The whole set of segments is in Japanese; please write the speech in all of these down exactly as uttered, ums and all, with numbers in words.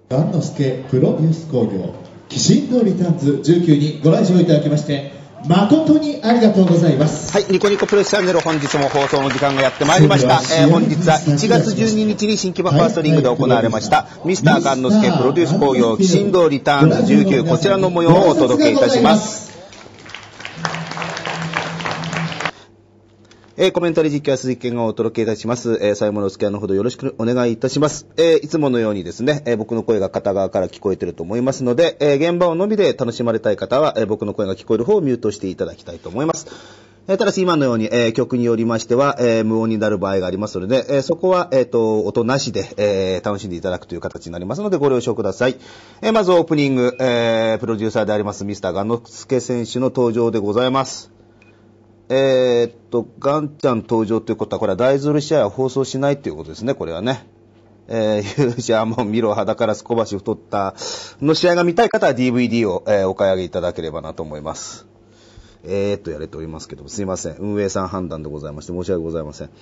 雁之助プロデュース工業キシンドリターンズじゅうきゅうにご来場いただきまして誠にありがとうございます。 はい、ニコニコプレスチャンネル、本日も放送の時間がやってまいりました。えー、本日はいちがつじゅうににちに新木場ファーストリングで行われました、はい、ミスター雁之助プロデュース工業キシンドリターンズじゅうきゅう、こちらの模様をお届けいたします。えー、コメンタリー実況は鈴木健がお届けいたします。えー、最後までお付き合いのほどよろしくお願いいたします。えー、いつものようにですね、えー、僕の声が片側から聞こえていると思いますので、えー、現場をのみで楽しまれたい方は、えー、僕の声が聞こえる方をミュートしていただきたいと思います。えー、ただし今のように、えー、曲によりましては、えー、無音になる場合がありますので、えー、そこは、えっと、音なしで、えー、楽しんでいただくという形になりますのでご了承ください。えー、まずオープニング、えー、プロデューサーでありますミスター雁之助選手の登場でございます。えー、っと、ガンちゃん登場ということは、これは大ズル試合は放送しないということですね、これはね。えー、勇者も見ろ、裸からす小橋太ったの試合が見たい方は ディーブイディー を、えー、お買い上げいただければなと思います。えーっと、やれておりますけども、すいません。運営さん判断でございまして、申し訳ございません。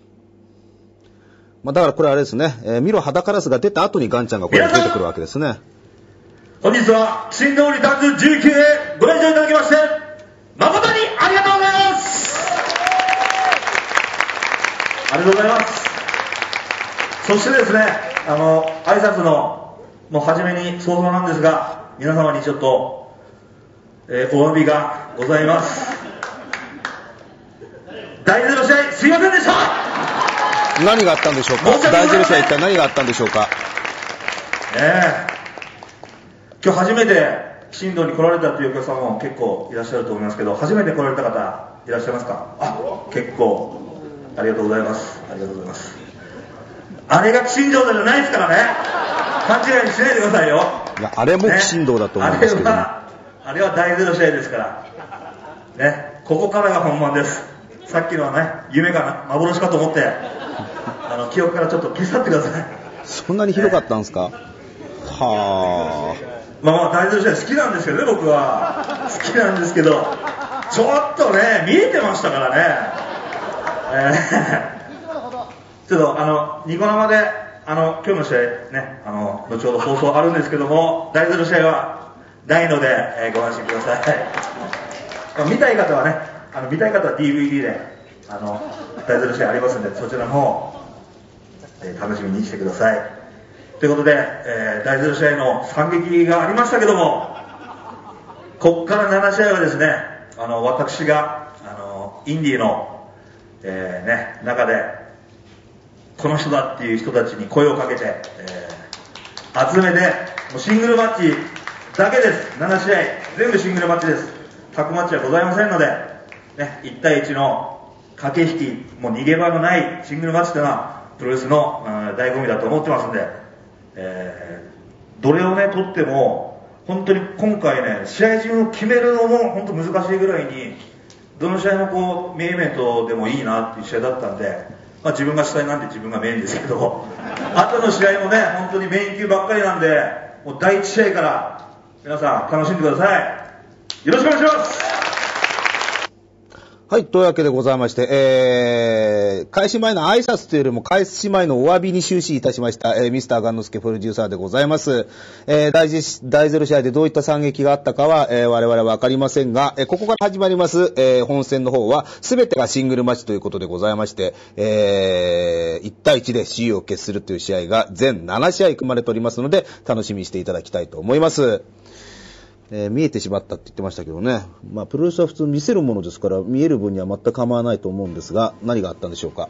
まあ、だからこれあれですね、えー、見ろ、裸からすが出た後にガンちゃんがこれ出てくるわけですね。 本日は、新通りダンスじゅうきゅうへご来場いただきまして、誠にありがとうございます。ありがとうございます。そしてですね、あの挨拶のもう初めに早々なんですが、皆様にちょっと、えー、お詫びがございます。大ゼロ試合すいませんでした。 何があったんでしょうか。大ゼロ試合一体何があったんでしょうか。ねえ、今日初めて新道に来られたというお客様も結構いらっしゃると思いますけど、初めて来られた方いらっしゃいますか。あ、結構ありがとうございます。ありがとうございます。あれが新道じゃないですからね、勘違いしないでくださいよ。 いや、あれも新道だと思いますけど、ね、 あれはあれは大ゼロ試合ですからね。ここからが本番です。さっきのはね、夢が幻かと思ってあの記憶からちょっと消し去ってください。 そんなにひどかったんですか。ね、はあ。 まあまあ大ゼロ試合好きなんですけどね、僕は好きなんですけど、ちょっとね見えてましたからね、えー、ちょっとあのニコ生であの今日の試合ね、あの後ほど放送あるんですけども、大ゼロ試合はないので、えー、ご安心ください。見たい方はね、あの見たい方は ディーブイディー であの大ゼロ試合ありますんで、そちらの方、えー、楽しみにしてください。ということで、えー、大ゼロ試合の惨劇がありましたけども、ここからなな試合はですね、あの私があのインディーの、えーね、中でこの人だっていう人たちに声をかけて、えー、集めて、もうシングルマッチだけです。なな試合全部シングルマッチです。タッグマッチはございませんので、ね、いち対いちの駆け引き、もう逃げ場のないシングルマッチというのはプロレスの、うん、醍醐味だと思ってますんで、えー、どれをね取っても本当に今回ね、試合中を決めるのも本当難しいぐらいに、どの試合もこうメインイベントでもいいなっていう試合だったんで、まあ、自分が主体なんで自分がメインですけど、後の試合もね本当にメイン級ばっかりなんで、もうだいいち試合から皆さん楽しんでください。よろしくお願いします。 はい、というわけでございまして、えー、開始前の挨拶というよりも開始前のお詫びに終始いたしました、えー、ミスター雁之助プロデューサーでございます。えー、大事、大ゼロ試合でどういった惨劇があったかは、えー、我々はわかりませんが、えー、ここから始まります、えー、本戦の方は全てがシングルマッチということでございまして、えー、いち対いちで雌雄を決するという試合が全なな試合組まれておりますので、楽しみにしていただきたいと思います。えー、見えてしまったって言ってましたけどね。まあ、プロレスは普通見せるものですから、見える分には全く構わないと思うんですが、何があったんでしょうか。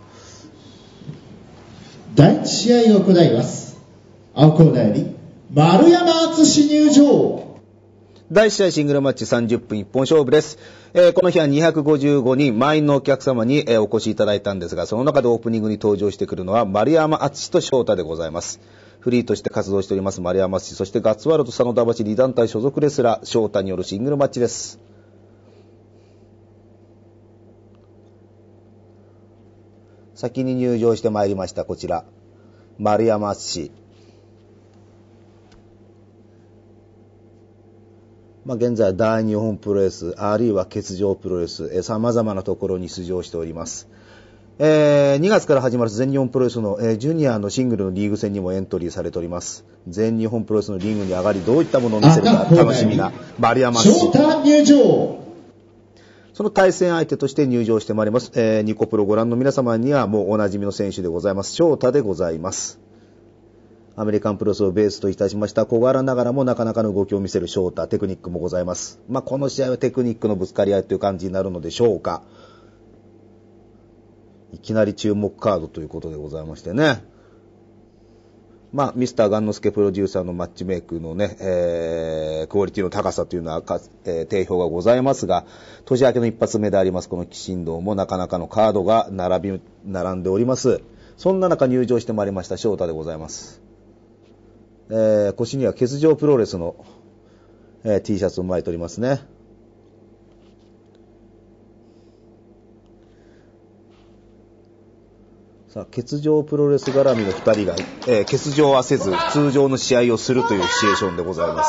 だいいち試合を行います。青コーナーより丸山敦入場。 だいいち試合シングルマッチさんじゅっぷん一本勝負です。えー、この日はにひゃくごじゅうごにん満員のお客様に、えー、お越しいただいたんですが、その中でオープニングに登場してくるのは丸山敦と翔太でございます。フリーとして活動しております丸山敦、そしてガッツワールド佐野田橋に団体所属レスラー翔太によるシングルマッチです。先に入場してまいりましたこちら丸山敦、まあ、現在大日本プロレスあるいは欠場プロレスさまざまなところに出場しております。 えー、にがつから始まる全日本プロレスの、えー、ジュニアのシングルのリーグ戦にもエントリーされております。全日本プロレスのリングに上がりどういったものを見せるか楽しみな丸山氏。 翔太入場。 その対戦相手として入場してまいります。えー、ニコプロご覧の皆様にはもうおなじみの選手でございます。翔太でございます。アメリカンプロレスをベースといたしました小柄ながらもなかなかの動きを見せる翔太、テクニックもございます。まあ、この試合はテクニックのぶつかり合いという感じになるのでしょうか。いきなり注目カードということでございましてね。まあ、ミスターガンノスケプロデューサーのマッチメイクのね、えー、クオリティの高さというのはか、えー、定評がございますが、年明けの一発目でありますこの騎士道もなかなかのカードが並び、並んでおります。そんな中入場してまいりました翔太でございます。えー、腰には欠場プロレスの、えー、T シャツを巻いておりますね。さあ、欠場プロレス絡みのふたりが、えー、欠場はせず通常の試合をするというシチュエーションでございます。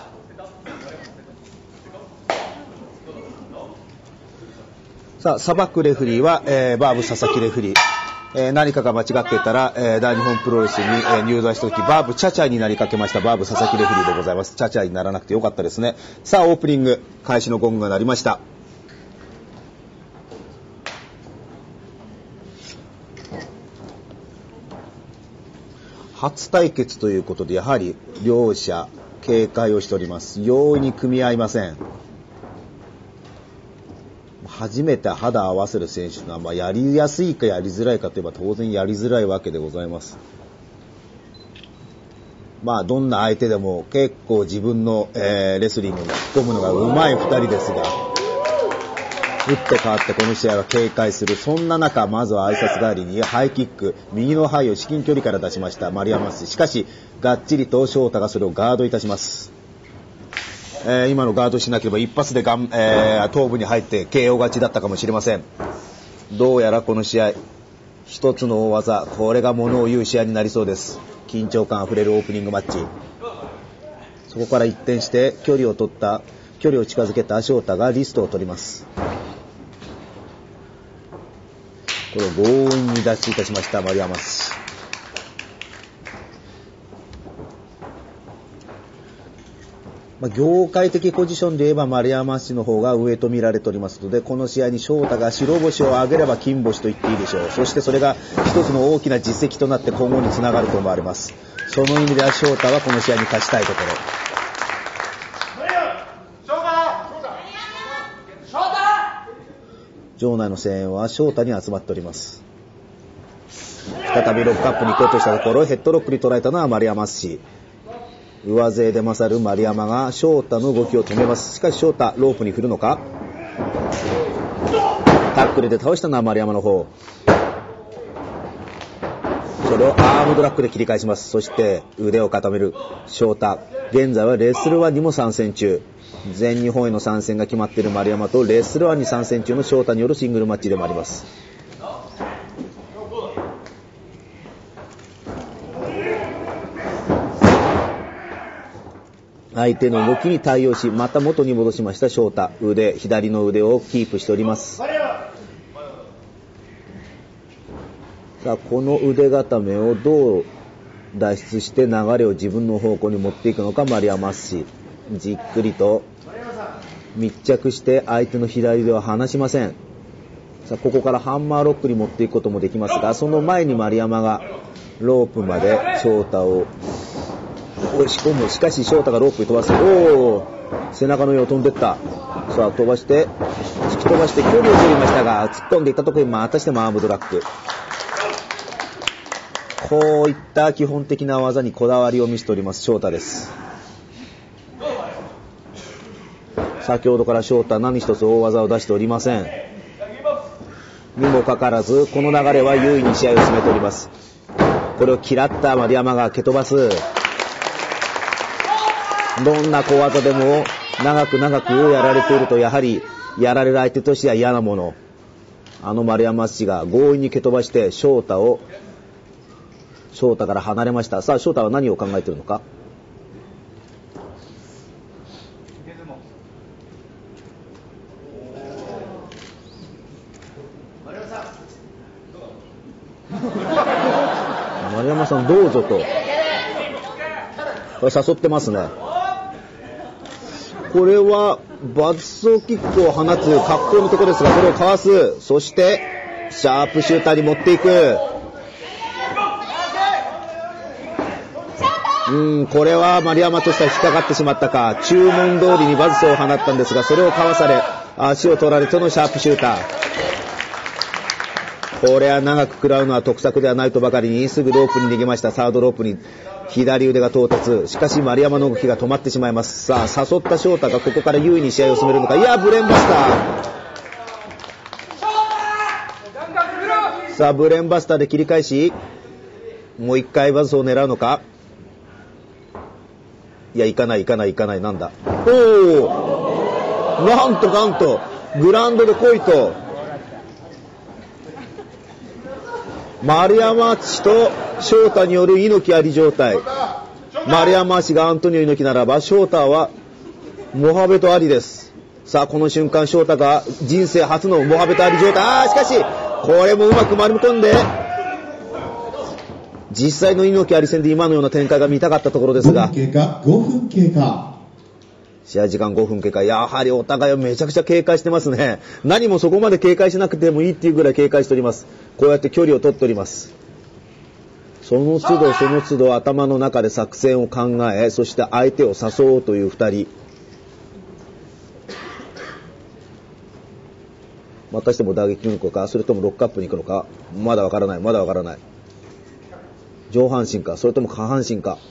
さあ、裁くレフリーは、えー、バーブ佐々木レフリー。えー、何かが間違っていたら、えー、大日本プロレスに、えー、入団した時バーブチャチャになりかけましたバーブ佐々木レフリーでございます。チャチャにならなくてよかったですね。さあ、オープニング開始のゴングが鳴りました。初対決ということでやはり両者警戒をしております。容易に組み合いません。初めて肌を合わせる選手が、まあ、やりやすいかやりづらいかといえば当然やりづらいわけでございます。まあどんな相手でも結構自分の、えー、レスリングに突っ込むのがうまいふたりですが、打って変わってこの試合は警戒する。そんな中、まずは挨拶代わりにハイキック、右のハイを至近距離から出しました丸山氏。しかしがっちりと翔太がそれをガードいたします。えー、今のガードしなければ一発でがん、えー、頭部に入って ケーオー 勝ちだったかもしれません。どうやらこの試合一つの大技、これが物を言う試合になりそうです。緊張感あふれるオープニングマッチ。そこから一転して距離を取った距離を近づけた翔太がリストを取ります。これを強引に脱出いたしました丸山氏。まあ、業界的ポジションで言えば丸山氏の方が上と見られておりますので、この試合に翔太が白星を挙げれば金星と言っていいでしょう。そしてそれが一つの大きな実績となって今後につながると思われます。その意味では翔太はこの試合に勝ちたいところ。場内の声援は翔太に集まっております。再びロックアップに行こうとしたところヘッドロックに捉えたのは丸山氏。上背で勝る丸山が翔太の動きを止めます。しかし翔太ロープに振るのか。タックルで倒したのは丸山の方。それをアームドラッグで切り返します。そして腕を固める翔太。現在はレッスルワンにも参戦中。全日本への参戦が決まっている丸山とレッスルワンに参戦中の翔太によるシングルマッチでもあります。相手の動きに対応しまた元に戻しました翔太。腕左の腕をキープしております。さあこの腕固めをどう脱出して流れを自分の方向に持っていくのか丸山氏。じっくりと密着して相手の左腕は離しません。さあここからハンマーロックに持っていくこともできますが、その前に丸山がロープまで翔太を押し込む。しかし翔太がロープに飛ばす。おー、背中の上を飛んでいった。さあ飛ばして突き飛ばして距離を取りましたが、突っ込んでいったところにまたしてもアームドラッグ。こういった基本的な技にこだわりを見せております翔太です。先ほどから翔太は何一つ大技を出しておりません。にもかかわらずこの流れは優位に試合を進めております。これを嫌った丸山が蹴飛ばす。どんな小技でも長く長くやられているとやはりやられる相手としては嫌なもの。あの丸山氏が強引に蹴飛ばして翔太を翔太から離れました。さあ翔太は何を考えているのか。 丸山さんどうぞと。これ誘ってますね。これはバツ走キックを放つ格好のところですが、これをかわす。そしてシャープシューターに持っていく。うん、これは丸山としては引っかかってしまったか。注文通りにバツ走を放ったんですが、それをかわされ、足を取られてのシャープシューター。これは長く食らうのは得策ではないとばかりに、すぐロープに逃げました。サードロープに左腕が到達。しかし丸山の動きが止まってしまいます。さあ、誘った翔太がここから優位に試合を進めるのか。いや、ブレンバスター。さあ、ブレンバスターで切り返し、もう一回バズを狙うのか。いや、行かない行かない行かない。なんだ。おお、なんとなんとグラウンドで来いと。丸山氏と翔太による猪木あり状態。丸山氏がアントニオ猪木ならば、翔太はモハベトアリです。さあ、この瞬間翔太が人生初のモハベトアリ状態。ああ、しかしこれもうまく丸め込んで、実際の猪木あり戦で今のような展開が見たかったところですが、 ごふん経過、ごふん経過。 試合時間ごふん経過。やはりお互いをめちゃくちゃ警戒してますね。何もそこまで警戒しなくてもいいっていうぐらい警戒しております。こうやって距離を取っております。その都度その都度頭の中で作戦を考え、そして相手を誘おうというふたり。またしても打撃に行くのか、それともロックアップに行くのか、まだわからないまだわからない。上半身か、それとも下半身か。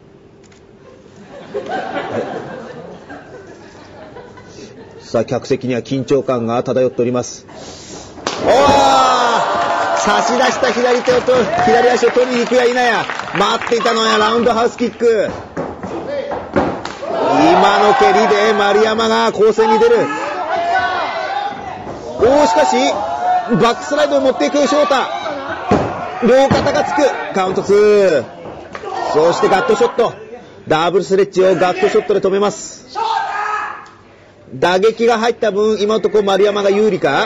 さあ、客席には緊張感が漂っております。おー、差し出した左手をと左足を取りに行くや否や、待っていたのはラウンドハウスキック。今の蹴りで丸山が攻勢に出る。おー、しかしバックスライドを持っていく翔太。両肩がつく。カウントツー。そしてガットショット。ダブルスレッジをガットショットで止めます。打撃が入った分、今のところ丸山が有利か。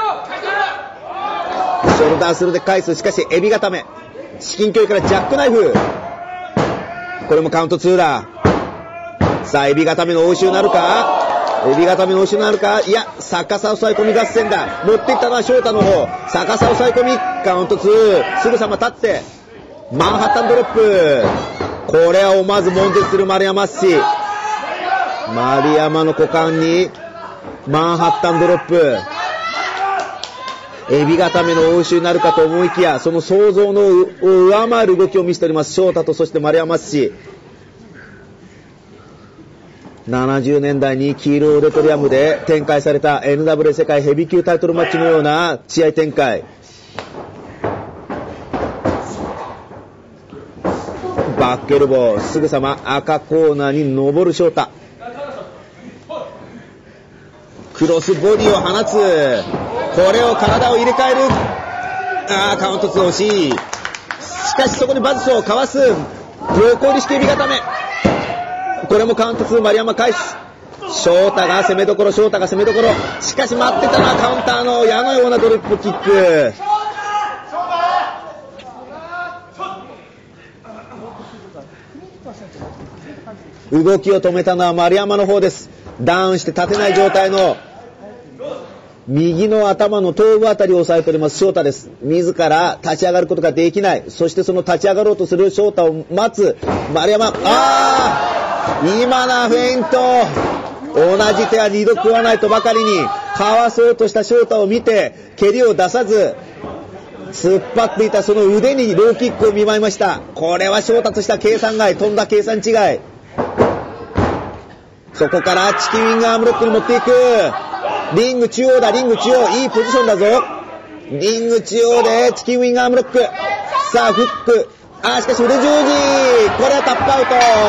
ショルダースルーで返す。しかしエビ固め。至近距離からジャックナイフ。これもカウントツーだ。さあ、エビ固めの応酬なるか。エビ固めの応酬なるか。いや、逆さ抑え込み合戦だ。持っていったのは翔太の方。逆さ抑え込み。カウントツー。すぐさま立ってマンハッタンドロップ。これは思わず悶絶する丸山っし。丸山の股間にマンハッタンドロップ。エビ固めの応酬になるかと思いきや、その想像のを上回る動きを見せております。翔太とそして丸山っし。ななじゅうねんだいにキールオーデトリアムで展開された エヌダブリュー 世界ヘビー級タイトルマッチのような試合展開。バックエルボー、すぐさま赤コーナーに登る翔太。クロスボディを放つ。これを体を入れ替える。あー、カウントツー惜しい。しかしそこにバズスをかわす。横折り式エビ固め。これもカウントツー。丸山返す。翔太が攻めどころ、翔太が攻めどころ。しかし待ってたのはカウンターの矢のようなドロップキック。動きを止めたのは丸山の方です。ダウンして立てない状態の右の頭の頭部あたりを押さえております翔太です。自ら立ち上がることができない。そしてその立ち上がろうとする翔太を待つ丸山。あー、今のフェイント。同じ手は二度食わないとばかりにかわそうとした翔太を見て蹴りを出さず、突っ張っていたその腕にローキックを見舞いました。これは翔太とした計算外、飛んだ計算違い。そこからチキンウィングアームロックに持っていく。リング中央だ、リング中央、いいポジションだぞ。リング中央でチキンウィングアームロック。さあフック。あー、しかし腕十字。これはタップアウ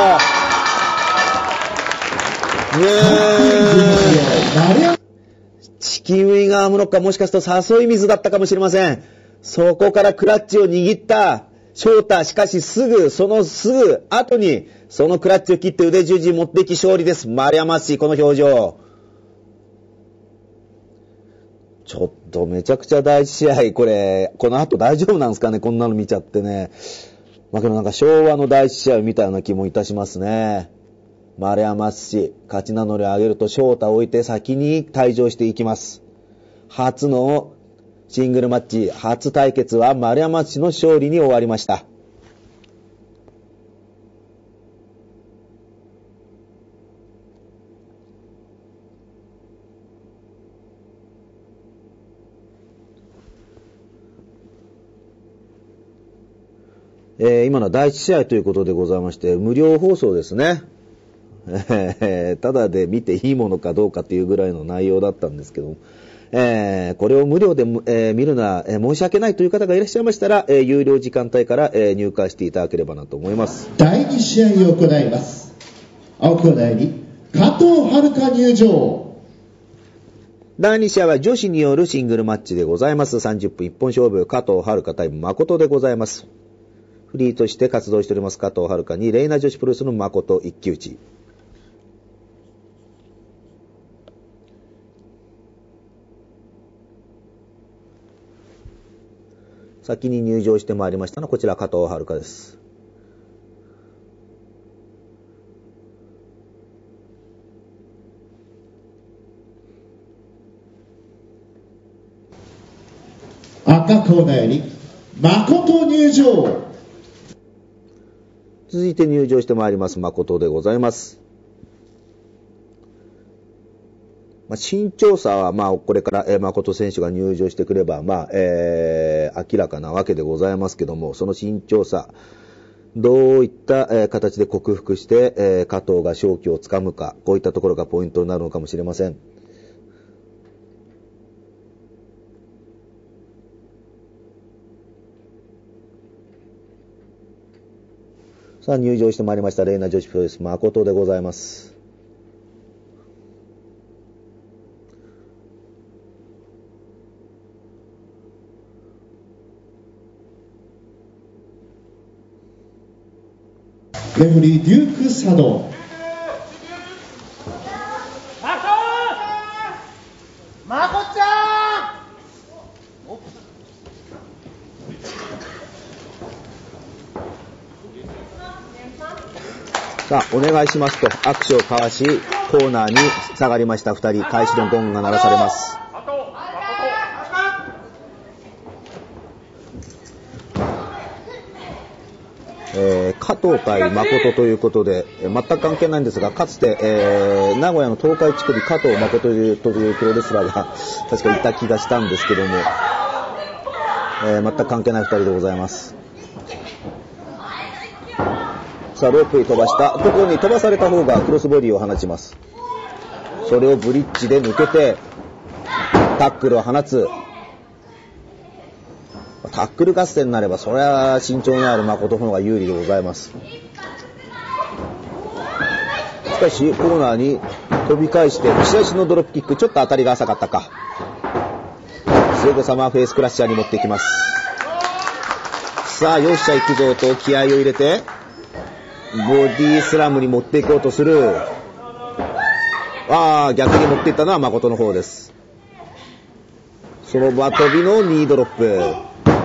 ト。チキンウィングアームロックはもしかすると誘い水だったかもしれません。そこからクラッチを握った翔太。しかしすぐそのすぐ後にそのクラッチを切って腕十字持っていき勝利です。丸山氏、この表情。 ちょっとめちゃくちゃ第一試合、これ、この後大丈夫なんですかね、こんなの見ちゃってね。まあ、けどなんか昭和の第一試合を見たような気もいたしますね。丸山氏、勝ち名乗りを上げると翔太を置いて先に退場していきます。初のシングルマッチ、初対決は丸山氏の勝利に終わりました。えー、今のは第一試合ということでございまして、無料放送ですね。えー、ただで見ていいものかどうかというぐらいの内容だったんですけど、えー、これを無料で、えー、見るのは、えー、申し訳ないという方がいらっしゃいましたら、えー、有料時間帯から、えー、入会していただければなと思います。 だいに試合を行います。青コーナーに加藤遥入場。 だいに試合は女子によるシングルマッチでございます。さんじゅっぷん一本勝負、加藤遥対誠でございます。フリーとして活動しております加藤遥にレイナ女子プロレスの誠一騎打ち。先に入場してまいりましたのはこちら加藤遥です。 赤コーナーより誠入場。 続いて入場してまいります誠でございます。まあ、身長差はまあこれから、えー、誠選手が入場してくればまあ、えー、明らかなわけでございますけども、その身長差どういった、えー、形で克服して、えー、加藤が勝機をつかむか、こういったところがポイントになるのかもしれません。さあ入場してまいりましたレイナ女子プロレス誠でございます。 レフリーデューク佐渡。 まこちゃん。 さあお願いしますと握手を交わしコーナーに下がりましたふたり、開始のゴングが鳴らされます。えー、加藤対誠ということで、えー、全く関係ないんですが、かつて、えー、名古屋の東海地区に加藤誠という、というプロレスラーが確かいた気がしたんですけども、えー、全く関係ないふたりでございます。さあロープに飛ばしたところに飛ばされた方がクロスボディを放ちます。それをブリッジで抜けてタックルを放つ。タックル合戦になればそれは身長のある誠の方が有利でございます。しかしコーナーに飛び返して押し出しのドロップキック、ちょっと当たりが浅かったか。すぐさまフェイスクラッシャーに持っていきます。さあよっしゃ行くぞと気合を入れてボディスラムに持っていこうとする。ああ逆に持っていったのは誠の方です。その場飛びのニードロップ、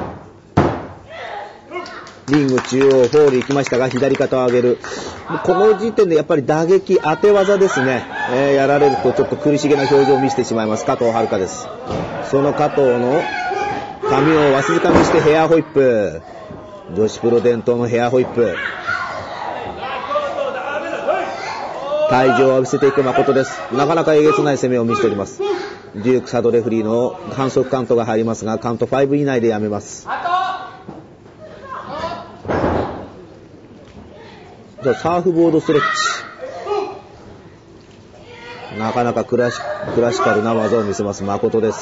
リング中央フォール行きましたが左肩を上げる。この時点でやっぱり打撃当て技ですね、えー、やられるとちょっと苦しげな表情を見せてしまいます加藤遥です。その加藤の髪をわしづかみしてヘアホイップ、女子プロ伝統のヘアホイップ、退場を浴びせていく誠です。なかなかえげつない攻めを見せております。デュークサドレフリーの反則カウントが入りますがカウントご以内でやめます。じゃあサーフボードストレッチ、なかなかクラシ、クラシカルな技を見せます誠です。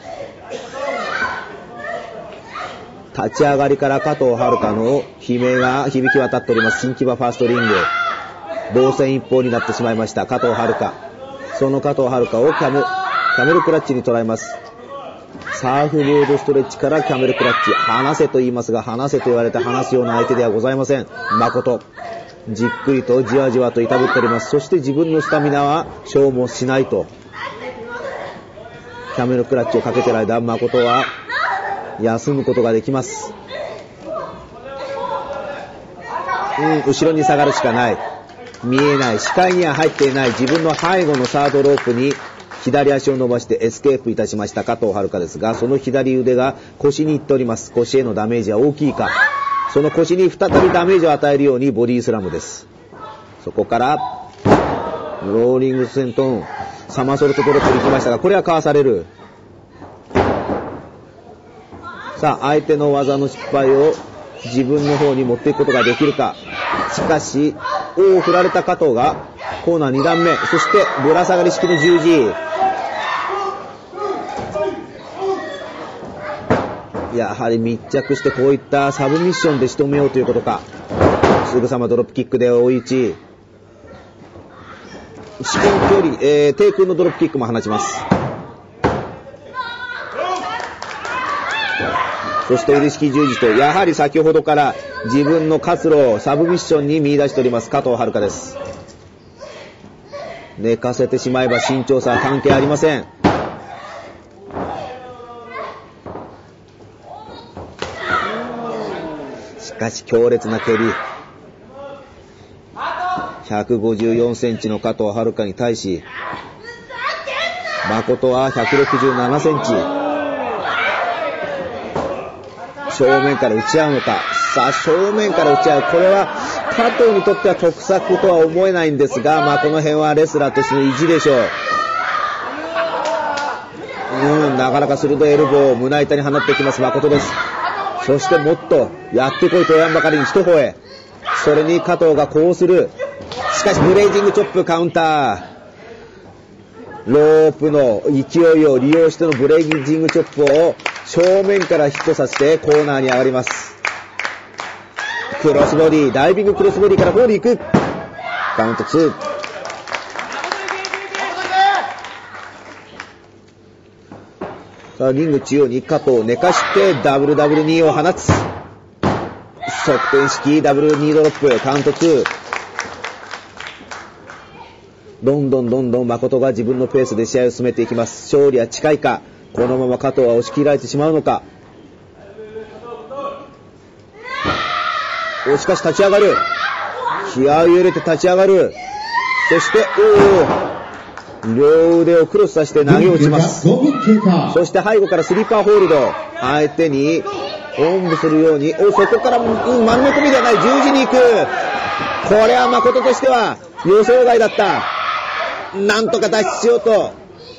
立ち上がりから加藤遥の悲鳴が響き渡っております。新木場ファーストリング、防戦一方になってしまいました加藤遥。その加藤遥をキャメ、キャメルクラッチに捉えます。サーフボードストレッチからキャメルクラッチ、離せと言いますが離せと言われて離すような相手ではございません。誠じっくりとじわじわといたぶっております。そして自分のスタミナは消耗しないと、キ痛めのクラッチをかけてる間、誠は休むことができます。うん、後ろに下がるしかない。見えない、視界には入っていない自分の背後のサードロープに左足を伸ばしてエスケープいたしました加藤遥ですが、その左腕が腰に行っております。腰へのダメージは大きいか。その腰に再びダメージを与えるようにボディスラムです。そこからローリングセントンサマーソルトドロップに行きましたが、これはかわされる。さあ、相手の技の失敗を自分の方に持っていくことができるか。しかし尾を振られた加藤がコーナーに段目、そしてぶら下がり式の十字。やはり密着してこういったサブミッションで仕留めようということか。すぐさまドロップキックで追い打ち、至近距離、えー、低空のドロップキックも放ちます。そして腕式十字と、やはり先ほどから自分の活路をサブミッションに見出しております加藤遥です。寝かせてしまえば身長差は関係ありません。しかし強烈な蹴り。ひゃくごじゅうよんセンチの加藤遥に対し、誠はひゃくろくじゅうななセンチ。正面から打ち合うのか。さあ、正面から打ち合う。これは加藤にとっては得策とは思えないんですが、まあこの辺はレスラーとしての意地でしょう。うん、なかなか鋭いエルボーを胸板に放ってきます誠です。そしてもっとやってこいと言わんばかりに一歩へ。それに加藤がこうする。しかしブレイジングチョップカウンター。ロープの勢いを利用してのブレイジングチョップを正面からヒットさせてコーナーに上がります。クロスボディ、ダイビングクロスボディからフォーリー行く。カウントツー。さあリング中央に加藤を寝かしてダブルダブルニーを放つ。側転式ダブルニードロップカウントツー。どんどんどんどん誠が自分のペースで試合を進めていきます。勝利は近いか。このまま加藤は押し切られてしまうのか。おしかし立ち上がる。気合を入れて立ち上がる。そしておお両腕をクロスさせて投げ落ちます。そして背後からスリーパーホールド。相手におんぶするように、おそこから、うん、丸め込みではない、十字に行く。これは誠としては予想外だった。なんとか脱出しようと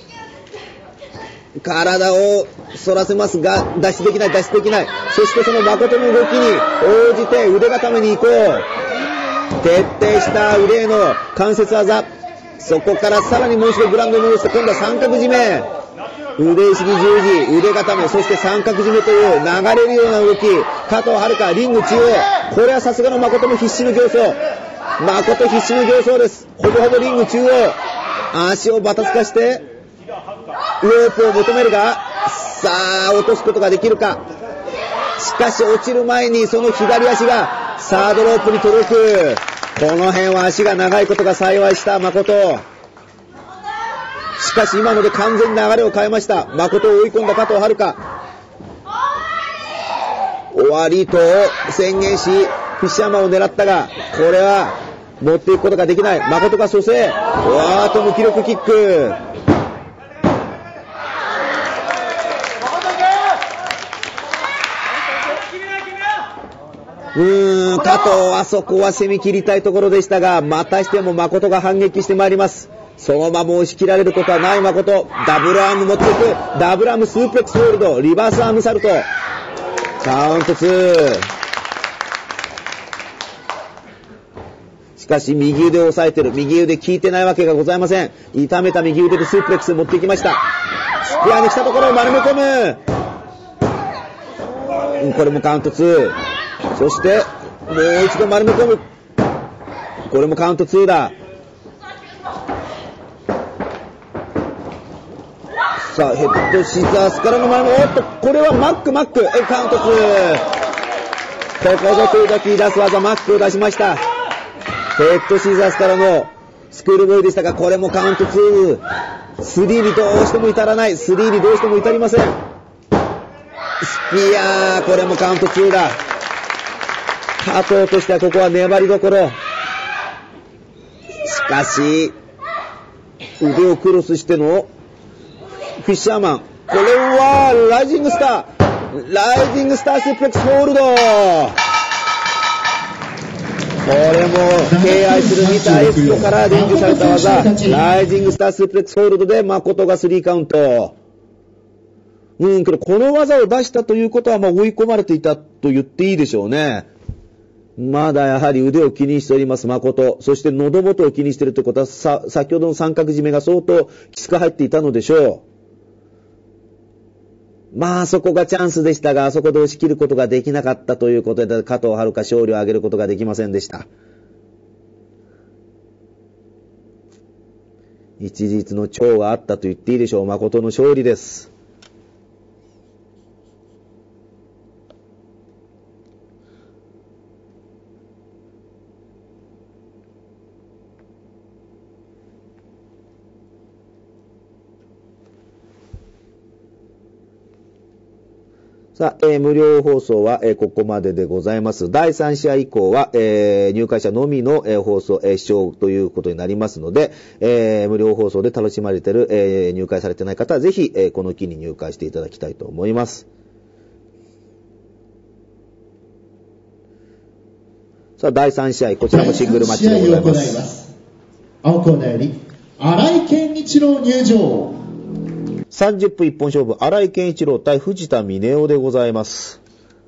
体を反らせますが脱出できない脱出できない。そしてその誠の動きに応じて腕固めに行こう。徹底した腕への関節技。そこからさらにもう一度グラウンドに戻して、今度は三角締め、腕意識十字、腕固め、そして三角締めという流れるような動き。加藤遥リング中央。これはさすがの誠も必死の形相。誠必死の形相です。ほぼほぼリング中央。足をバタつかしてロープを求めるが、さあ落とすことができるか。しかし落ちる前にその左足がサードロープに届く。この辺は足が長いことが幸いした誠。しかし今ので完全に流れを変えました。誠を追い込んだ加藤遥。終わりと宣言しフィッシャーマンを狙ったが、これは持っていくことができない。誠が蘇生。わーと無気力キック。うーん、加藤はそこは攻め切りたいところでしたが、またしても誠が反撃してまいります。そのまま押し切られることはない誠。ダブルアーム持っていく。ダブルアームスープレックスホールド、リバースアームサルト。カウントツー。しかし右腕を押さえてる。右腕効いてないわけがございません。痛めた右腕でスープレックス持っていきました。スクアに来たところを丸め込む。これもカウントツー。そしてもう一度丸め込む。これもカウントツーだ。さあヘッドシザースからの前も、おっとこれはマックマック、えカウントツー。ここぞという時出す技マックを出しました。ヘッドシザースからのスクールボーイでしたが、これもカウントツー。スリーにどうしても至らない。スリーにどうしても至りません。いやー、これもカウントツーだ。加藤としてはここは粘りどころ。しかし、腕をクロスしてのフィッシャーマン。これはライジングスター。ライジングスタースープレックスホールド。これも敬愛するミタエスコから伝授された技。ライジングスタースープレックスホールドで誠がスリーカウント。うん、けどこの技を出したということはまあ追い込まれていたと言っていいでしょうね。まだやはり腕を気にしております誠。そして喉元を気にしているということはさ、先ほどの三角締めが相当きつく入っていたのでしょう。まあそこがチャンスでしたが、あそこで押し切ることができなかったということで、加藤遥勝利を挙げることができませんでした。一日の長があったと言っていいでしょう。誠の勝利です。さあ、えー、無料放送は、えー、ここまででございます。だいさん試合以降は、えー、入会者のみの、えー、放送、えー、視聴ということになりますので、えー、無料放送で楽しまれている、えー、入会されてない方はぜひ、えー、この機に入会していただきたいと思います。さあ、だいさん試合、こちらもシングルマッチでございます。 だいさん試合を行います。青コーナーより、新井健一郎入場。 さんじゅっぷん一本勝負、新井健一郎対藤田峰雄でございます。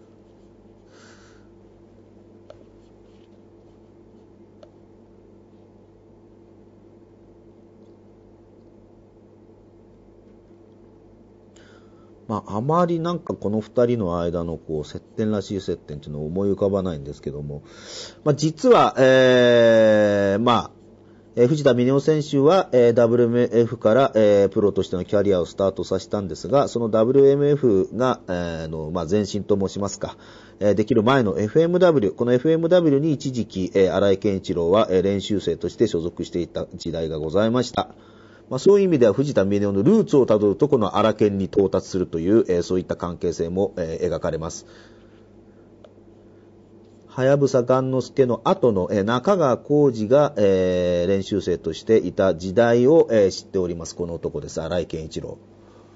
まあ、あまりなんかこの二人の間のこう接点らしい接点っていうのを思い浮かばないんですけども、まあ、実は、えー、まあ、えー、藤田峰雄選手は、えー、ダブリューエムエフ から、えー、プロとしてのキャリアをスタートさせたんですが、その ダブリューエムエフ が、えー、の、まあ、前身と申しますか、えー、できる前の エフエムダブリュー、この エフエムダブリュー に一時期、えー、新井健一郎は、えー、練習生として所属していた時代がございました。まあ、そういう意味では藤田峰雄のルーツをたどるとこの荒健に到達するという、えー、そういった関係性も、えー、描かれます。はやぶさ雁之助の後の、えー、中川浩二が、えー、練習生としていた時代を、えー、知っております。この男です。新井健一郎。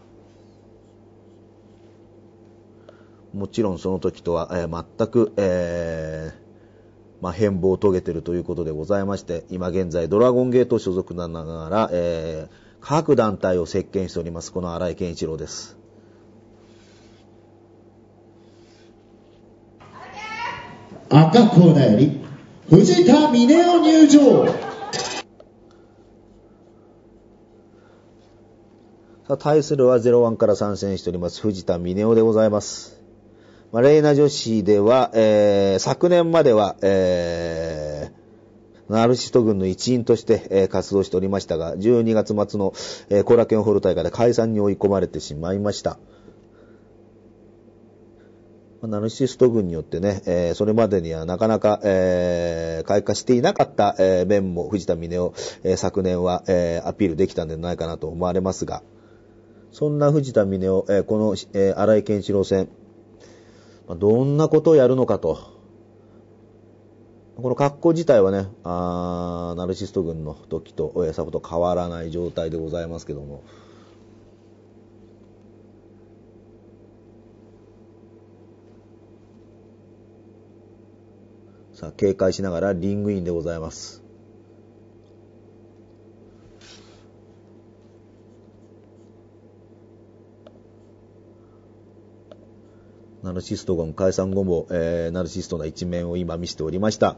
もちろんその時とは、えー、全く、えーまあ、変貌を遂げているということでございまして、今現在ドラゴンゲート所属ながら、えー、各団体を席巻しております。この新井健一郎です。 赤コーナーより藤田峰雄入場。 さあ、対するはゼロワンから参戦しております藤田峰雄でございます。まあ、レイナ女子では、えー、昨年までは、えー、ナルシスト軍の一員として、えー、活動しておりましたが、じゅうにがつ末の、えー、後楽園ホール大会で解散に追い込まれてしまいました。ナルシスト軍によってね、えー、それまでにはなかなか、えー、開花していなかった、えー、面も藤田峰雄、えー、昨年は、えー、アピールできたんではないかなと思われますが、そんな藤田峰雄、えー、この、えー、新井健一郎戦、まあ、どんなことをやるのかと。この格好自体はね、あナルシスト軍の時と、えー、さほど変わらない状態でございますけども、さあ、警戒しながらリングインでございます。ナルシスト軍解散後も、えー、ナルシストな一面を今見せておりました。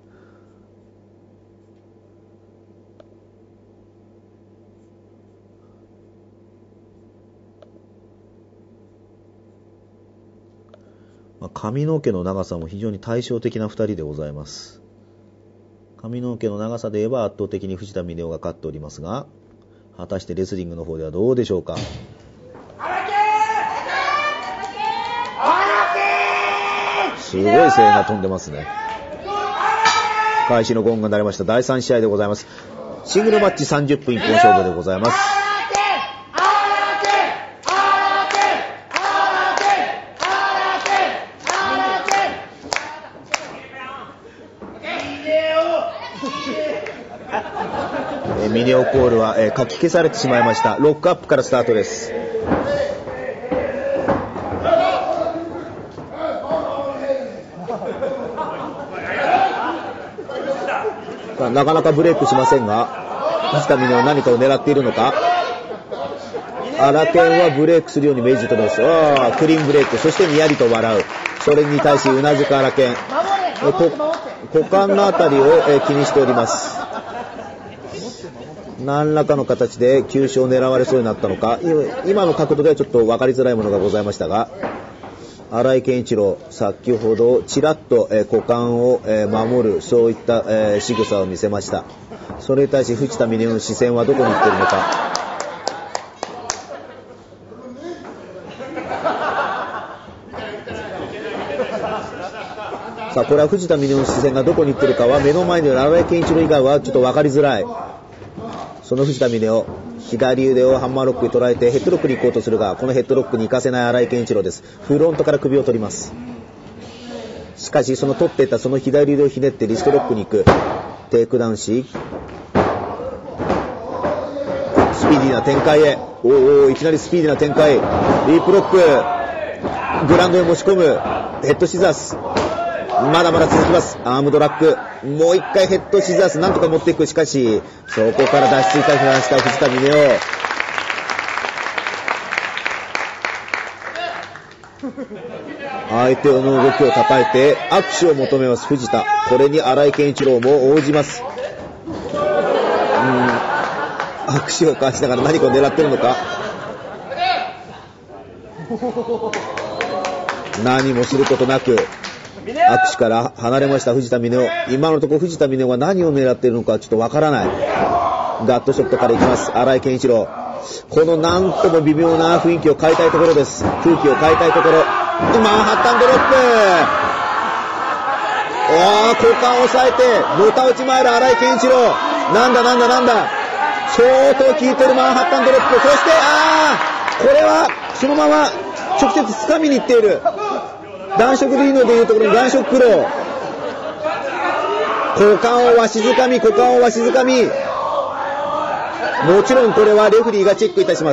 髪の毛の長さも非常に対照的な二人でございます。髪の毛の長さで言えば圧倒的に藤田峰雄が勝っておりますが、果たしてレスリングの方ではどうでしょうか。すごい声援が飛んでますね。開始のゴングが鳴りました。だいさん試合でございます。 シングルマッチさんじゅっぷん一本勝負でございます。えー、ミネオコールは、えー、かき消されてしまいました。ロックアップからスタートです。なかなかブレイクしませんが、藤田峰は何かを狙っているのか。荒健はブレイクするように命じています。あー、クリーンブレイク、そしてにやりと笑う。それに対しうなずく荒健、股間のあたりを、えー、気にしております。何らかの形で急所を狙われそうになったのか、今の角度ではちょっと分かりづらいものがございましたが、新井健一郎、先ほどちらっと、えー、股間を、えー、守る、そういった、えー、仕草を見せました。それに対し藤田峰の視線はどこに行っているのか。さあ、これは藤田峰の視線がどこに行っているかは、目の前にいる新井健一郎以外はちょっと分かりづらい。その藤田峰を左腕をハンマーロックに捉えてヘッドロックに行こうとするが、このヘッドロックに行かせない新井健一郎です。フロントから首を取ります。しかしその取っていったその左腕をひねってリストロックに行く。テイクダウンしスピーディーな展開へ。おーおー、いきなりスピーディーな展開。リープロック、グラウンドへ持ち込む。ヘッドシザース、まだまだ続きます。アームドラッグ、もう一回ヘッドシザースなんとか持っていく。しかしそこから脱出いたしました藤田峰雄。相手の動きを叩いて握手を求めます藤田。これに新井健一郎も応じます。うん、握手を交わしながら何かを狙っているのか。何もすることなく握手から離れました藤田峰雄。今のところ藤田峰雄が何を狙っているのかちょっとわからない。ガットショットからいきます新井健一郎。このなんとも微妙な雰囲気を変えたいところです。空気を変えたいところ。マンハッタンドロップ、おー、股間を押さえてのた打ち前る新井健一郎。なんだなんだなんだ、相当効いてるマンハッタンドロップ。そしてあー、これはそのまま直接掴みに行っている。男色でいいのでいうところの男色クロー。股間をわしづかみ、股間をわしづかみ。もちろんこれはレフリーがチェックいたします。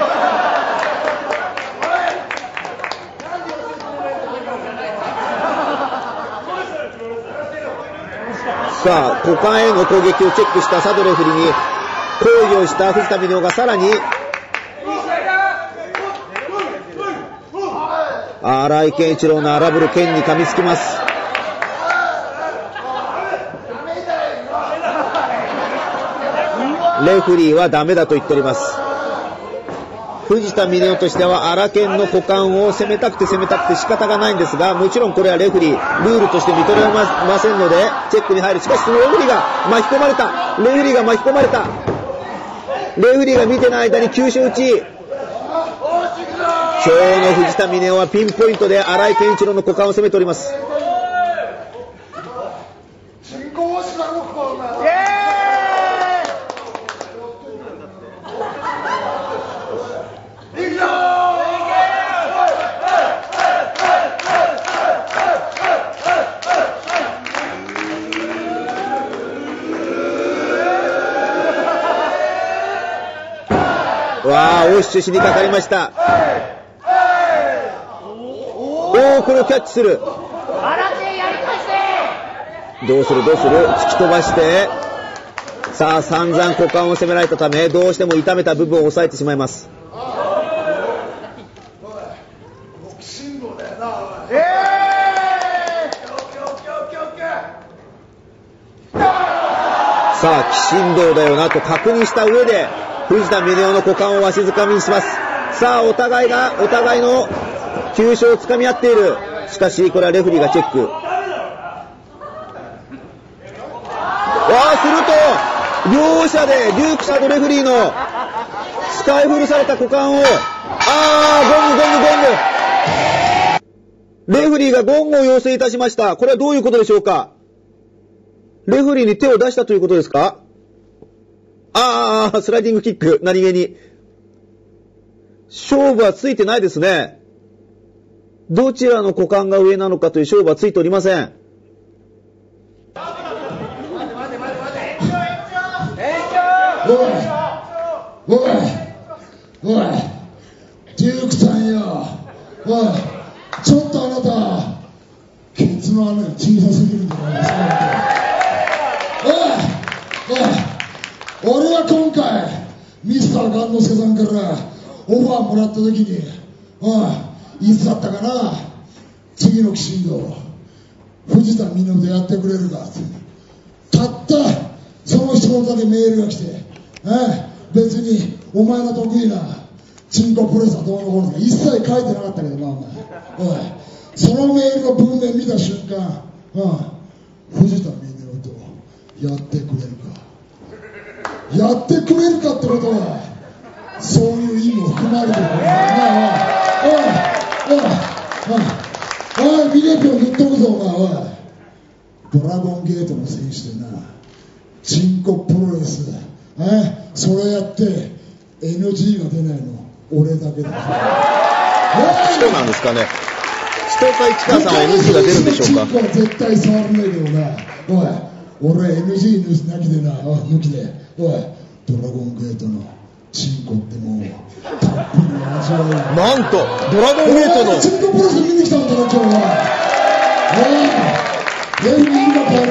さあ、股間への攻撃をチェックした佐渡レフリーに抗議をした藤田峰雄がさらに新井健一郎の荒ぶる剣に噛みつきます。レフリーはダメだと言っております。藤田峰雄としては荒剣の股間を攻めたくて攻めたくて仕方がないんですが、もちろんこれはレフリールールとして認めませんのでチェックに入る。しかしそのレフリーが巻き込まれた。レフリーが巻き込まれた。レフリーが見てない間に急所打ち。今日の藤田峰雄はピンポイントで新井健一郎の股間を攻めております。わあ、押しにかかりました。おお、これをキャッチする。どうするどうする、突き飛ばして、さあ散々股間を攻められたためどうしても痛めた部分を押さえてしまいます。さあ鬼神道だよなと確認した上で藤田峰雄の股間をわしづかみにします。さあお互いがお互いの急所をつかみ合っている。しかしこれはレフリーがチェック。わあ、すると両者でデュークサードレフリーの使い古された股間を、ああ、ゴングゴングゴング、レフリーがゴングを要請いたしました。これはどういうことでしょうか。レフリーに手を出したということですか。 あー、スライディングキック、何気に。勝負はついてないですね。どちらの股間が上なのかという勝負はついておりません。 おいおいおいデュークさんよ、おいちょっとあなたケツの穴が小さすぎるんじゃないですか。おいおい俺は今回ミスター雁之助さんからオファーもらった時に、おいいつだったかな、次の騎士道藤田美濃でやってくれるかってたったその一言だけメールが来て、え別にお前の得意なチンコプレスはどうのこうのか一切書いてなかったけどな、お前おいそのメールの文面見た瞬間、藤田美濃とやってくれるかやってくれるかってことはそういう意味も含まれてるからな。おいおいおいおいミレピョン言っとくぞお前、おいドラゴンゲートの選手でなチンコプロレスえそれやって エヌジー が出ないの俺だけだ。 そうなんですかね。ストーカー市川さんは エヌジー が出るんでしょうか。 チンコは絶対触らないけどな、おい俺 エヌジー 抜きでな、おい抜きでおいドラゴンゲートのチンコってもうたっぷり味わえる。 なんとドラゴンゲートのチンコプロレス見に来たんだろ今日は。おいレフリーが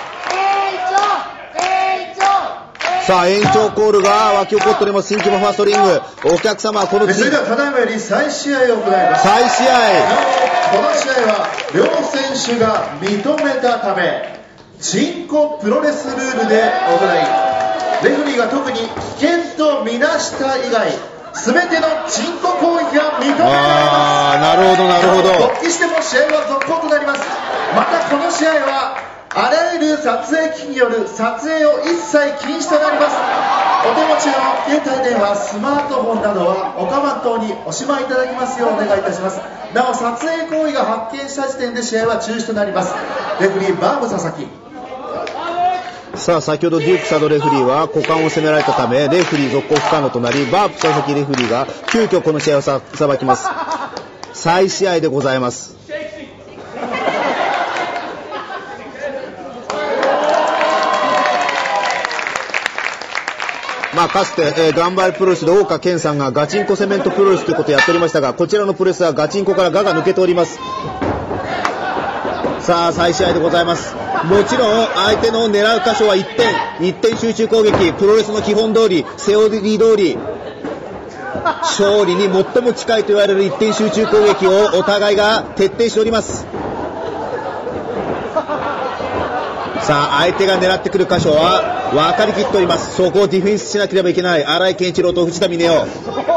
さあ延長コールが沸き起こっております。新規もファーストリング、お客様このそれではただいまより再試合を行います。 再試合、 この試合は両選手が認めたためチンコプロレスルールで行い、レフェリーが特に危険とみなした以外全てのチンコ攻撃が認められます。 あー、なるほどなるほど。 勃起しても試合は続行となります。またこの試合はあらゆる撮影機による撮影を一切禁止となります。お手持ちの携帯電話、スマートフォンなどはおかま等におしまいいただきますようお願いいたします。なお撮影行為が発見した時点で試合は中止となります。レフリーバーム佐々木。 さあ先ほどデュークサドレフリーは股間を攻められたためレフリー続行不可能となり、バープ佐々木レフリーが急遽この試合をさ裁きます。再試合でございます。まあ、かつて、えー、ガンバレプロレスで大岡健さんがガチンコセメントプロレスということをやっておりましたが、こちらのプロレスはガチンコからガが抜けております。さあ再試合でございます。もちろん相手の狙う箇所はいってんいってん集中攻撃、プロレスの基本通りセオリー通り勝利に最も近いと言われるいってん集中攻撃をお互いが徹底しております。さあ相手が狙ってくる箇所は分かりきっております。そこをディフェンスしなければいけない新井健一郎と藤田峰夫。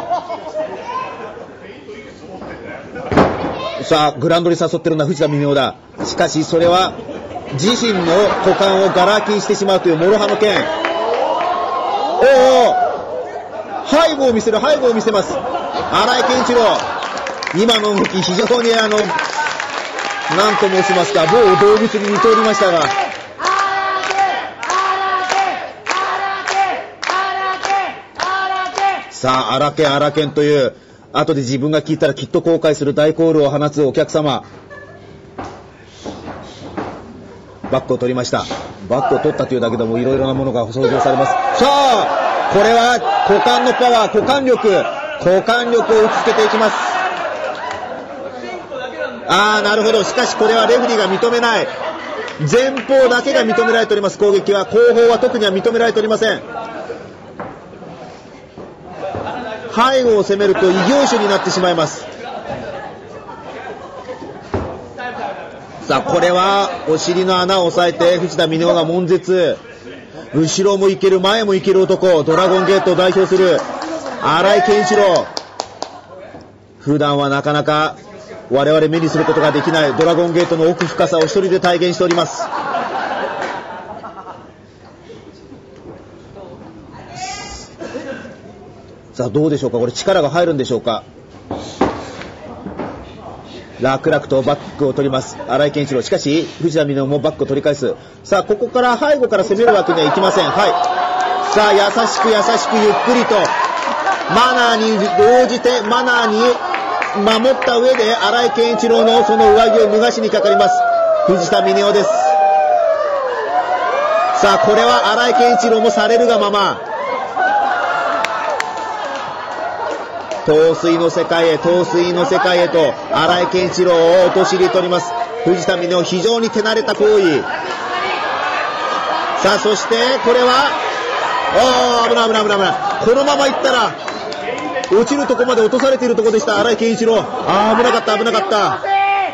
さあグラウンドに誘ってるのは藤田峰夫だ。しかしそれは自身の股間をガラ空きにしてしまうという諸刃の剣。おお背後を見せる背後を見せます新井健一郎。今の動き非常にあの何と申しますか、某動物に似ておりましたが、さあ荒研荒研という後で自分が聞いたらきっと後悔する大コールを放つお客様。バックを取りました。バックを取ったというだけでもいろいろなものが想像されます。さあこれは股間のパワー、股間力股間力を打ちつけていきます。ああなるほど。しかしこれはレフェリーが認めない。前方だけが認められております。攻撃は後方は特には認められておりません。背後を攻めると異業種になってしまいます。さあこれはお尻の穴を押さえて藤田峰夫が悶絶。後ろもいける前もいける男、ドラゴンゲートを代表する新井健一郎。普段はなかなか我々目にすることができないドラゴンゲートの奥深さを一人で体現しております。さあどうでしょうか、これ力が入るんでしょうか。楽々とバックを取ります新井健一郎。しかし藤田峰夫もバックを取り返す。さあここから背後から攻めるわけにはいきません。はいさあ優しく優しくゆっくりとマナーに応じてマナーに守った上で新井健一郎のその上着を脱がしにかかります藤田峰雄です。さあこれは新井健一郎もされるがまま闘水の世界へ闘水の世界へと新井健一郎を陥れております藤田峰雄。非常に手慣れた行為。さあそしてこれはおー危ない危ない危ない危ない。このままいったら落ちるとこまで落とされているところでした新井健一郎。あー危なかった危なかった。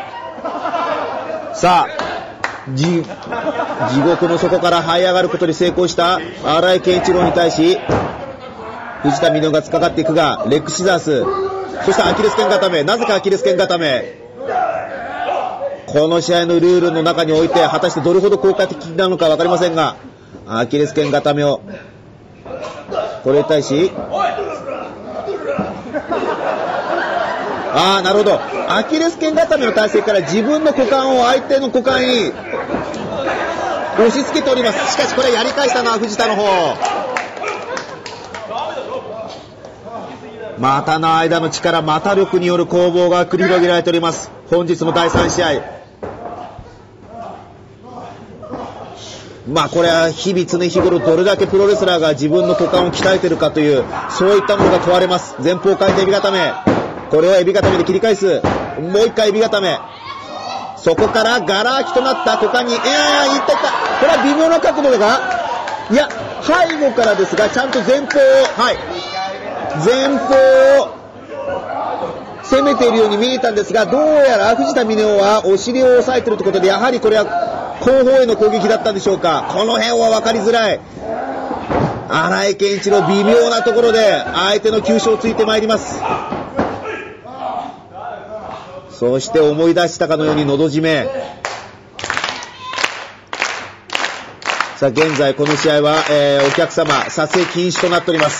さあ地, 地獄の底から這い上がることに成功した新井健一郎に対し藤田峰雄が突っかかっていくがレッグシザース、そしてアキレス腱固め。なぜかアキレス腱固め。この試合のルールの中において果たしてどれほど効果的なのか分かりませんがアキレス腱固めをこれに対しああなるほどアキレス腱固めの体勢から自分の股間を相手の股間に押し付けております。しかしこれやり返したのは藤田の方。股の間の力股力による攻防が繰り広げられております本日のだいさん試合。まあこれは日々常日頃どれだけプロレスラーが自分の股間を鍛えているかというそういったものが問われます。前方回転エビ固め、これをエビ固めで切り返す。もう一回エビ固め、そこからガラ空きとなった股間にいやいったいった。これは微妙な角度がいや背後からですがちゃんと前方をはい前方を攻めているように見えたんですがどうやら藤田峰雄はお尻を押さえているということでやはりこれは後方への攻撃だったんでしょうか。この辺は分かりづらい。新井健一郎微妙なところで相手の急所をついてまいります。そして思い出したかのようにのど締め。さあ現在この試合は、えー、お客様撮影禁止となっております。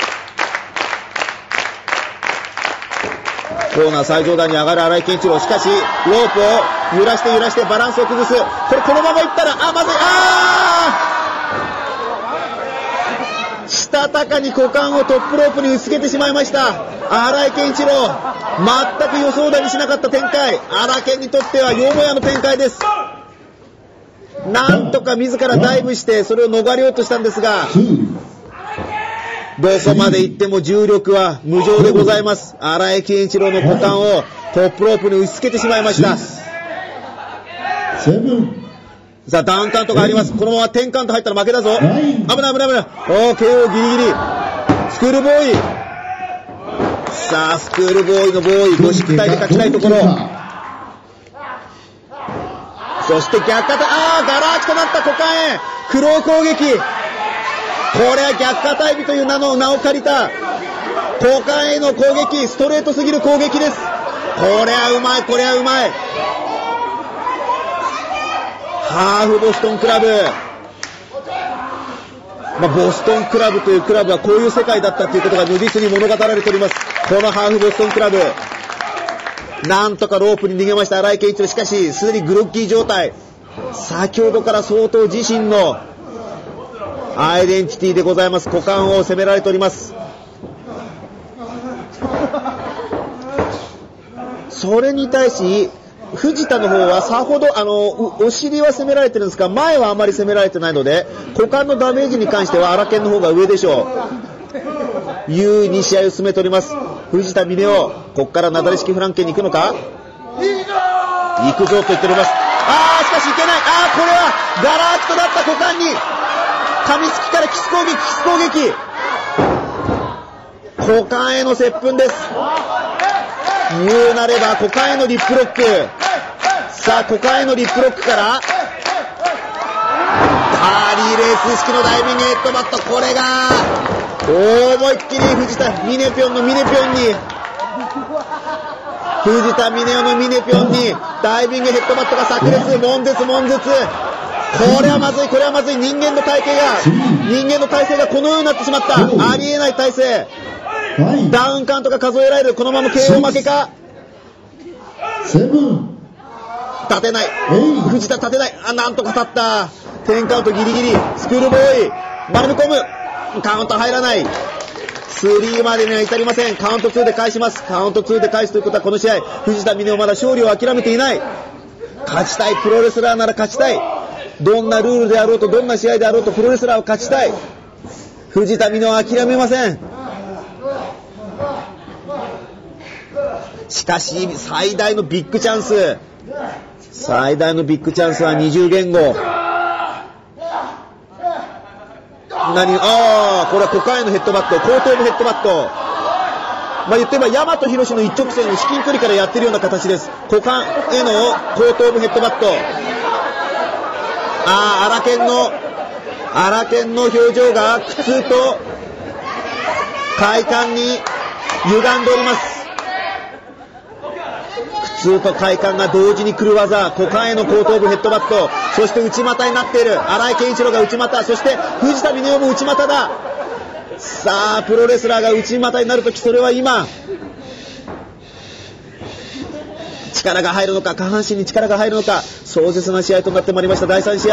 コーナー最上段に上がる新井健一郎。しかしロープを揺らして揺らしてバランスを崩す。これこのままいったらあまずいあーしたたかに股間をトップロープに打ちつけてしまいました新井健一郎。全く予想だにしなかった展開。新井健にとってはよもやの展開です。なんとか自らダイブしてそれを逃れようとしたんですがどこまで行っても重力は無情でございます。新井健一郎の股間をトップロープに打ちつけてしまいました。さあダウンカウントがあります。このままテンカウント入ったら負けだぞ。危ない危ない危ない。おー ケーオー ギリギリ。スクールボーイ。さあスクールボーイのボーイゴシック体で勝ちたいところ。そして逆肩あーガラ空きとなった股間へクロー攻撃。これは逆肩エビという名の名を借りた股間への攻撃。ストレートすぎる攻撃です。これはうまいこれはうまい。ハーフボストンクラブ、まあ、ボストンクラブというクラブはこういう世界だったということが如実に物語られております。このハーフボストンクラブなんとかロープに逃げました新井健一郎。しかしすでにグロッキー状態。先ほどから相当自身のアイデンティティでございます。股間を攻められております。それに対し藤田の方はさほどあのお尻は攻められてるんですが前はあまり攻められてないので股間のダメージに関しては荒研の方が上でしょう。優位に試合を進めております藤田峰雄。ここからなだれ式フランケンに行くのか。行くぞと言っております。あーしかしいけない。あーこれはガラ空きとなった股間に噛みつきからキス攻撃キス攻撃。股間への接吻です。言うなれば股間へのリップロック。さあ股間へのリップロックからカーリーレース式のダイビングヘッドバット。これが思いっきり藤田ミネピョンのミネピョンに藤田峰雄のミネピョンにダイビングヘッドバットが炸裂。悶絶悶絶。これはまずいこれはまずい。人間の体型が人間の体勢がこのようになってしまった。ありえない体勢。ダウンカウントが数えられる。このまま ケーオー 負けか。立てない藤田立てない。あなんとか立った。テンカウントギリギリ。スクールボーイ丸め込む。 カウント入らない。スリーまでには至りません。カウントツーで返します。カウントツーで返すということはこの試合、藤田峰雄まだ勝利を諦めていない。勝ちたい。プロレスラーなら勝ちたい。どんなルールであろうと、どんな試合であろうと、プロレスラーを勝ちたい。藤田峰雄は諦めません。しかし最大のビッグチャンス、最大のビッグチャンスはにじゅう言語。何、ああ、これは股間へのヘッドバット、後頭部ヘッドバット。まあ言ってみれば大和宏の一直線を至近距離からやってるような形です。股間への後頭部ヘッドバット。ああ、荒研の荒研の表情が苦痛と快感に歪んでおります。苦痛と快感が同時に来る技、股間への後頭部ヘッドバット、そして内股になっている新井健一郎が内股、そして藤田峰雄も内股だ。さあプロレスラーが内股になるとき、それは今力が入るのか、下半身に力が入るのか、壮絶な試合となってまいりました。だいさん試合、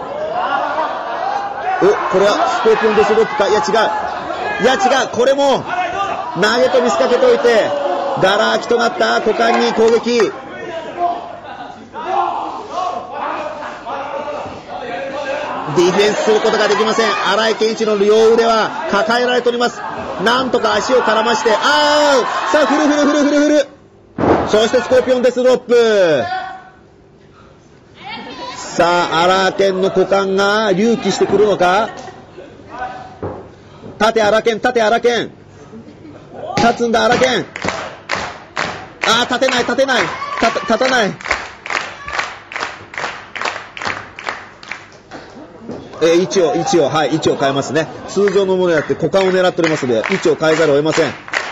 お、これはスコーピオンデスロックか、いや違う、いや違う、これも投げと見せかけておいてガラ空きとなった股間に攻撃。ディフェンスすることができません。新井健一郎の両腕は抱えられております。なんとか足を絡まして、あー、さあフルフルフルフルフル、そしてスコーピオンデスロップ。さあ荒健の股間が隆起してくるのか。縦荒健、縦荒健、立つんだ荒健。あー、立てない立てない、立たない。えー、位置を位置をはい位置を変えますね。通常のものやって股間を狙っておりますので位置を変えざるを得ません。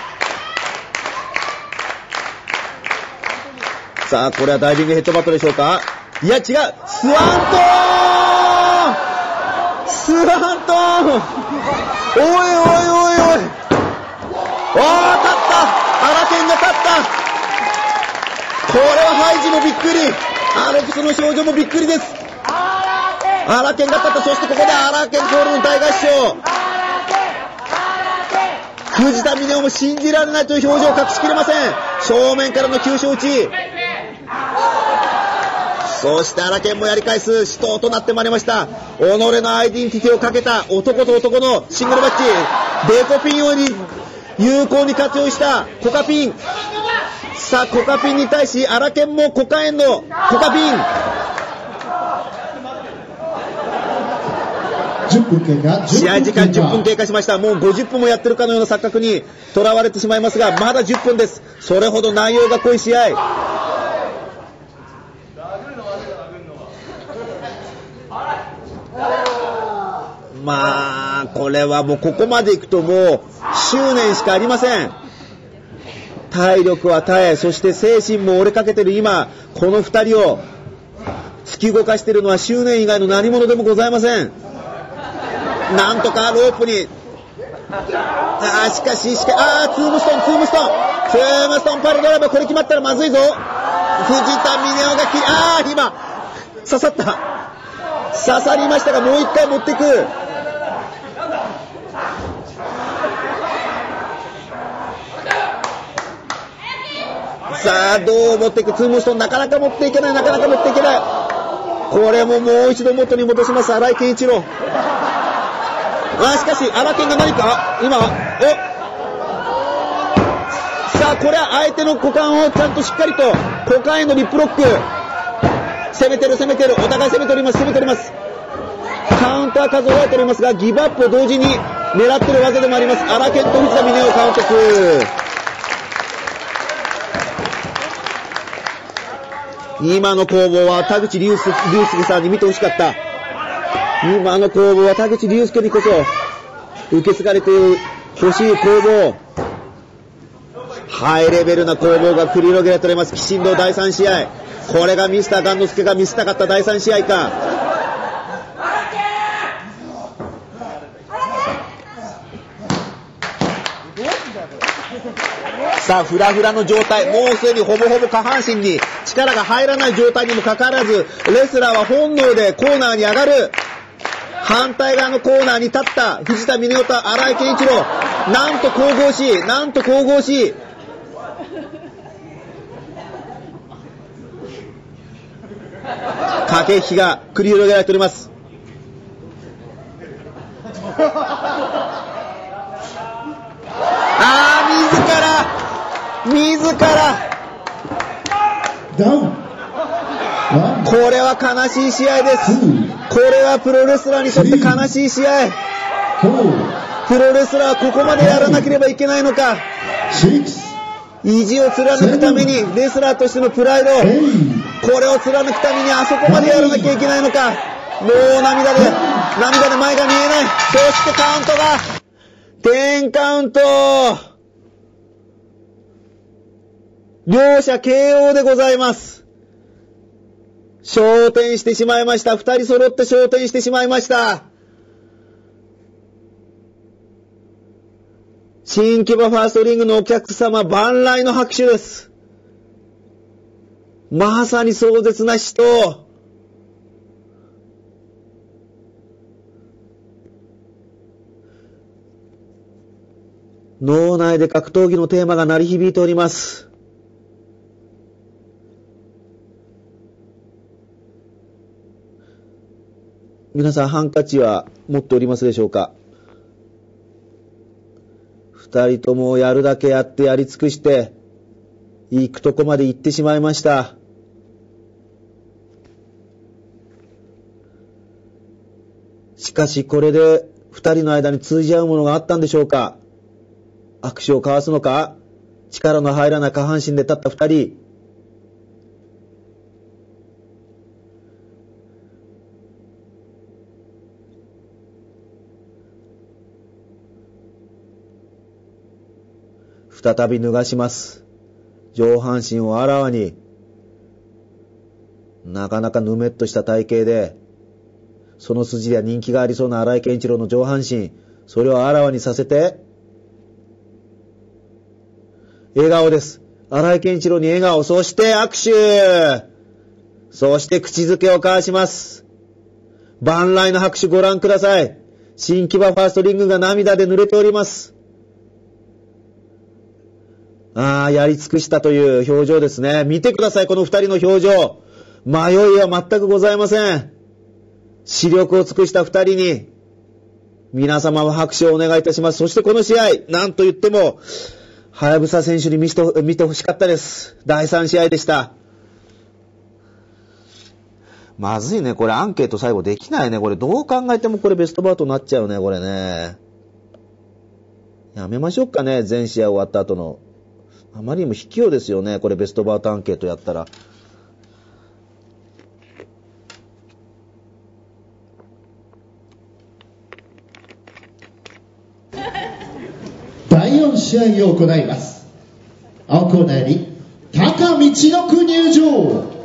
さあこれはダイビングヘッドバットでしょうか。いや違う、スワントーン、スワントーン、おいおいおいおい、おー、勝った、荒健が勝った。これはハイジもびっくり、アルプスの表情もびっくりです。荒健が勝った。そしてここで荒健コールの大合唱。藤田峰雄も信じられないという表情を隠しきれません。正面からの急所打ち、そして荒健もやり返す死闘となってまいりました。己のアイデンティティをかけた男と男のシングルマッチ、デコピンを有効に活用したコカピン。さあコカピンに対し荒健も股間へのコカピン。 じゅっぷん経過、 試合時間じゅっぷん経過しました。もうごじゅっぷんもやってるかのような錯覚にとらわれてしまいますが、まだじゅっぷんです。それほど内容が濃い試合。まあこれはもうここまでいくともう執念しかありません。体力は耐え、そして精神も折れかけてる今、このふたりを突き動かしているのは執念以外の何者でもございません。なんとかロープに、あーしかししかあーツームストンツームストンツームストンパルドライバー、これ決まったらまずいぞ。藤田峰雄が切り、あー今刺さった、刺さりましたがもう一回持っていく。さあどう持っていく。ツームストンなかなか持っていけない、なかなか持っていけない。これももう一度元に戻します新井健一郎。あしかし荒健が何か今、おさあこれは相手の股間をちゃんとしっかりと股間へのリップロック、攻めてる攻めてる、お互い攻めております、攻めております。カウンター数をえておりますがギブアップを同時に狙ってる技でもあります。荒健と藤田峰雄カウント数。今の攻防は田口竜介さんに見てほしかった。今の攻防は田口竜介にこそ受け継がれてほしい攻防。ハイレベルな攻防が繰り広げられております。鬼神道だいさん試合、これがミスター雁之助が見せたかっただいさん試合か。さあフラフラの状態、もうすでにほぼほぼ下半身に力が入らない状態にもかかわらず、レスラーは本能でコーナーに上がる。 反対側のコーナーに立った藤田峰夫と荒井健一郎。なんと神々しい。なんと神々しい。駆け引きが繰り広げられております。あー、自ら自らダウン。ワン、 これは悲しい試合です。 ツー、 これはプロレスラーにとって悲しい試合。 フォー、 プロレスラーはここまでやらなければいけないのか。 シックス、 意地を貫くために、レスラーとしてのプライド、 エイ、 これを貫くためにあそこまでやらなきゃいけないのか。もう涙で涙で前が見えない。そしてカウントがテンカウント。両者 ケーオー でございます。昇天してしまいました。二人揃って昇天してしまいました。新木場ファーストリングのお客様、万来の拍手です。まさに壮絶な死闘。脳内で格闘技のテーマが鳴り響いております。皆さんハンカチは持っておりますでしょうか。二人ともやるだけやってやり尽くして行くとこまで行ってしまいました。しかしこれで二人の間に通じ合うものがあったんでしょうか。握手を交わすのか。力の入らない下半身で立った二人。再び脱がします。上半身をあらわに。なかなかぬめっとした体型で、その筋では人気がありそうな荒井健一郎の上半身、それをあらわにさせて、笑顔です。荒井健一郎に笑顔、そして握手、そして口づけを交わします。万来の拍手ご覧ください。新木場ファーストリングが涙で濡れております。ああ、やり尽くしたという表情ですね。見てください、この二人の表情。迷いは全くございません。視力を尽くした二人に、皆様は拍手をお願いいたします。そしてこの試合、なんと言っても、はやぶさ選手に見て、見てほしかったです。だいさん試合でした。まずいね、これアンケート最後できないね。これどう考えてもこれベストバウトになっちゃうね、これね。やめましょうかね、全試合終わった後の。あまりにも卑怯ですよね、これベストバウトアンケートやったら。 だいよん試合を行います。青コーナーに高道の区入場。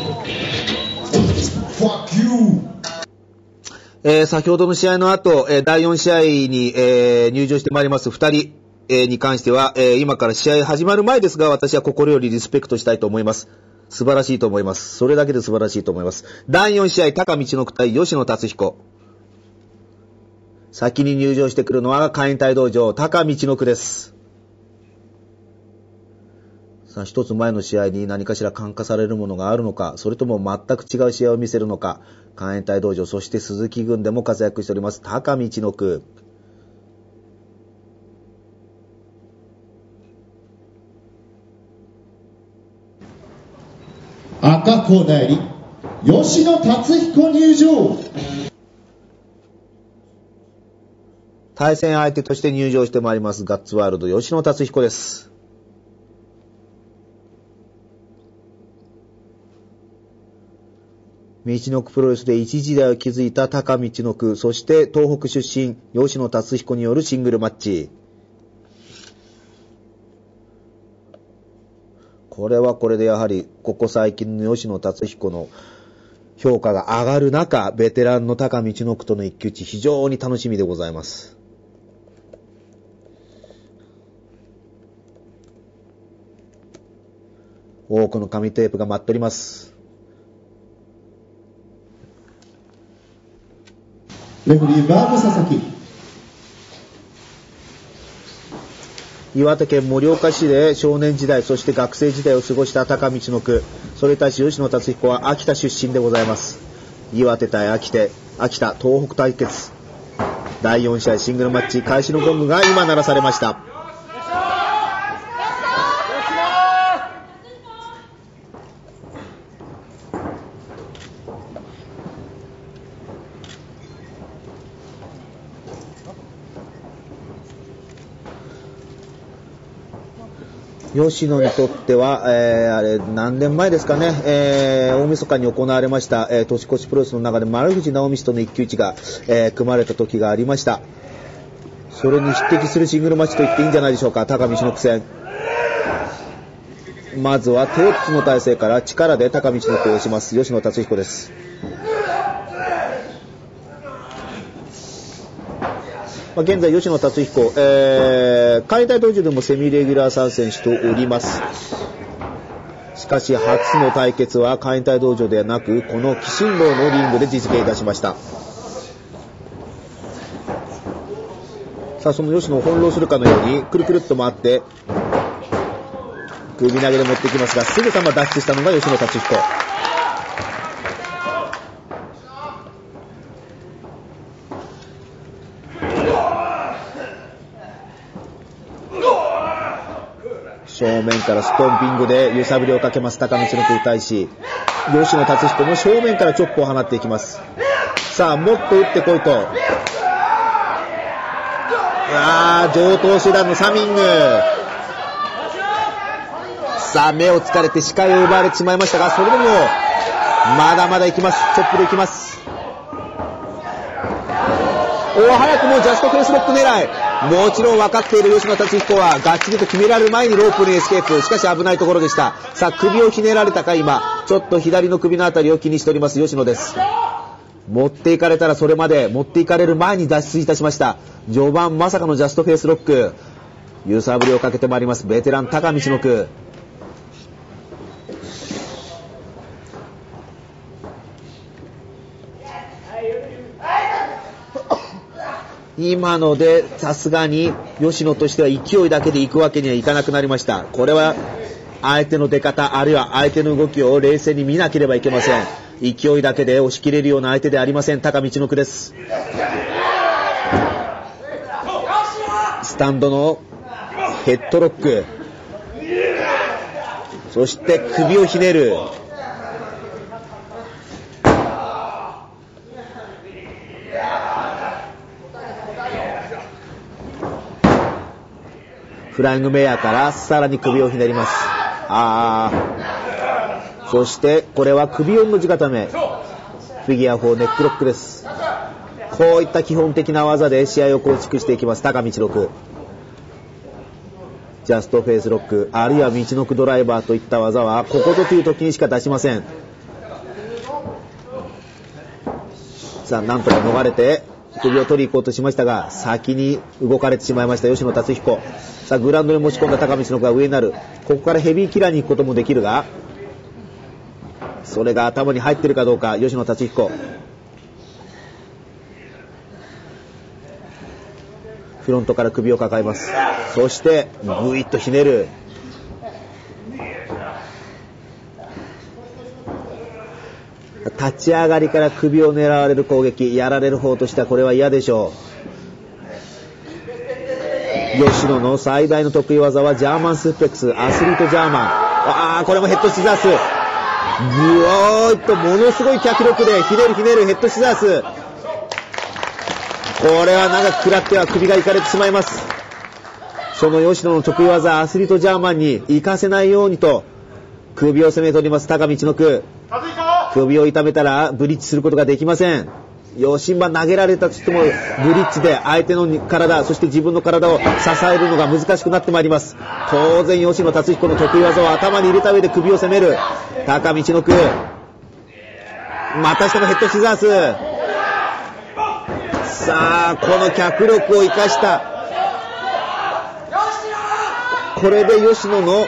えー、先ほどの試合の後、えー、だいよん試合に、えー、入場してまいりますふたり、えー、に関しては、えー、今から試合始まる前ですが、私は心よりリスペクトしたいと思います。素晴らしいと思います。それだけで素晴らしいと思います。だいよん試合、高道の区対吉野達彦。先に入場してくるのは海援隊道場、高道の区です。さあ、一つ前の試合に何かしら感化されるものがあるのか、それとも全く違う試合を見せるのか、海援隊道場、そして鈴木軍でも活躍しております、高道の区。 赤コーナーに吉野達彦入場。 対戦相手として入場してまいります、ガッツワールド、吉野達彦です。道の区プロレスで一時代を築いた高道の区、そして東北出身、吉野達彦によるシングルマッチ。これはこれでやはり、ここ最近の吉野達彦の評価が上がる中、ベテランの高道の区との一騎打ち、非常に楽しみでございます。多くの紙テープが待っております。 レフェリーバーム佐々木。 岩手県盛岡市で少年時代そして学生時代を過ごした高道の句、それに対し吉野達彦は秋田出身でございます。岩手対秋田、秋田東北対決だいよん試合シングルマッチ開始のゴングが今鳴らされました。吉野にとっては、えー、あれ何年前ですかね、えー、大晦日に行われました、えー、年越しプロレスの中で丸藤直美との一騎打ちが、えー、組まれた時がありました。それに匹敵するシングルマッチと言っていいんじゃないでしょうか。高道の苦戦、まずは手をつの体勢から力で高道の句を押します吉野達彦です。まあ、現在吉野達彦、えー、海外道場でもセミレギュラー参戦しております。しかし初の対決は海外道場ではなくこの鬼神道のリングで実現いたしました。さあその吉野を翻弄するかのようにくるくるっと回って首投げで持ってきますが、すぐさま脱出したのが吉野達彦。正面からストンピングで揺さぶりをかけます高道の句に対し、吉野達彦も正面からチョップを放っていきます。さあもっと打ってこいと、あー上等手段のサミング。さあ目をつかれて視界を奪われてしまいましたが、それでもまだまだいきます。チョップでいきます。おお早くもジャストフェイスロック狙い。もちろん分かっている吉野達彦はがっちりと決められる前にロープにエスケープ。しかし危ないところでした。さあ首をひねられたか。今ちょっと左の首のあたりを気にしております吉野です。持っていかれたらそれまで持っていかれる前に脱出いたしました。序盤まさかのジャストフェイスロック、揺さぶりをかけてまいりますベテラン高道の句。今のでさすがに吉野としては勢いだけで行くわけにはいかなくなりました。これは相手の出方あるいは相手の動きを冷静に見なければいけません。勢いだけで押し切れるような相手ではありません高道の句です。スタンドのヘッドロック、そして首をひねる。フライングメアからさらに首をひねります。あー、そしてこれは首をの字固め、フィギュアフォーネックロックです。こういった基本的な技で試合を構築していきます高道の句。ジャストフェイスロックあるいは道のくドライバーといった技はここぞという時にしか出しません。さあなんとか逃れて首を取りに行こうとしましたが先に動かれてしまいました吉野達彦。さあグラウンドに持ち込んだ高道の句が上になる。ここからヘビーキラーに行くこともできるが、それが頭に入っているかどうか吉野達彦。フロントから首を抱えます。そしてグイッとひねる。立ち上がりから首を狙われる攻撃、やられる方としてはこれは嫌でしょう。吉野の最大の得意技はジャーマンスープレックス、アスリートジャーマン。ああこれもヘッドシザース、ぐおーっとものすごい脚力でひねるひねるヘッドシザース。これは長く食らっては首がいかれてしまいます。その吉野の得意技アスリートジャーマンに活かせないようにと首を攻めております高道の句。首を痛めたらブリッジすることができません。吉馬投げられたとしてもブリッジで相手の体そして自分の体を支えるのが難しくなってまいります。当然吉野達彦の得意技を頭に入れた上で首を攻める高道の句。またしてもヘッドシザース。さあこの脚力を生かしたこれで吉野の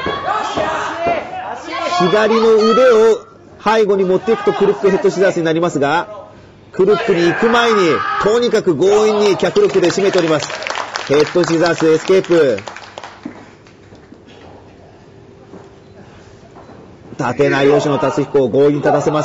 左の腕を背後に持っていくとクルックヘッドシザースになりますが、 クルックに行く前に、とにかく強引に脚力で締めております。ヘッドシザースエスケープ。立てない吉野達彦を強引に立たせます。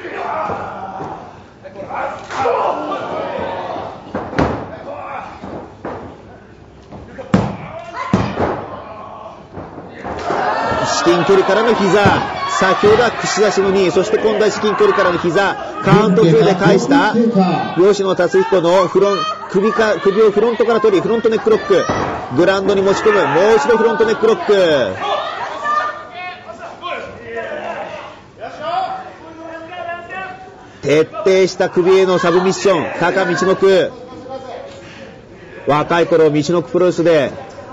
至近距離からの膝、先ほどは串出しのに、そして今度は至近距離からの膝、カウントツーで返した吉野達彦のフロン首か首をフロントから取り、フロントネックロック、グラウンドに持ち込む、もう一度フロントネックロック。徹底した首へのサブミッション、高道のく。若い頃道のくプロレスで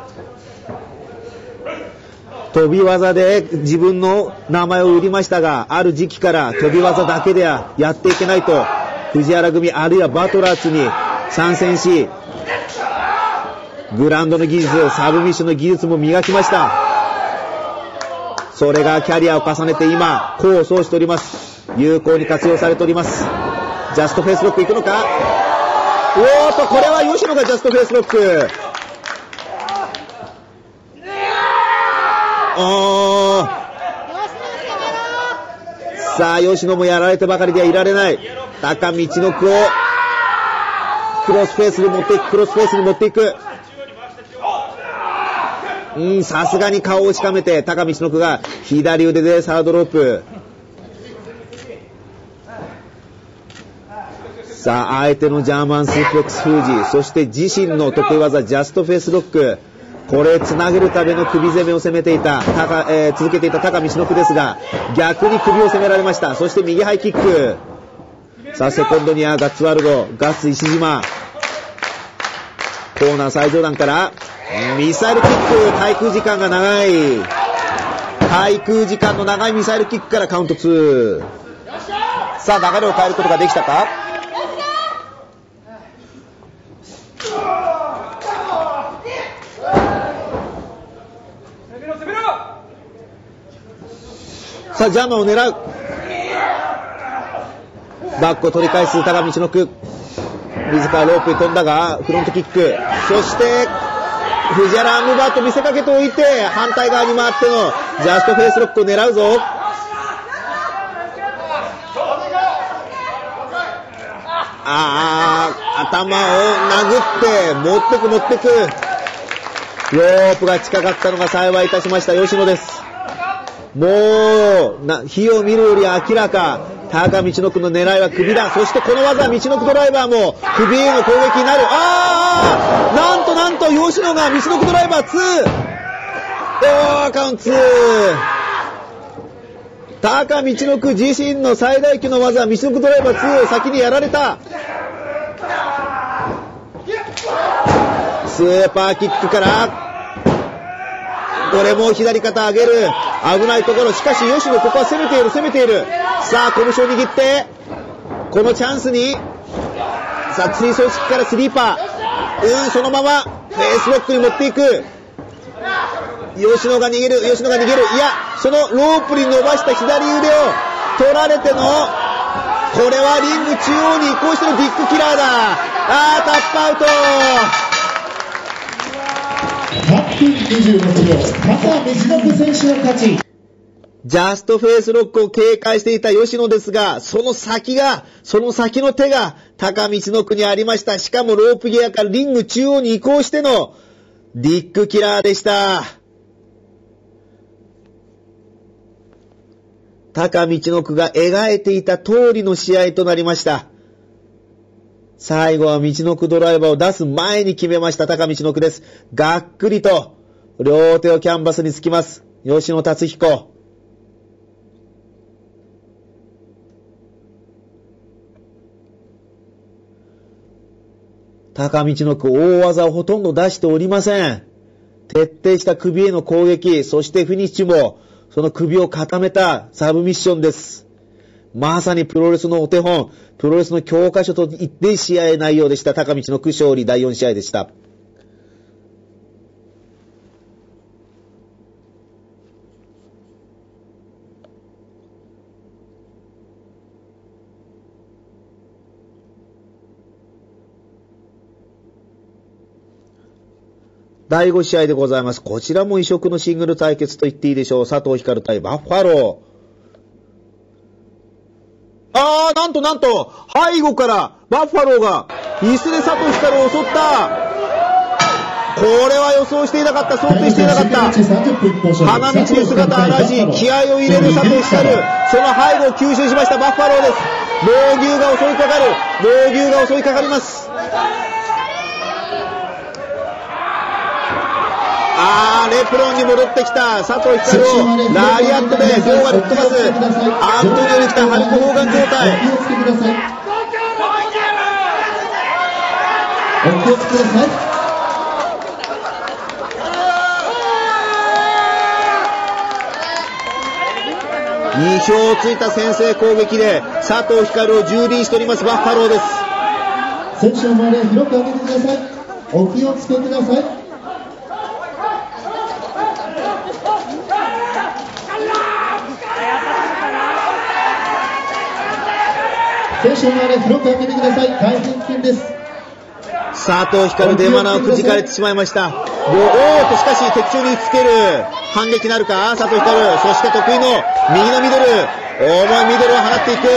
飛び技で自分の名前を売りましたが、ある時期から飛び技だけではやっていけないと藤原組あるいはバトラーズに参戦し、グラウンドの技術、サブミッションの技術も磨きました。それがキャリアを重ねて今功を奏しております。有効に活用されております。ジャストフェイスロックいくのか。おーっと、これは吉野がジャストフェイスロック。おー、さあ吉野もやられてばかりではいられない。高道のくをクロスフェイスに持っていく、クロスフェイスに持っていく。うん、さすがに顔をしかめて高道のくが左腕でサードロープ。さあ相手のジャーマンスープレックス封じ、そして自身の得意技ジャストフェイスロック、これつなげるための首攻めを攻めていた高、えー、続けていた高道のくですが、逆に首を攻められました。そして右ハイキック。さあセコンドにはガッツワールド、ガッツ石島、コーナー最上段からミサイルキック。滞空時間が長い、滞空時間の長いミサイルキックからカウントツー。さあ流れを変えることができたか。さあジャーマンを狙う。バックを取り返す高道のく、自らロープに飛んだがフロントキック、そして藤原アームバーと見せかけておいて反対側に回ってのジャストフェイスロックを狙うぞ。ああ、頭を殴って持ってく持ってく。ロープが近かったのが幸いいたしました吉野です。もうな火を見るより明らか、高道のくの狙いは首だ。そしてこの技道のくドライバーも首への攻撃になる。ああ、なんとなんと吉野が道のくドライバーツー。おー、カウントツー。高道のく自身の最大級の技道のくドライバーツーを先にやられた。スーパーキックからこれも左肩上げる、危ないところ。しかし吉野ここは攻めている攻めている。さあ拳を握ってこのチャンスに、さあ追走式からスリーパー、うん、そのままフェイスロックに持っていく。吉野が逃げる吉野が逃げる。いや、そのロープに伸ばした左腕を取られての、これはリング中央に移行してのビッグキラーだ。あー、タップアウト。 はっぷんにじゅうろくびょう、高道のく選手の勝ち。 ジャストフェイスロックを警戒していた吉野ですが、その先が、その先の手が高道のくにありました。しかもロープギアからリング中央に移行してのディックキラーでした。高道のくが描いていた通りの試合となりました。最後は道のくドライバーを出す前に決めました高道のくです。がっくりと両手をキャンバスにつきます吉野達彦。高道のく大技をほとんど出しておりません。徹底した首への攻撃、そしてフィニッシュもその首を固めたサブミッションです。まさにプロレスのお手本、プロレスの教科書と言って試合内容でした。高道のく勝利だいよん試合でした。 だいご試合でございます。こちらも異色のシングル対決と言っていいでしょう。佐藤光対バッファロー。あー、なんとなんと、背後からバッファローが椅子で佐藤光を襲った。これは予想していなかった、想定していなかった。花道に姿現し、気合を入れる佐藤光。その背後を吸収しましたバッファローです。猛牛が襲いかかる。猛牛が襲いかかります。あー、レプロンに戻ってきた佐藤光をラリアットで両が吹っ飛ばす。アントニオに来たハリコ砲丸状態。 お気をつけください。お気をつけください。 に票ついた先制攻撃で佐藤光を蹂躙しておりますバッファローです。 選手の前で広く上げてください。お気をつけください。選手の前で広く上げてください。大変危険です。 佐藤光出花をくじかれてしまいました。おーっとしかし敵中につける反撃なるか佐藤光。そして得意の右のミドル、重いミドルを放っていく。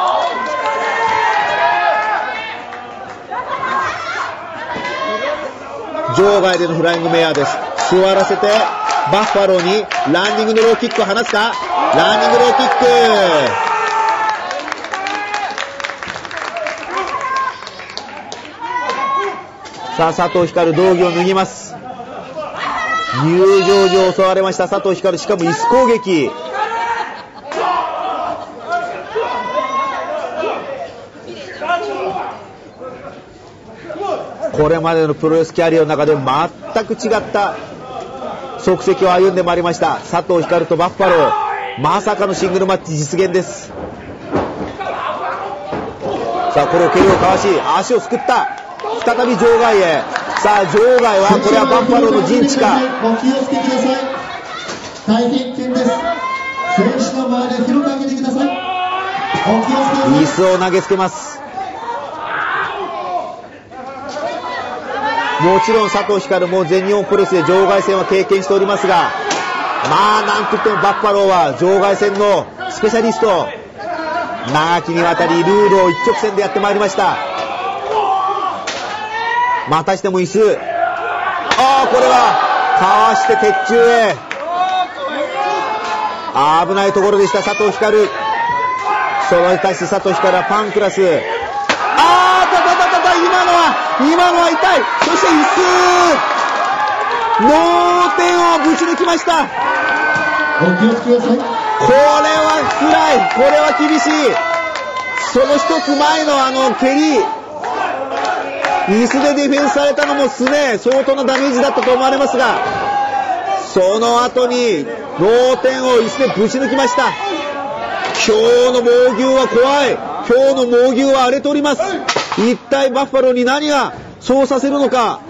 場外でのフライングメアです。座らせてバッファローにランディングのローキックを放つか。ランディングローキック。さあ佐藤光道着を脱ぎます。入場時を襲われました佐藤光。しかも椅子攻撃。これまでのプロレスキャリアの中で全く違った足跡を歩んでまいりました佐藤光とバッファロー。まさかのシングルマッチ実現です。さあこれを蹴りをかわし足をすくった。再び場外へ。さあ場外はこれはバッファローの陣地か。 お気をつけください。大変危険です。選手の前で広く上げてください。お気をつけください。 椅子を投げつけます。もちろん佐藤光も全日本プロレスで場外戦は経験しておりますが、まあなんといってもバッファローは場外戦のスペシャリスト。長きにわたりルールを一直線でやってまいりました。またしても椅子。ああこれはかわして鉄柱へ。危ないところでした佐藤光。それに対して佐藤光はパンクラス。あーたたたたた、今のは今のは痛い。そして椅子脳天をぶち抜きました。 お気をつけください。 これは辛い。これは厳しい。その一つ前のあの蹴り、椅子でディフェンスされたのもすね相当なダメージだったと思われますが、その後に脳天を椅子でぶち抜きました。今日の猛牛は怖い。今日の猛牛は荒れております。一体バッファローに何がそうさせるのか。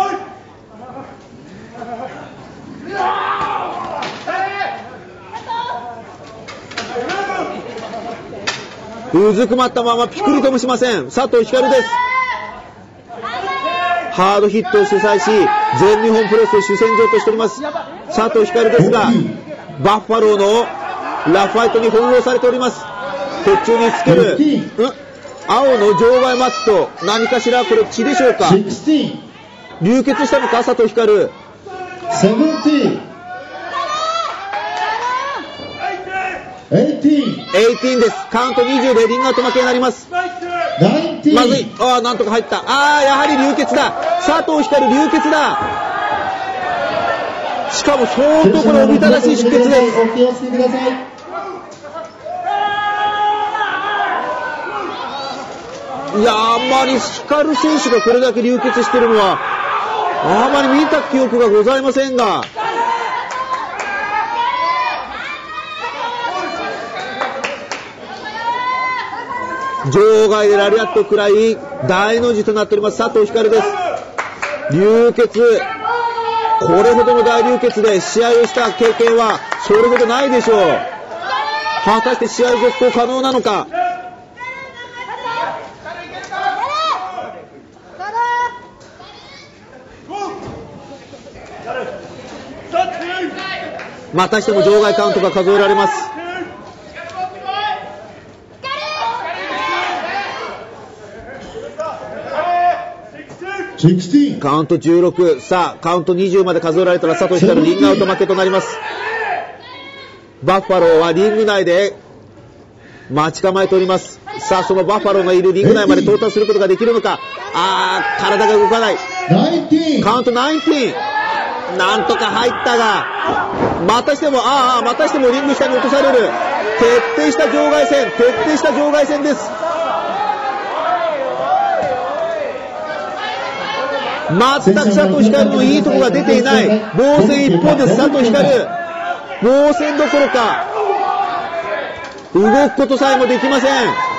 うずくまったままピクリともしません佐藤光です。ハードヒットを主催し全日本プロレスを主戦場としております佐藤光ですが、バッファローのラファイトに翻弄されております。鉄柱につける、うん、青の場外マット、何かしらこれ血でしょうか。流血したのか佐藤光。 セブンティーン、エイティーン、 エイティーンです。カウントにじゅうでリングアウト負けになります。 ナインティーン、 まずい。ああなんとか入った。ああやはり流血だ。佐藤光流血だ。しかも相当これおびただしい出血です。 お気をつけください。 いやあんまり光選手がこれだけ流血しているのはあまり見た記憶がございませんが、場外でラリアットを食らい大の字となっております佐藤光です。流血、これほどの大流血で試合をした経験はそれほどないでしょう。果たして試合続行可能なのか。 またしても場外カウントが数えられます。カウントじゅうろく、さあカウントにじゅうまで数えられたら佐藤光リングアウト負けとなります。バッファローはリング内で待ち構えております。さあそのバッファローのいるリング内まで到達することができるのか。あー、体が動かない。カウントじゅうきゅう、なんとか入ったが、またしてもああまたしてもリング下に落とされる。徹底した場外戦、徹底した場外戦です。全く佐藤光のいいところが出ていない。防戦一方です。佐藤光防戦どころか動くことさえもできません。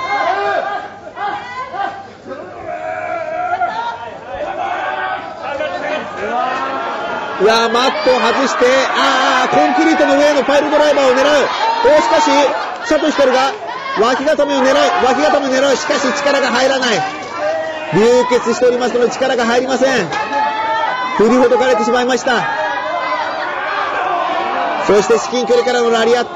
いやマットを外して、ああコンクリートの上へのパイルドライバーを狙う。おしかし佐藤光が脇固めを狙う脇固めを狙う。しかし力が入らない。流血しておりますので力が入りません。振りほどかれてしまいました。そして至近距離からのラリアット。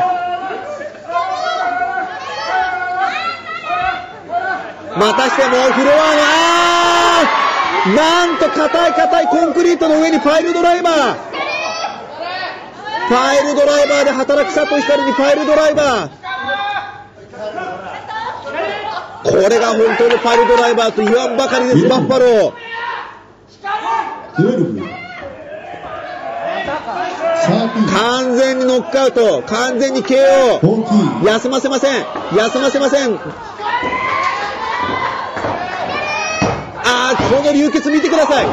またしてもフロアのあーなんと硬い硬いコンクリートの上にパイルドライバー。パイルドライバーで働く佐藤光にパイルドライバー。これが本当のパイルドライバーと言わんばかりです。バッファロー完全にノックアウト、完全に ケーオー。 休ませません休ませません。あーこの流血見てください。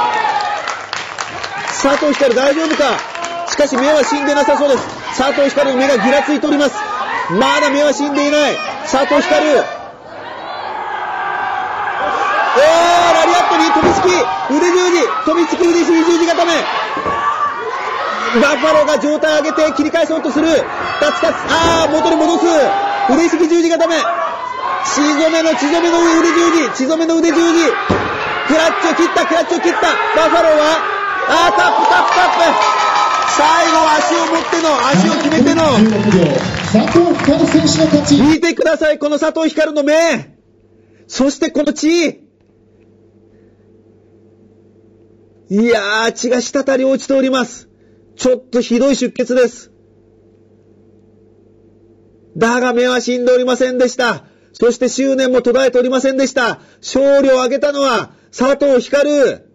佐藤光大丈夫か。しかし目は死んでなさそうです。佐藤光の目がギラついております。まだ目は死んでいない佐藤光。おーラリアットに飛びつき腕十字飛びつき腕十字固め。バッファローが上体上げて切り返そうとする。タツタツあー元に戻す腕式十字固め。血染めの血染めの腕十字血染めの腕十字。クラッチを切ったクラッチを切ったバッファローはあータップタップタップ。最後は足を持っての足を決めての佐藤光選手の勝ち。 見てくださいこの佐藤光の目、そしてこの血。いやー血が滴り落ちております。ちょっとひどい出血です。だが目は死んでおりませんでした。そして執念も途絶えておりませんでした。勝利を挙げたのは佐藤光。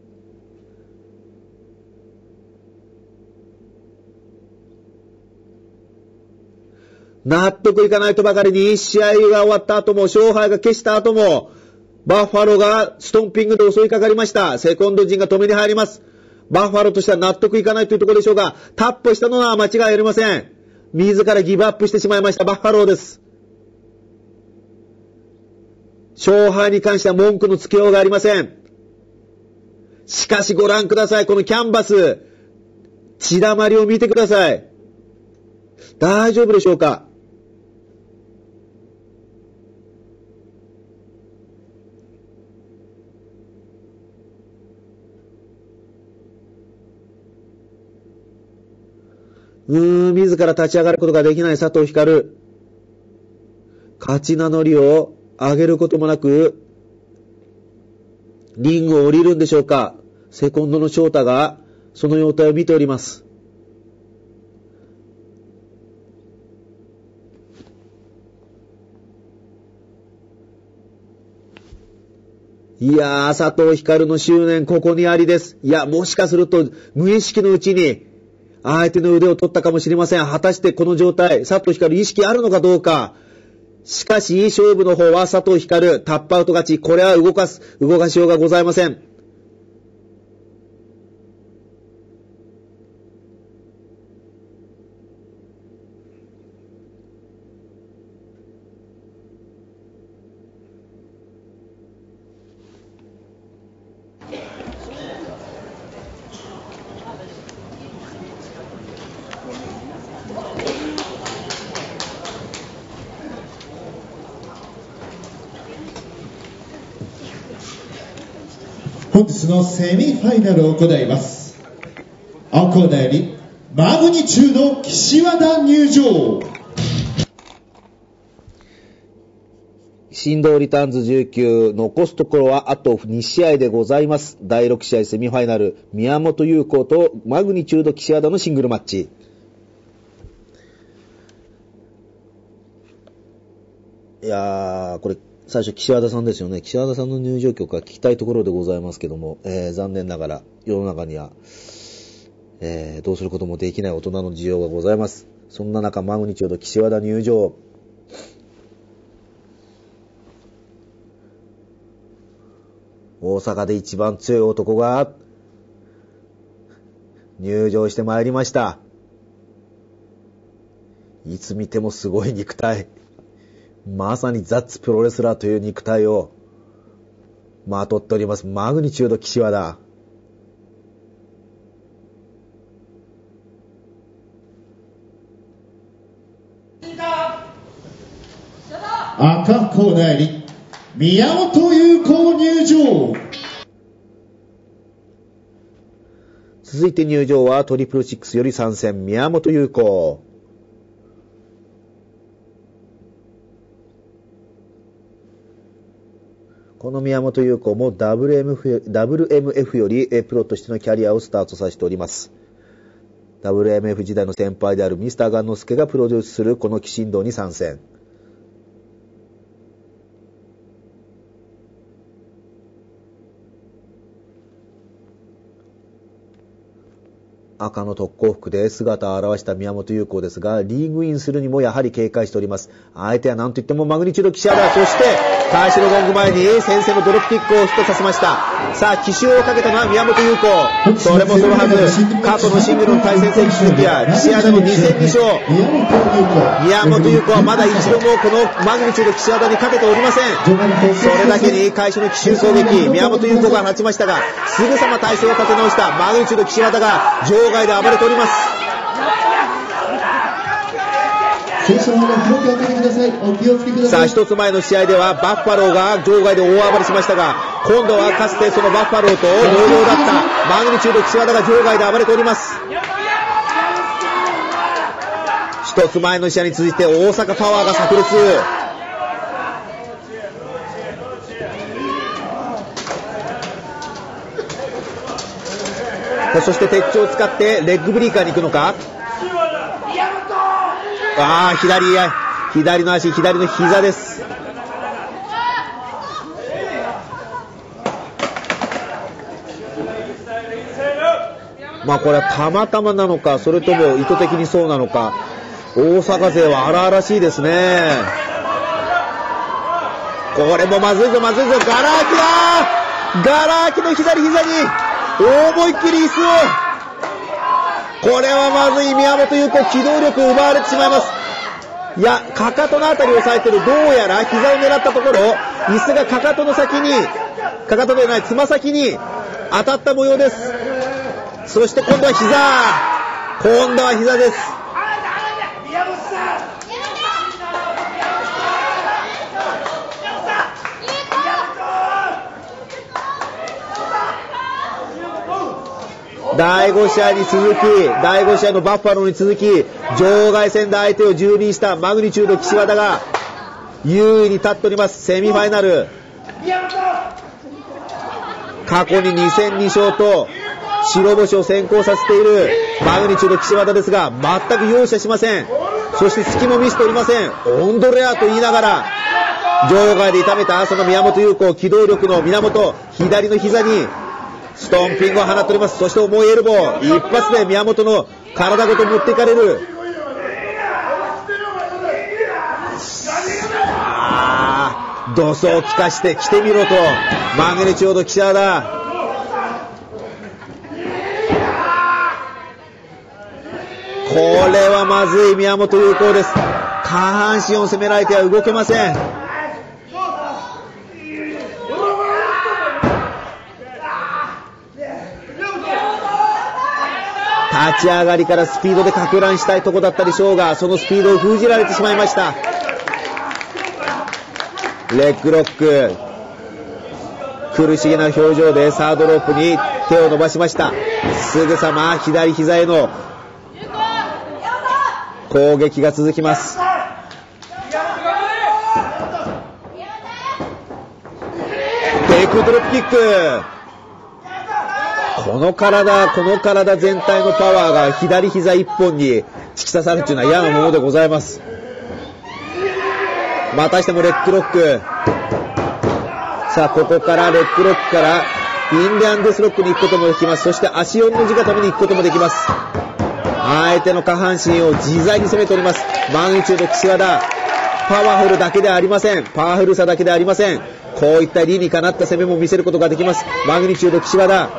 納得いかないとばかりに試合が終わった後も勝敗が消した後もバッファローがストンピングで襲いかかりました。セコンド陣が止めに入ります。バッファローとしては納得いかないというところでしょうが、タップしたのは間違いありません。自らギブアップしてしまいましたバッファローです。勝敗に関しては文句のつけようがありません。しかしご覧くださいこのキャンバス、血だまりを見てください。大丈夫でしょうか。うーん、自ら立ち上がることができない佐藤光。勝ち名乗りを上げることもなく、リングを降りるんでしょうか。セコンドの翔太がその容態を見ております。いやー、佐藤光の執念ここにありです。いや、もしかすると無意識のうちに相手の腕を取ったかもしれません。果たしてこの状態、佐藤光意識あるのかどうか。しかし、いい勝負の方は佐藤光、タップアウト勝ち。これは動かす、動かしようがございません。 本日のセミファイナルを行います。青コーナーよりマグニチュード岸和田入場。 振動リターンズじゅうきゅう、残すところはあとに試合でございます。だいろく試合セミファイナル、宮本優子とマグニチュード岸和田のシングルマッチ。いやー、これ最初岸和田さんですよね。岸和田さんの入場曲は聞きたいところでございますけども、えー、残念ながら世の中には、えー、どうすることもできない大人の事情がございます。そんな中、マグニチュード岸和田入場。大阪で一番強い男が入場してまいりました。いつ見てもすごい肉体。まさにザッツプロレスラーという肉体をまとっております。マグニチュード岸和田。 赤コーナーに宮本優子入場。 続いて入場はトリプルシックスより参戦、宮本優子。この宮本優子も ダブルエムエフ, ダブルエムエフ よりプロとしてのキャリアをスタートさせております。ダブルエムエフ 時代の先輩であるミスターガンノスケがプロデュースするこの騎士道に参戦。赤の特攻服で姿を現した宮本優子ですが、リーグインするにもやはり警戒しております。相手は何と言ってもマグニチュード岸和田。そして開始のゴング前に先制のドロップキックをヒットさせました。さあ奇襲をかけたのは宮本優子。それもそのはず。過去のシングルの対戦成績や岸和田のに戦に勝。宮本優子はまだ一度もこのマグニチュード岸和田にかけておりません。それだけに開始の奇襲攻撃、宮本優子が放ちましたが、すぐさま体勢を立て直したマグニチュード岸和田が場外で暴れております。さあ一つ前の試合ではバッファローが場外で大暴れしましたが、今度はかつてそのバッファローと同様だったマグニチュード岸和田が場外で暴れております。一つ前の試合に続いて大阪パワーが炸裂。そして鉄柱を使ってレッグブリーカーに行くのか。ああ、左、左の足、左の膝です。まあこれはたまたまなのか、それとも意図的にそうなのか。大阪勢は荒々しいですね。これもまずいぞまずいぞ。ガラ空きだ。ガラ空きの左膝に思いっきり椅子を。これはまずい。宮本優子機動力を奪われてしまいます。いや、かかとのあたりを押さえてる。どうやら膝を狙ったところ、椅子がかかとの先に、かかとではないつま先に当たった模様です。そして今度は膝。今度は膝です。だいご試合に続き、だいご試合のバッファローに続き、場外戦で相手を蹂躙したマグニチュード岸和田が優位に立っております。セミファイナル。過去にに戦に勝と白星を先行させているマグニチュード岸和田ですが、全く容赦しません。そして隙も見せておりません。オンドレアと言いながら場外で痛めたその宮本優子、機動力の源、左の膝にストンピングを放っております。そして重いエルボー、一発で宮本の体ごと持っていかれる。ああ、土足を利かして来てみろとマグニチュード岸和田。これはまずい。宮本優子です。下半身を攻められては動けません。立ち上がりからスピードでかく乱したいとこだったでしょうが、そのスピードを封じられてしまいました。レッグロック、苦しげな表情でサードロープに手を伸ばしました。すぐさま左膝への攻撃が続きます。テイクドロップキック。この体、この体全体のパワーが左膝一本に突き刺さるというのは嫌なものでございます。またしてもレッグロック。さあ、ここからレッグロックからインディアンデスロックに行くこともできます。そして足よんの字固めに行くこともできます。相手の下半身を自在に攻めております。マグニチュード岸和田。パワフルだけではありません。パワフルさだけではありません。こういった理にかなった攻めも見せることができます。マグニチュード岸和田。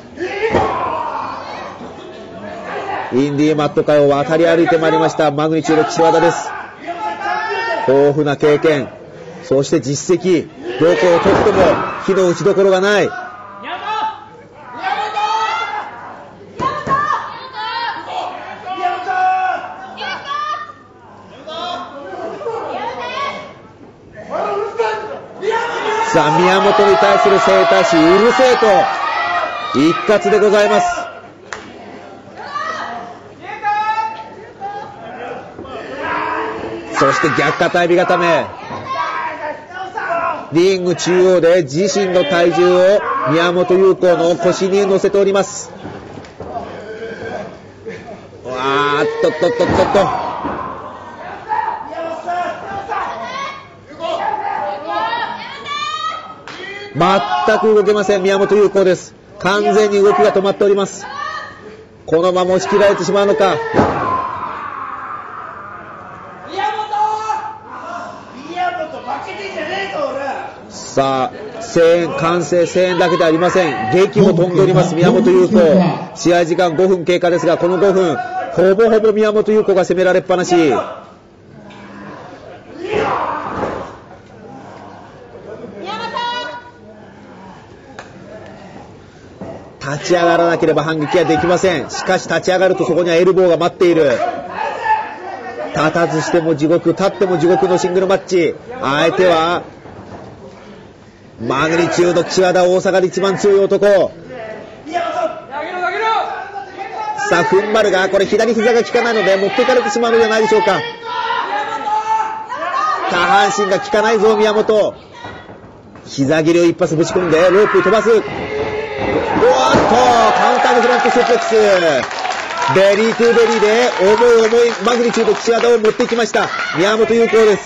インディーマット界を渡り歩いてまいりましたマグニチュード岸和田です。豊富な経験、そして実績、どこを取っても火の打ちどころがない。さあ、宮本に対する正対し、うるせえと一括でございます。そして逆肩エビ固め。リング中央で自身の体重を宮本優子の腰に乗せております。わーっとっとっとっとっと。全く動けません、宮本優子です。完全に動きが止まっております。このまま押し切られてしまうのか。さあ、声援、歓声、声援だけではありません。劇も飛んでおります、宮本優子。試合時間ごふん経過ですが、このごふん、ほぼほぼ宮本優子が攻められっぱなし。立ち上がらなければ反撃はできません。しかし立ち上がるとそこにはエルボーが待っている。立たずしても地獄、立っても地獄のシングルマッチ。相手はマグニチュード岸和田、大阪で一番強い男。さあ、踏ん張るが、これ左膝が効かないので持っていかれてしまうのではないでしょうか。下半身が効かないぞ、宮本。膝切りを一発ぶち込んでロープ飛ばす。おっと、カウンターのフランクスープレックス。ベリートゥーベリーで重い重いマグニチュード岸和田を持っていきました宮本優子です。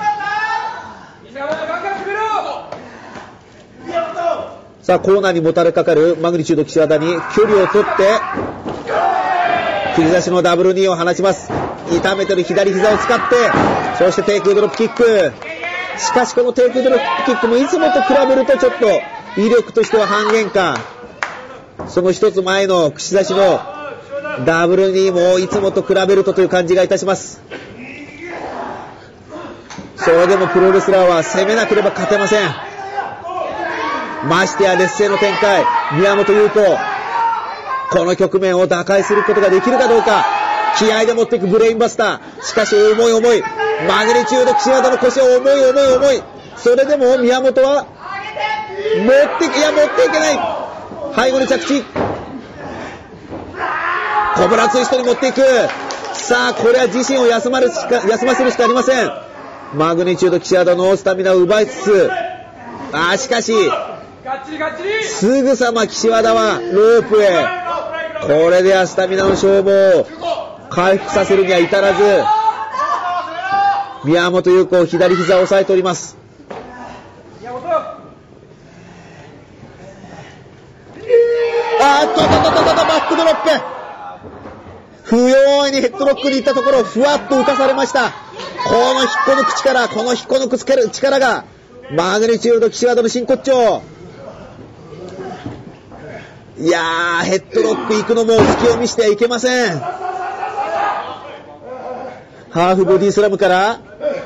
さあ、コーナーにもたれかかるマグニチュード岸和田に距離を取って振り出しのダブルニーを放ちます。痛めてる左膝を使って、そしてテイクドロップキック。しかしこのテイクドロップキックもいつもと比べるとちょっと威力としては半減か。その一つ前の串刺しのダブルニーもいつもと比べるとという感じがいたします。それでもプロレスラーは攻めなければ勝てません。ましてや劣勢の展開、宮本優子、この局面を打開することができるかどうか。気合で持っていくブレインバスター。しかし重い重いマグニチュード岸和田の腰を重い重い重い。それでも宮本は持っていや持っていけない。背後に着地、コブラツイストに持っていく。さあ、これは自身を休まるしか休ませるしかありません。マグニチュード岸和田のスタミナを奪いつつ、あーしかしすぐさま岸和田はロープへ。これではスタミナの消耗を回復させるには至らず、宮本優子左膝を押さえております。あーっととととととバックドロップ。不用意にヘッドロックに行ったところふわっと浮かされました。この引っこ抜く力、この引っこ抜く力がマグニチュード岸和田の真骨頂。いやー、ヘッドロック行くのも隙を見せてはいけません。ハーフボディスラムから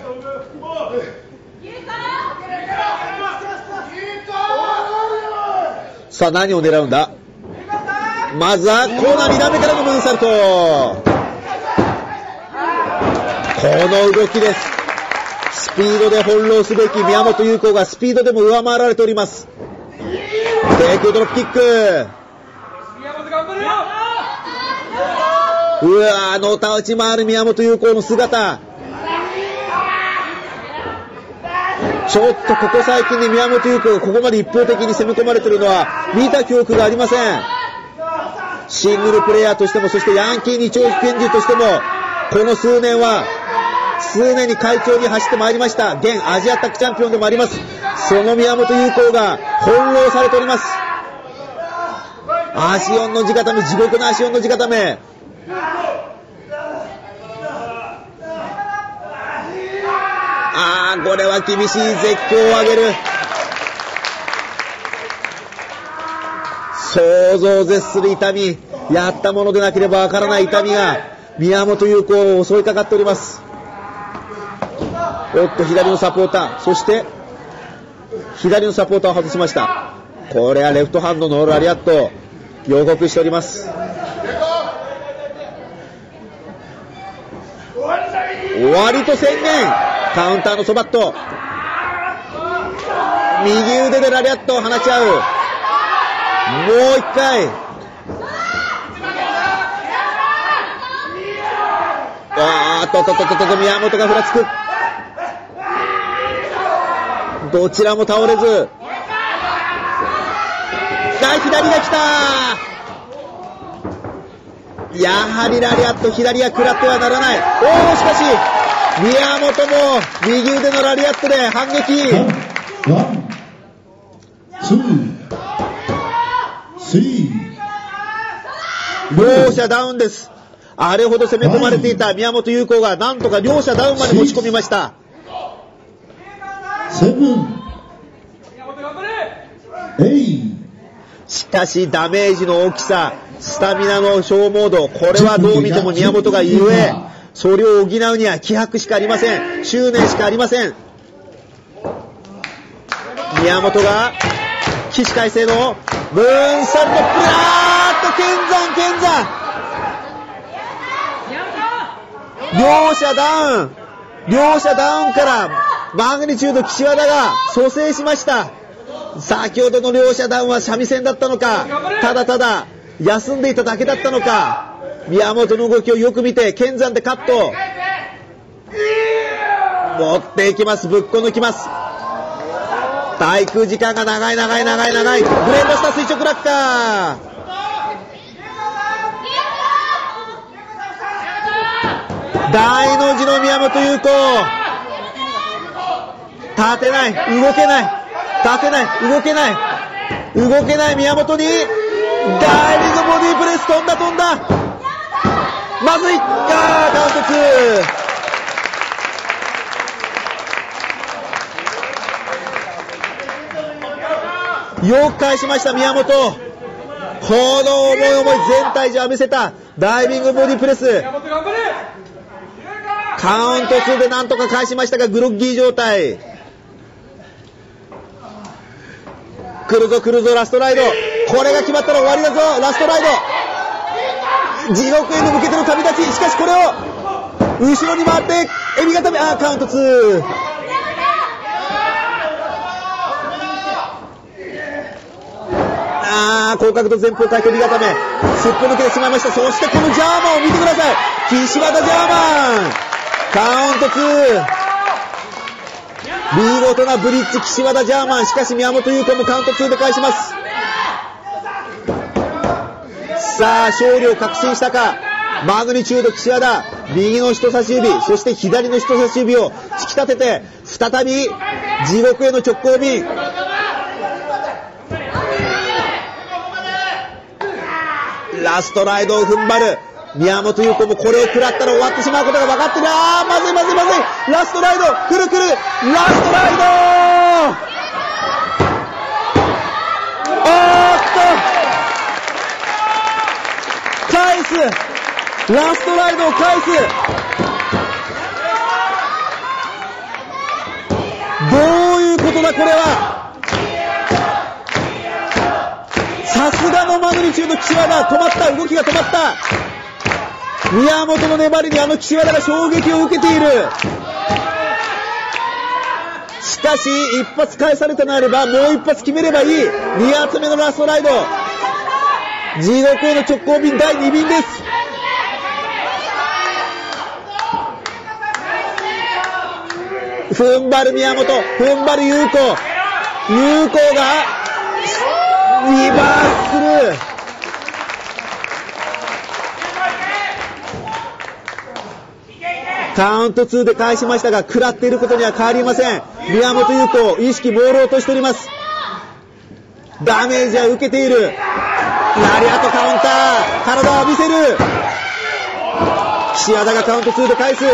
さあ、何を狙うんだ。まずはコーナーに段目からのムーンサルト。この動きです。スピードで翻弄すべき宮本優子がスピードでも上回られております。テイクドロップキック。 うわー、のたうち回る宮本優子の姿。ちょっとここ最近で宮本優子がここまで一方的に攻め込まれているのは見た記憶がありません。シングルプレイヤーとしても、そしてヤンキー二丁拳銃としても、この数年は常に快調に走ってまいりました。現アジアタックチャンピオンでもあります。その宮本優子が翻弄されております。足音の地固め、地獄の足音の地固め。あー、これは厳しい絶叫を上げる。想像を絶する痛み、やったものでなければわからない痛みが宮本優子を襲いかかっております。おっと、左のサポーター、そして左のサポーターを外しました。これはレフトハンドのラリアット予告しております。終わりと宣言。カウンターのそばっと右腕でラリアットを放ち合う。もう一回。あーっとっとっとっとっと、宮本がふらつく。どちらも倒れず。あ、左が来た。やはりラリアット、左が食らってはならない。おー、しかし宮本も右腕のラリアットで反撃。 ワン、ツー、スリー。 両者ダウンです。あれほど攻め込まれていた宮本優子がなんとか両者ダウンまで持ち込みました。 セブン、エイ。 しかしダメージの大きさ、スタミナの消耗度、これはどう見ても宮本がゆえ、それを補うには気迫しかありません。執念しかありません。宮本が起死回生のムーンサルト、プラーッと剣山剣山。両者ダウン、両者ダウンからマグニチュード岸和田が蘇生しました。先ほどの両者ダウンは三味線だったのか、ただただ休んでいただけだったのか。宮本の動きをよく見て剣山でカット持っていきます。ぶっこ抜きます。滞空時間が長い長い長い長い。ブレンドした垂直落下。大の字の宮本優子、立てない、動けない、立てない、動けない、動けない宮本にダイビングボディープレス、飛んだ飛んだ、まずい、あー、カウントツー。よく返しました宮本。この重い重い全体重を見せたダイビングボディプレス。カウントツーでなんとか返しましたがグロッギー状態。来るぞ来るぞ、ラストライド。これが決まったら終わりだぞ。ラストライド、地獄への向けての旅立ち。しかしこれを後ろに回ってエビ固め、あー、カウントツー。あー、広角と前方回転エビ固め、すっぽ抜けてしまいました。そしてこのジャーマンを見てください。岸和田ジャーマン、カウントツー。見事なブリッジ岸和田ジャーマン。しかし宮本優子もカウントツーで返します。さあ勝利を確信したか。マグニチュード岸和田、右の人差し指、そして左の人差し指を突き立てて再び地獄への直行便。ラストライドを踏ん張る宮本優子もこれを食らったら終わってしまうことが分かってる。あー、まずいまずいまずい。ラストライド、くるくる、ラストライド。おーっと返す、ラストライドを返す。どういうことだこれは。さすがのマグニチュード岸和田、止まった、動きが止まった。宮本の粘りにあの岸和田が衝撃を受けている。しかし一発返されたのであればもう一発決めればいい。に発目のラストライド、地獄への直行便だいに便です。 踏ん張る宮本、踏ん張る優子、優子がリバースする。カウントツーで返しましたが、食らっていることには変わりません。宮本優子、意識朦朧としております。ダメージは受けている。ラリアットカウンター、体を見せる。岸和田がカウントツーで返す。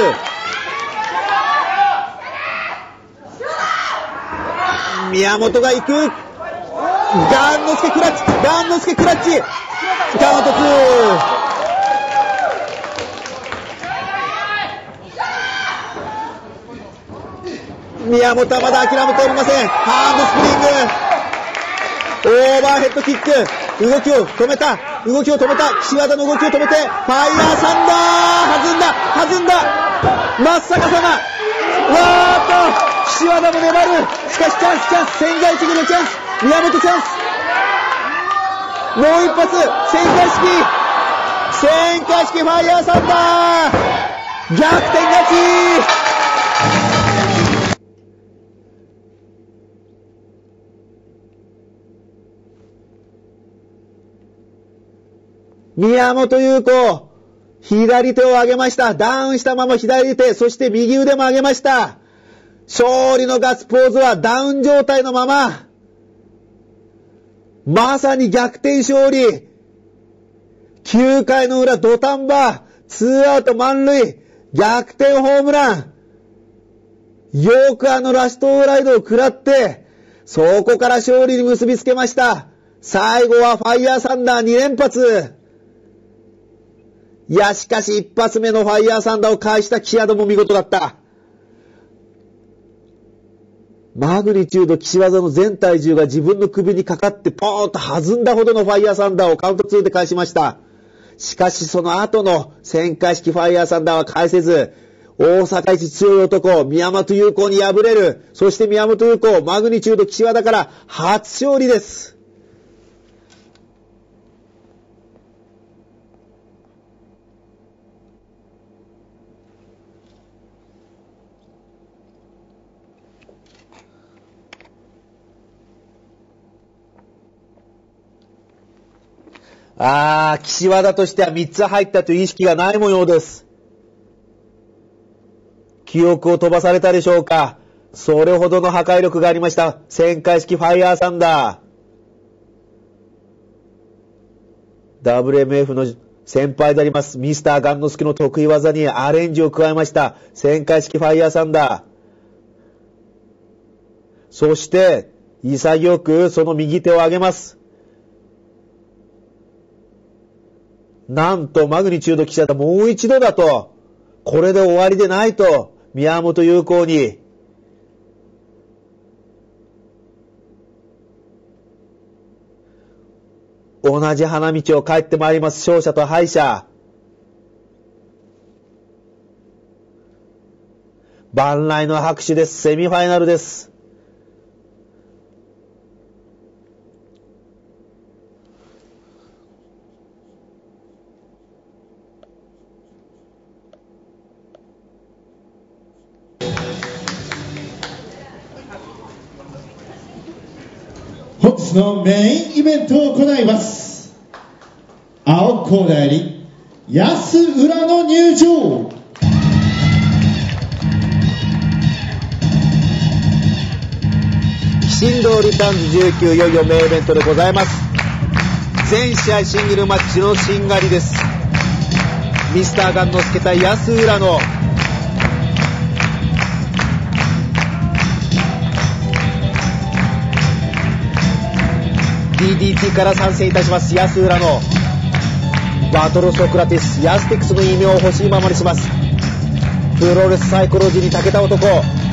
宮本が行く。ガンノスケクラッチ、ガンノスケクラッチ、カウントツー。宮本はまだ諦めておりません。ハンドスプリング、オーバーヘッドキック、動きを止めた、動きを止めた、岸和田の動きを止めて、ファイヤーサンダー、弾んだ、弾んだ、真っ逆さま、わーっと、岸和田も粘る、しかしチャンス、チャンス、千載一遇のチャンス、宮本チャンス、もう一発、旋回式、旋回式ファイヤーサンダー、逆転勝ち。宮本優子、左手を上げました。ダウンしたまま左手、そして右腕も上げました。勝利のガッツポーズはダウン状態のまま。まさに逆転勝利。きゅうかいの裏土壇場、ツーアウト満塁、逆転ホームラン。よくあのラストオーライドを食らって、そこから勝利に結びつけました。最後はファイヤーサンダーに連発。いや、しかし一発目のファイヤーサンダーを返した岸和田も見事だった。マグニチュード岸和田の全体重が自分の首にかかってポーンと弾んだほどのファイヤーサンダーをカウントツーで返しました。しかしその後の旋回式ファイヤーサンダーは返せず、大阪一強い男、宮本優子に敗れる。そして宮本優子、マグニチュード岸和田から初勝利です。あー、岸和田としてはみっつ入ったという意識がない模様です。記憶を飛ばされたでしょうか。それほどの破壊力がありました。旋回式ファイヤーサンダー。ダブリューエムエフ の先輩であります。ミスターガンノスケの得意技にアレンジを加えました。旋回式ファイヤーサンダー。そして、潔くその右手を上げます。なんとマグニチュード岸和田もう一度だと、これで終わりでないと、宮本優子に、同じ花道を帰ってまいります。勝者と敗者。万来の拍手です。セミファイナルです。 本日のメインイベントを行います。青コーナーより安浦の入場。 新道リターンズじゅうきゅう、いよいよメインイベントでございます。全試合シングルマッチのしんがりです。ミスターガンノスケ対安浦のディーディーティー から参戦いたします安浦のバトルソクラティス、ヤスティクスの異名を欲しいままにします。プロレスサイコロジーに長けた男。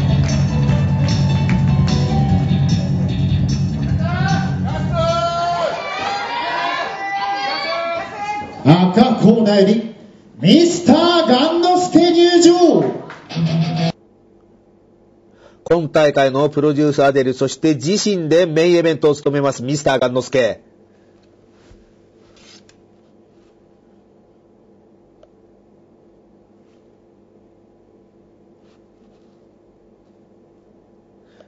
赤コーナーよりミスターガンノスケ入場。 今大会のプロデューサーである、そして自身でメインイベントを務めますミスターガンノスケ。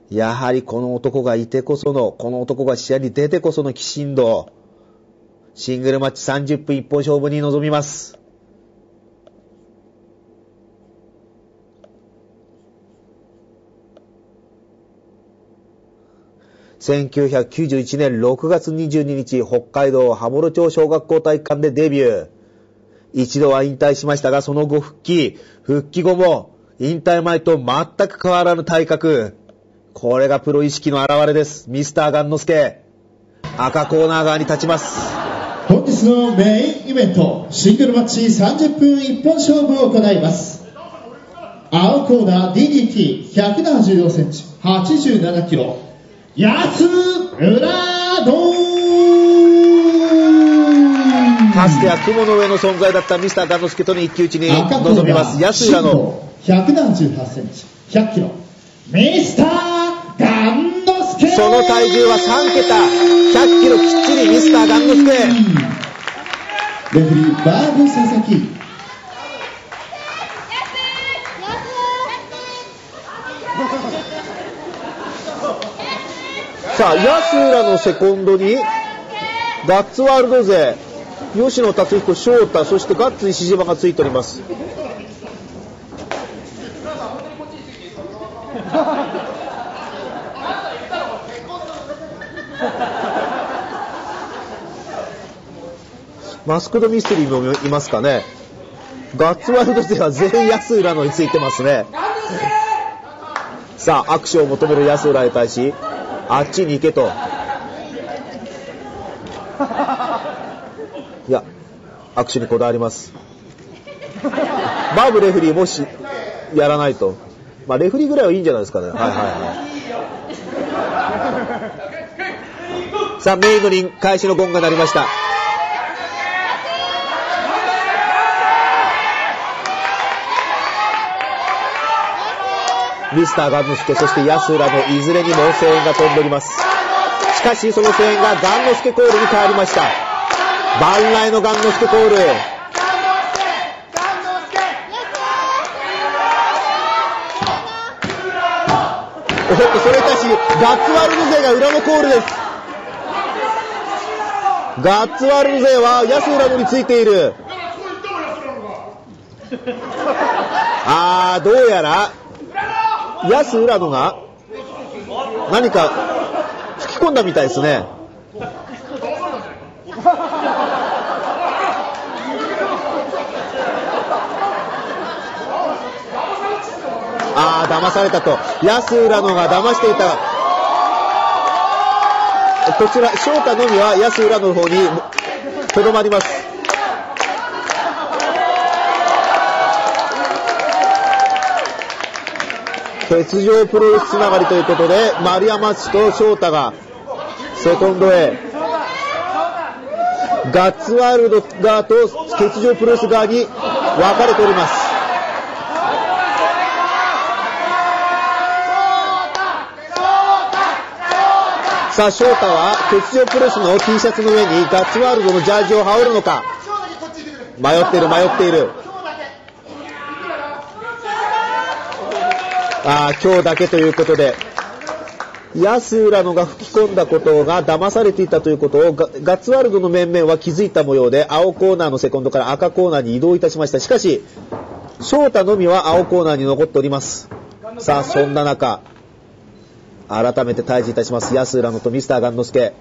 やはりこの男がいてこその、この男が試合に出てこその鬼神道。シングルマッチさんじゅっぷん一本勝負に臨みます。せんきゅうひゃくきゅうじゅういちねんろくがつにじゅうににち、北海道羽幌町小学校体育館でデビュー。一度は引退しましたが、その後復帰。復帰後も、引退前と全く変わらぬ体格。これがプロ意識の表れです。ミスターガンノスケ。赤コーナー側に立ちます。 本日のメインイベント、シングルマッチさんじゅっぷん一本勝負を行います。青コーナー ディーディーティーひゃくななじゅうよんセンチ、はちじゅうななキロ。安浦堂。 かつては雲の上の存在だったミスターガンノスケとの一騎打ちに臨みます。安浦のひゃくななじゅうはちセンチ、ひゃっキロ。ミスターガンノスケ。 その体重はさんけた、ひゃっキロきっちりミスターガンノスケ。 レフリーバーブ佐々木。 さあ、安浦のセコンドにガッツワールド勢、吉野達彦、翔太、そしてガッツ石島がついております。マスクドミステリーもいますかね。ガッツワールド勢は全員安浦のについてますね。さあ、握手を求める安浦に対し、あっちに行けと。いや、握手にこだわります。バーブレフリーもしやらないと。まあレフリーぐらいはいいんじゃないですかね。はいはいはい。さあ、メインのリン開始のゴンが鳴りました。ミスターガンノスケ、そして安浦のいずれにも声援が飛んでおります。しかしその声援がガンノスケコールに変わりました。万来のガンノスケコール。おっと、それに対しガッツワールド勢が裏のコールです。ガッツワールド勢は安浦のについている。あー、どうやら安浦野が何か吹き込んだみたいですね。ああ、騙されたと。安浦野が騙していた。こちら翔太のみは安浦野の方にとどまります。欠場プロレスつながりということで、丸山氏と翔太がセコンドへ、ガッツワールド側と欠場プロレス側に分かれております。さあ、翔太は欠場プロレスの T シャツの上にガッツワールドのジャージを羽織るのか。迷っている迷っている。ああ、今日だけということで、安浦野が吹き込んだことが騙されていたということを ガ, ガッツワールドの面々は気づいた模様で、青コーナーのセコンドから赤コーナーに移動いたしました。しかし翔太のみは青コーナーに残っております。さあ、そんな中改めて対峙いたします安浦野とミスターガンノスケ。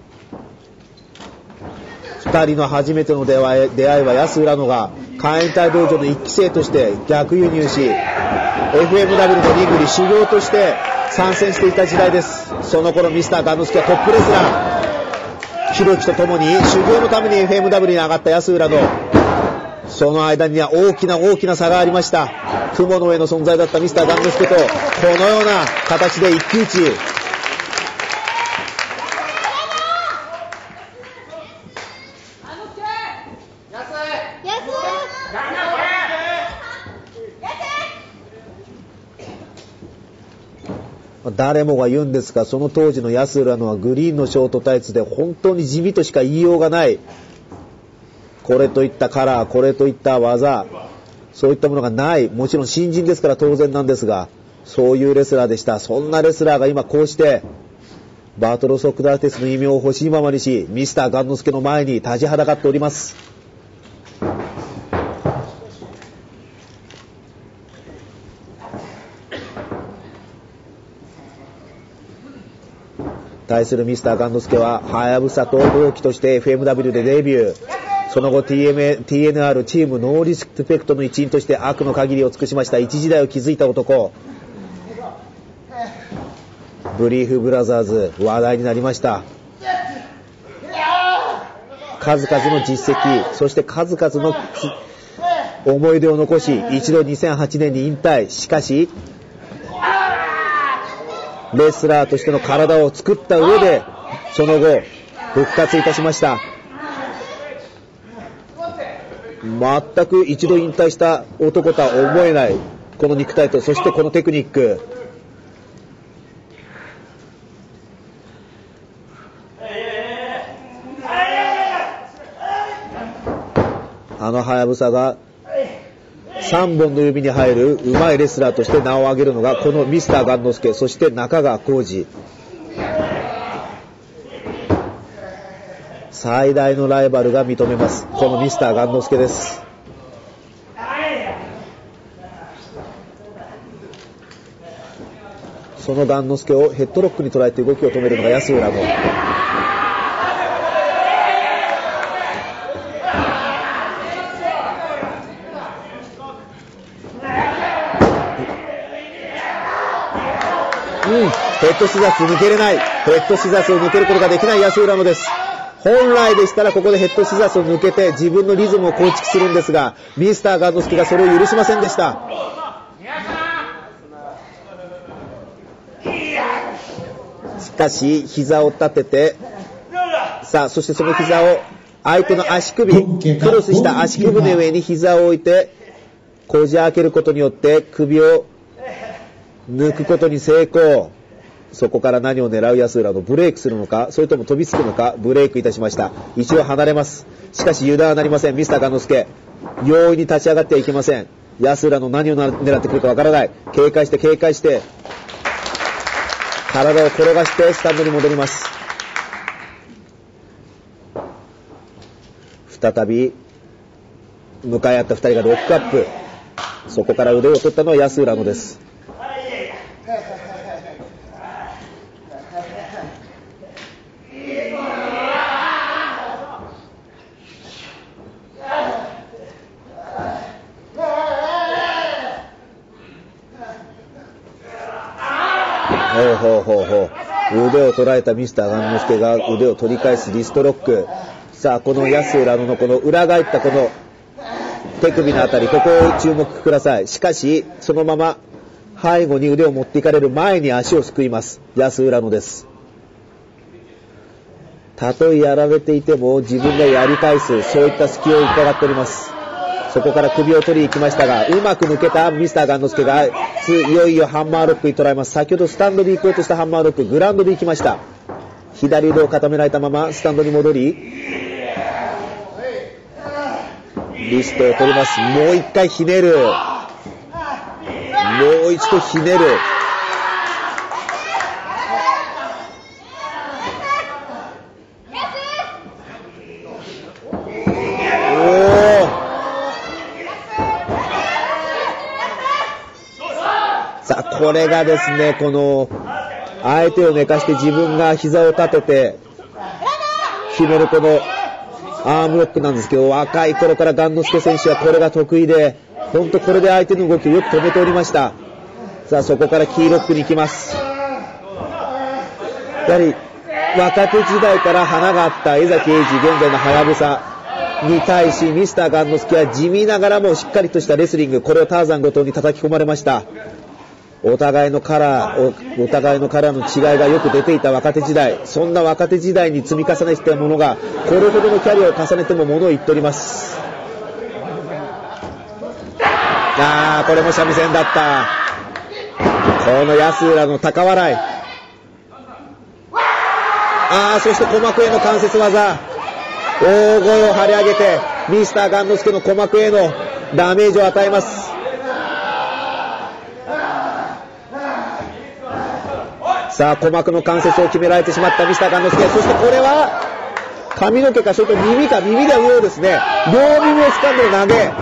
ふたりの初めての出会い、出会いは安浦野が海援隊道場の一期生として逆輸入し、エフエムダブリュー のリングに修行として参戦していた時代です。その頃ミスターガンノスケはトップレスラー、ひろきとともに修行のために エフエムダブリュー に上がった安浦野。その間には大きな大きな差がありました。雲の上の存在だったミスターガンノスケとこのような形で一騎打ち。誰もが言うんですが、その当時の安浦野はグリーンのショートタイツで本当に地味としか言いようがない、これといったカラー、これといった技、そういったものがない。もちろん新人ですから当然なんですが、 そういうレスラーでした。そんなレスラーが今こうしてバトロソクラテスの異名を欲しいままにし、ミスターガンノスケの前に立ちはだかっております。対するミスターガンノスケはハヤブサと同期として エフエムダブリュー でデビュー。その後 ティーエムエー ティーエヌアール チームノーリスペクトの一員として悪の限りを尽くしました。一時代を築いた男。ブリーフブラザーズ話題になりました。数々の実績、そして数々の思い出を残し、一度にせんはちねんに引退。しかしレスラーとしての体を作った上でその後復活いたしました。全く一度引退した男とは思えないこの肉体と、そしてこのテクニック。あのハヤブサがさんぼんの指に入るうまいレスラーとして名を挙げるのがこのミスターガンノスケ、そして中川浩二。最大のライバルが認めます。このミスターガンノスケです。そのガンノスケをヘッドロックに捉えて動きを止めるのが安浦の。うん、ヘッドシザース抜けれない。ヘッドシザースを抜けることができない安浦野です。本来でしたらここでヘッドシザースを抜けて自分のリズムを構築するんですが、ミスターガンノスケがそれを許しませんでした。しかし膝を立てて、さあそしてその膝を相手の足首、クロスした足首の上に膝を置いてこじ開けることによって首を抜くことに成功。そこから何を狙う安浦のブレイクするのか、それとも飛びつくのか。ブレイクいたしました。一度離れます。しかし油断はなりません。ミスターガンノスケ容易に立ち上がってはいけません。安浦の何を狙ってくるかわからない。警戒して警戒して体を転がしてスタンドに戻ります。再び向かい合ったふたりがロックアップ。そこから腕を取ったのは安浦野です。ほうほうほうほう。腕を捉えたミスターガンノスケが腕を取り返すリストロック。さあこの安浦野のこの裏返ったこの手首のあたり、ここを注目ください。しかしそのまま背後に腕を持っていかれる前に足をすくいます安浦野です。たとえやられていても自分がやり返す、そういった隙を伺っております。そこから首を取りに行きましたが、うまく抜けたミスターガンノスケがいよいよハンマーロックに捉えます。先ほどスタンドで行こうとしたハンマーロック、グラウンドで行きました。左腕を固められたままスタンドに戻りリストを取ります。もう一回ひねる、もう一度ひねる。さあこれがですね、この相手を寝かして自分が膝を立てて決めるこのアームロックなんですけど、若い頃からガンノスケ選手はこれが得意で、本当これで相手の動きをよく止めておりました。さあそこからキーロックに行きます。やはり若手時代から花があった江崎英二、現在のハヤブサに対しミスターガンノスケは地味ながらもしっかりとしたレスリング、これをターザン後藤に叩き込まれました。お互いのカラー、お, お互いのカラーの違いがよく出ていた若手時代、そんな若手時代に積み重ねていたものがこれほどのキャリアを重ねてもものを言っております。あーこれも三味線だった。この安浦の高笑い。あーそして鼓膜への関節技、大声を張り上げてミスターガンノスケの鼓膜へのダメージを与えます。 さあ鼓膜の関節を決められてしまったミスターガンノスケ。そしてこれは髪の毛かそれと耳か、耳が上をですね、両耳を掴んでの投げ。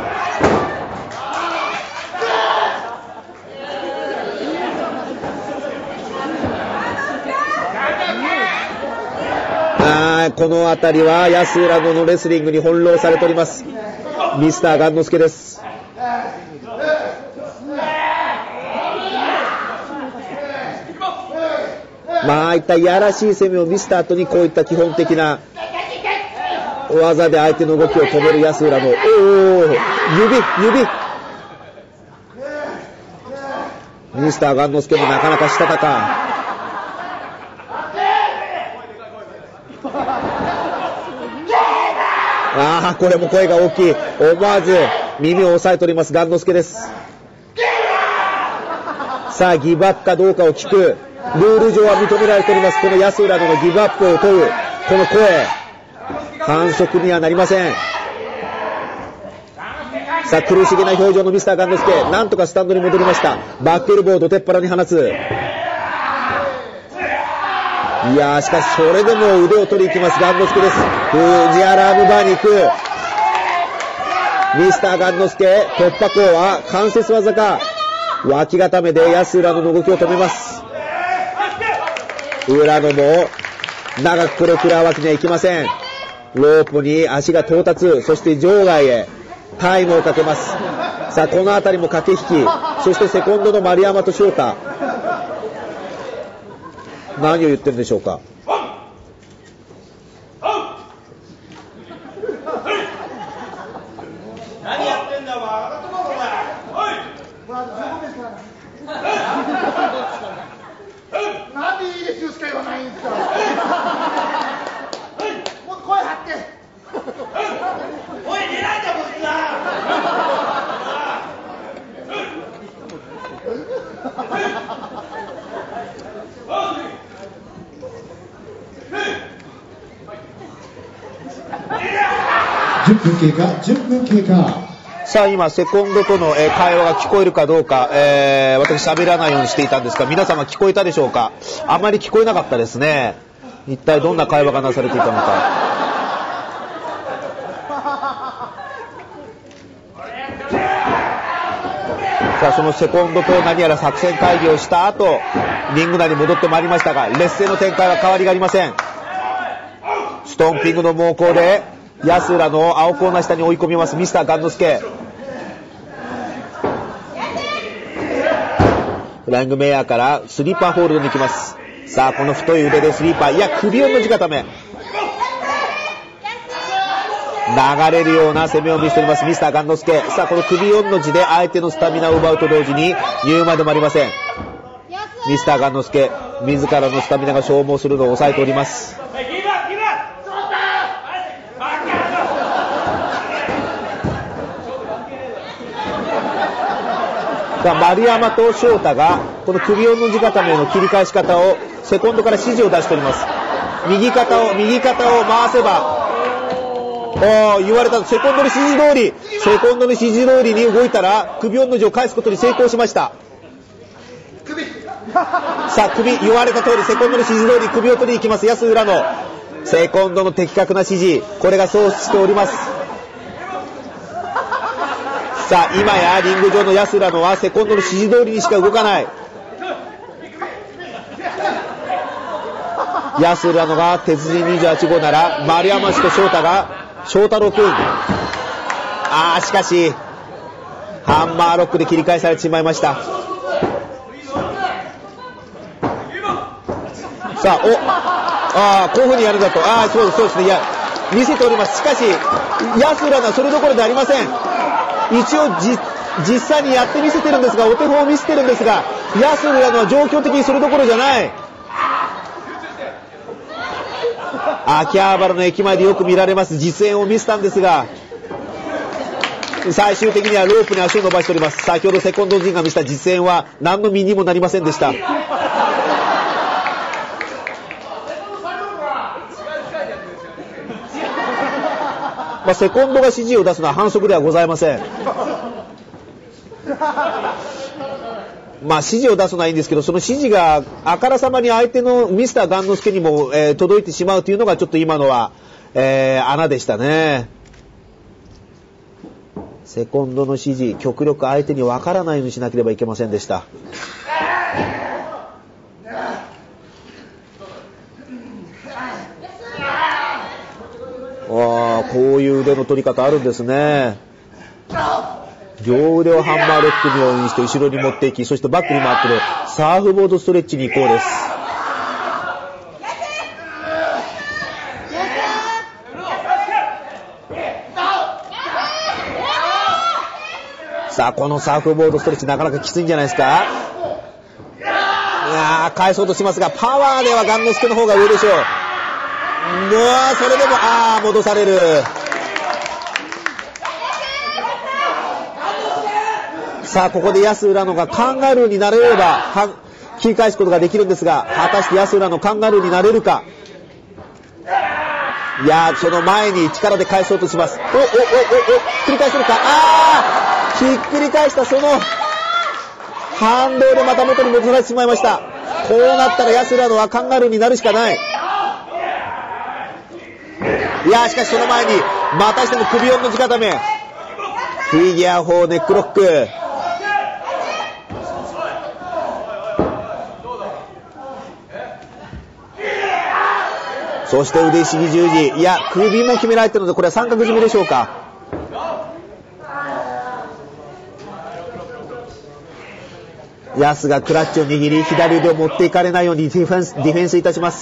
あこの辺りは安浦野のレスリングに翻弄されておりますミスターガンノスケです。まあああいったいやらしい攻めを見せた後にこういった基本的な技で相手の動きを止める安浦野。おお指指ミスターガンノスケもなかなかしたたか。ああこれも声が大きい。思わず耳を押さえておりますガンノスケです。さあギブアップかどうかを聞く。ルール上は認められております。この安浦野のギブアップを問うこの声、反則にはなりません。さあ苦しげな表情のミスターガンノスケ、なんとかスタンドに戻りました。バックエルボードてっぱらに放つ。いやーしかしそれでも腕を取りに行きますガンノスケです。フジアラームバーに行くミスターガンノスケ。突破口は関節技か脇固めで安浦野の動きを止めます。浦野も長くこれを食らうわけにはいきません。ロープに足が到達、そして場外へタイムをかけます。さあこの辺りも駆け引き、そしてセコンドの丸山と翔太、何を言ってるんでしょうか。 何やってんだお前、上がってこいお前。なんでいいですよしか言わないんですか。もっと声張って。おい出ないんだこいつは。 じゅっぷん経過、じゅっぷん経過。 さあ今セコンドとの、えー、会話が聞こえるかどうか、えー、私喋らないようにしていたんですが、皆様聞こえたでしょうか。あまり聞こえなかったですね。一体どんな会話がなされていたのか。さあそのセコンドと何やら作戦会議をした後、リング内に戻ってまいりましたが、劣勢の展開は変わりがありません。ストンピングの猛攻で安浦の青コーナー下に追い込みますミスターガンノスケ。フライングメイヤーからスリーパーホールドに行きます。さあこの太い腕でスリーパー、いや首をのじ固め、流れるような攻めを見せておりますミスターガンノスケ。さあこの首4の字で相手のスタミナを奪うと同時に言うまでもありません。ミスターガンノスケ自らのスタミナが消耗するのを抑えております。さあ丸山と翔太がこの首4の字固めの切り返し方をセコンドから指示を出しております。右肩を右肩を回せば、お言われたセコンドの指示通りセコンドの指示通りに動いたら首よんの字を返すことに成功しました。さあ首、言われた通りセコンドの指示通り首を取りに行きます安浦野。セコンドの的確な指示、これがそうしております。さあ今やリング上の安浦野はセコンドの指示通りにしか動かない。安浦野が鉄人にじゅうはち号なら丸山氏と翔太が翔太郎君、あーしかしハンマーロックで切り返されてしまいました。さあおあーこういう風にやるんだと、ああそうですそうですね、いや見せております。しかし安浦野はそれどころでありません。一応じ実際にやってみせてるんですが、お手本を見せてるんですが、安浦野は状況的にそれどころじゃない。秋葉原の駅前でよく見られます実演を見せたんですが、最終的にはロープに足を伸ばしております。先ほどセコンド陣が見せた実演は何の身にもなりませんでした。まあ、セコンドが指示を出すのは反則ではございません。 まあ指示を出すのはいいんですけど、その指示があからさまに相手のミスターガンノスケにも、えー、届いてしまうというのがちょっと今のは、えー、穴でしたね。セコンドの指示、極力相手に分からないようにしなければいけませんでした。わあ、こういう腕の取り方あるんですね。両腕をハンマーロックのようにして後ろに持っていき、そしてバックに回ってるサーフボードストレッチに移行です。さあ、このサーフボードストレッチなかなかきついんじゃないですか。いやー、返そうとしますが、パワーではガンノスケの方が上でしょう。うわ、それでもあー、戻される。さあ、ここで安浦野がカンガルーになれれば切り返すことができるんですが、果たして安浦野カンガルーになれるか。いやー、その前に力で返そうとします。おおおおお、繰り返せるか。あー、ひっくり返した。その反動でまた元に戻されてしまいました。こうなったら安浦野はカンガルーになるしかない。いやー、しかしその前にまたしても首4の字固め、フィギュアフォーネックロック。そして腕ひしぎ十字。いや、首も決められてるので、これは三角締めでしょうか。安がクラッチを握り、左腕を持っていかれないようにディフェンス、ディフェンスいたします。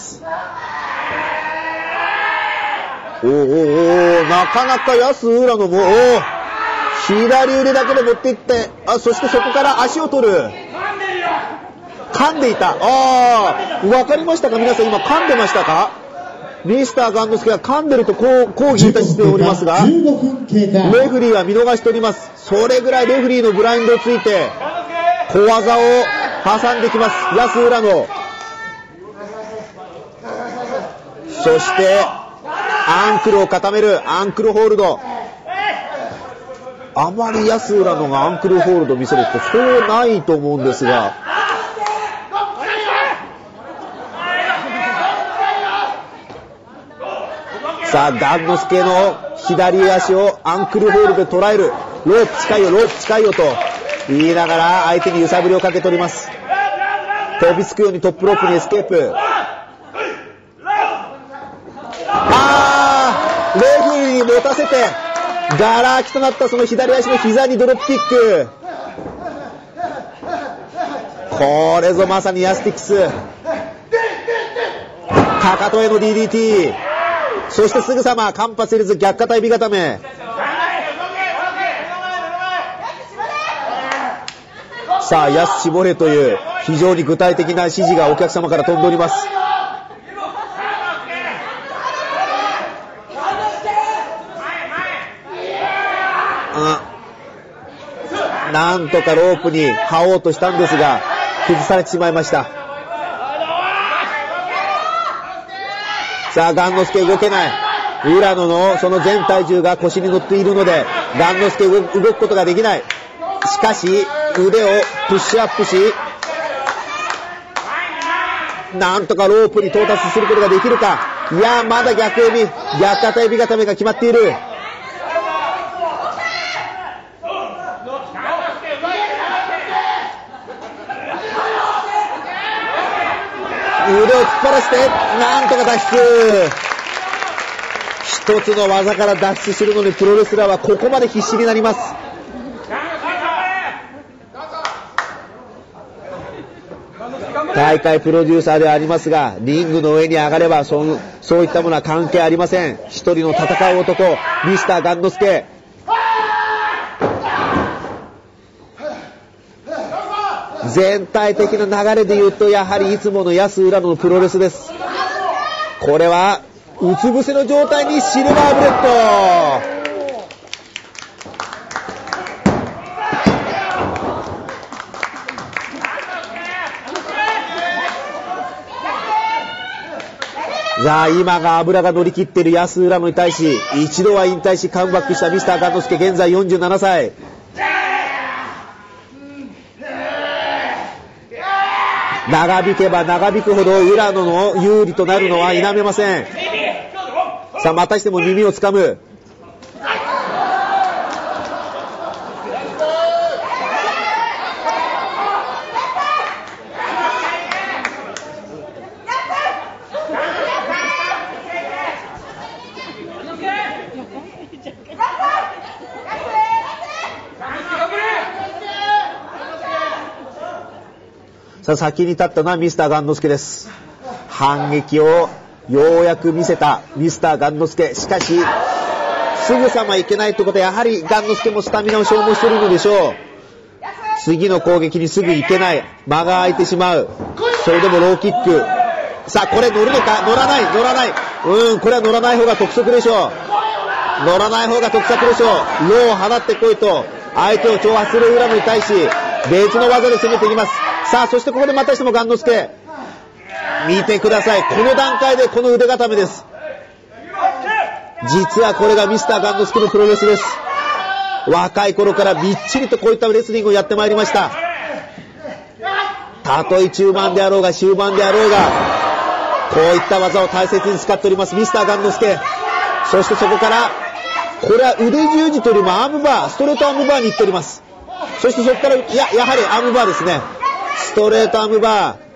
おーおーおー、なかなか安浦野も、おー、左腕だけで持っていって、あ、そしてそこから足を取る。噛んでいた。あー、わかりましたか皆さん、今噛んでましたか。ミスターガンノスケが噛んでると抗議いたしておりますが、レフリーは見逃しております。それぐらいレフリーのブラインドをついて小技を挟んできます安浦野。そしてアンクルを固めるアンクルホールド。あまり安浦野がアンクルホールドを見せるってそうないと思うんですが、さあガンノスケの左足をアンクルホールで捉える。ロープ近いよ、ロープ近いよと言いながら相手に揺さぶりをかけております。飛びつくようにトップロープにエスケープ。あー、レフェリーに持たせてガラ空きとなったその左足の膝にドロップキック。これぞまさにヤスティックス。かかとへの ディーディーティー、 そしてすぐさま間髪入れず逆肩エビ固め。さあヤス絞れという非常に具体的な指示がお客様から飛んでおります。あ、なんとかロープに這おうとしたんですが崩されてしまいました。さあガンノスケ動けない。浦野のその全体重が腰に乗っているのでガンノスケ動くことができない。しかし腕をプッシュアップしなんとかロープに到達することができるか。いやまだ逆エビ逆肩エビ固めが決まっている。腕を突っ張らせてなんとか脱出。一つの技から脱出するのにプロレスラーはここまで必死になります。大会プロデューサーではありますがリングの上に上がればそのそういったものは関係ありません。一人の戦う男ミスターガンノスケ。全体的な流れで言うとやはりいつもの安浦野のプロレスです。これはうつ伏せの状態にシルバーブレッド。さあ今が油が乗り切っている安浦野に対し一度は引退しカムバックしたミスターガンノスケ現在よんじゅうななさい。 長引けば長引くほど浦野の有利となるのは否めません。さあまたしても耳をつかむ。さあ先に立ったのはミスターガンノスケです。反撃をようやく見せたミスターガンノスケ。しかしすぐさまいけないということはやはりガンノスケもスタミナを消耗しているのでしょう。次の攻撃にすぐいけない。間が空いてしまう。それでもローキック。さあこれ乗るのか。乗らない乗らない。うんこれは乗らない方が得策でしょう。乗らない方が得策でしょう。ローを放ってこいと相手を挑発する浦野に対し別の技で攻めていきます。さあそしてここでまたしてもガンノスケ。見てください。この段階でこの腕固めです。実はこれがミスターガンノスケのプロレスです。若い頃からびっちりとこういったレスリングをやってまいりました。たとえ中盤であろうが終盤であろうがこういった技を大切に使っておりますミスターガンノスケ。そしてそこからこれは腕十字というよりもアームバー、ストレートアームバーに行っております。そしてそこからや、やはりアームバーですね。ストレートアームバー。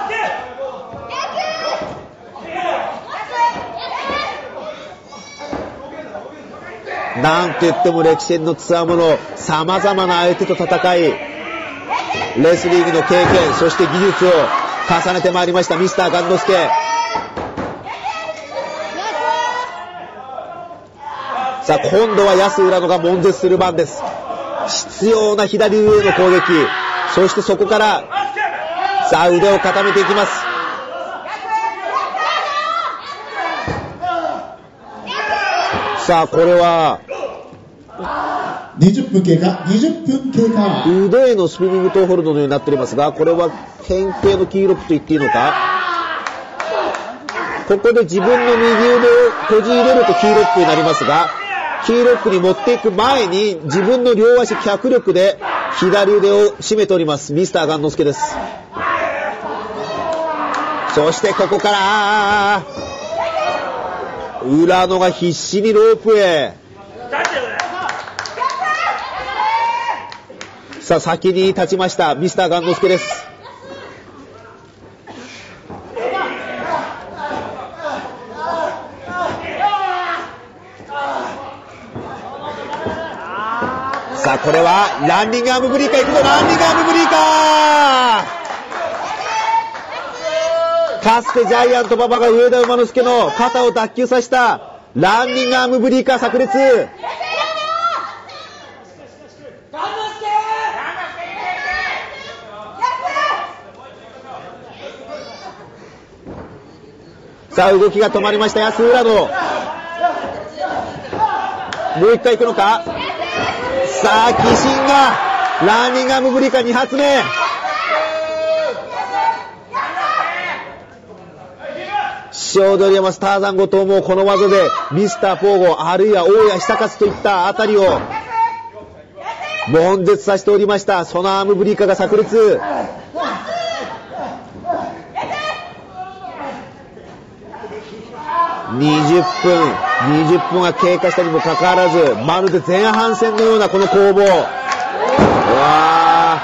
なんと言っても歴史の強者、様々な相手と戦いレスリングの経験そして技術を重ねてまいりましたミスターガンノスケ。さあ今度は安浦野が悶絶する番です。必要な左上の攻撃、そしてそこからさあ腕を固めていきます。さあこれはにじゅっぷん経過、にじゅっぷん経過。 腕へのスピニングトーホルドのようになっておりますが、これは変形のキーロックと言っていいのか。ここで自分の右腕を閉じ入れるとキーロックになりますが、キーロックに持っていく前に自分の両足脚力で左腕を締めておりますミスターガンノスケです。そしてここから浦野が必死にロープへ。さあ先に立ちましたミスターガンノスケです。さあこれはランディングアームブリーカーいくぞ。ランディングアームブリーカー。かつてジャイアント馬場が上田馬之助の肩を脱臼させたランディングアームブリーカー炸裂。さあ動きが止まりました安浦野。もう一回行くのか。さあ鬼神がランディングアームブリーカーに発目。師匠鳥山スターザン後藤もこの技でミスターポーゴあるいは大谷久勝といったあたりを悶絶させておりました。そのアームブリーカーが炸裂。にじゅっぷんにじゅっぷんが経過したにもかかわらずまるで前半戦のようなこの攻防。うわ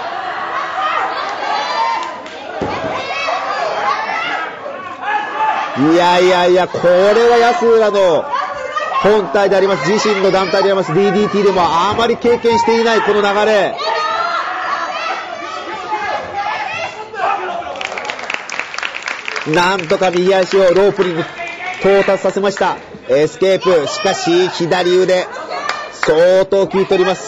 ーいやいやいやこれは安浦の本体であります自身の団体であります ディーディーティー でもあまり経験していないこの流れ。なんとか右足をロープに到達させました。エスケープ。しかし左腕相当効いております。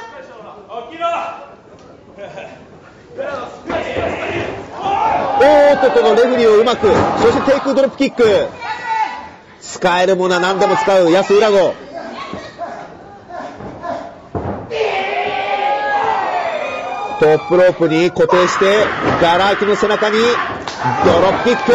おーっとこのレフェリーをうまく、そしてテイクドロップキック。使えるものは何でも使う安浦野。トップロープに固定してガラ空きの背中にドロップキック。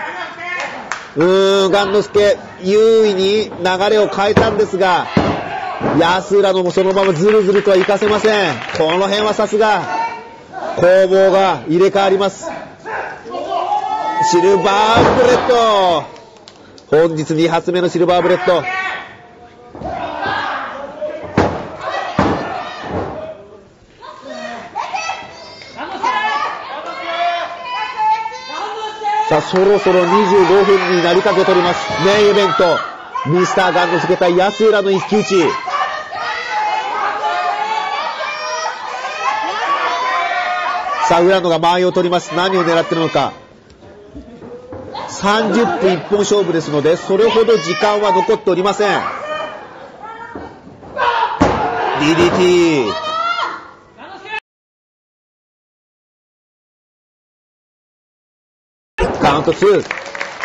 うーんガンノスケ優位に流れを変えたんですが安浦野もそのままずるずるとはいかせません。この辺はさすが攻防が入れ替わります。シルバーブレッド、本日に発目のシルバーブレッド。さあそろそろにじゅうごふんになりかけております。メインイベント、ミスターガンのつけた安浦の一騎打ち。さあ浦野が間合いを取ります。何を狙っているのか。さんじゅっぷん一本勝負ですのでそれほど時間は残っておりません。 ディーディーティー、カウントツー。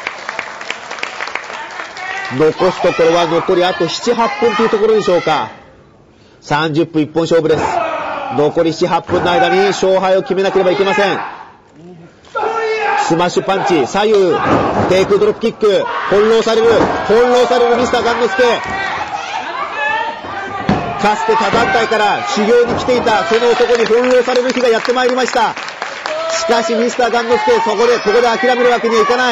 残すところは残りあとなな、はちふんというところでしょうか。さんじゅっぷん一本勝負です。残りなな、はちふんの間に勝敗を決めなければいけません。スマッシュパンチ、左右テイクドロップキック、翻弄される翻弄されるミスターガンノスケ。かつて他団体から修行に来ていたその男に翻弄される日がやってまいりました。しかしミスターガンノスケ、そこでここで諦めるわけにはいかない。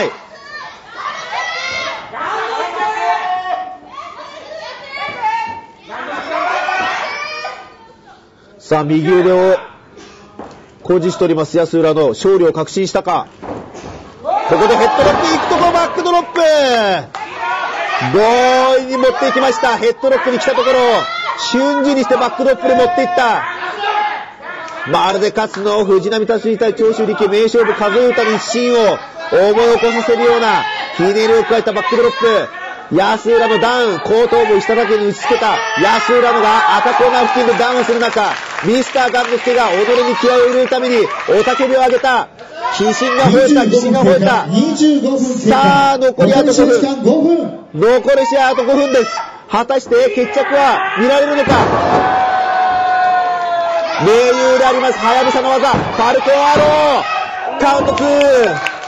さあ右腕を誇示しております安浦の勝利を確信したか。ここでヘッドロックいくところ、バックドロップ強引に持っていきました。ヘッドロックに来たところ瞬時にしてバックドロップで持っていった。まるでかつの藤波辰巳対長州力名勝負数え歌の一心を思い起こさせるようなひねりを加えたバックドロップ。安浦のダウン、後頭部を下だけに打ちつけた安浦のが赤コーナー付近でダウンする中、ミスターガンノスケが踊りに気合を入れるために雄たけびを上げた。気心が吠えた、気心が吠えた。さあ残りあとごふん、残り試合あとごふんです。果たして決着は見られるのか。盟友でありますはやぶさの技、ファルコンアロー、カウントツー。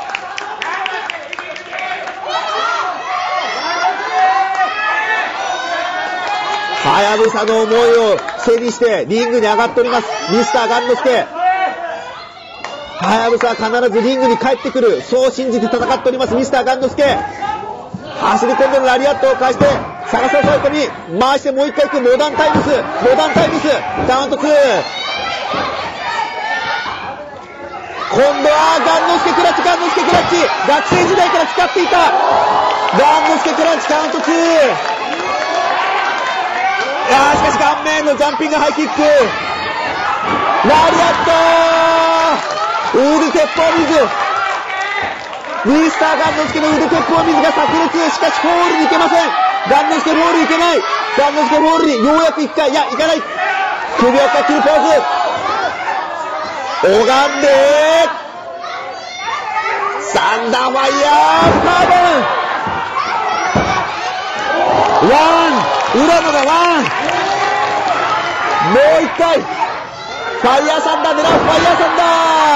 はやぶさの思いを背にしてリングに上がっておりますミスターガンノスケ。はやぶさは必ずリングに帰ってくる、そう信じて戦っておりますミスターガンノスケ。走り込んでのラリアットを返して探されたに回してもう一回行くモダンタイムス、モダンタイムス、カウントツー。今度はガンノスケクラッチ、ガンノスケクラッチ、学生時代から使っていたガンノスケクラッチ、カウントツー。いやーしかし顔面のジャンピングハイキック、ラリアット、腕鉄砲水、ミスターガンノスケの腕鉄砲水が炸裂。しかしフォールに行けません。ガンノスケフォールに行けない。ガンノスケフォールにようやくいっかい、いや行かない。首をかっきりポーズ、拝んでサンダーファイヤーパーボン、ワン浦野がワン、もう一回ファイヤーサンダー狙う、ファイヤーサンダ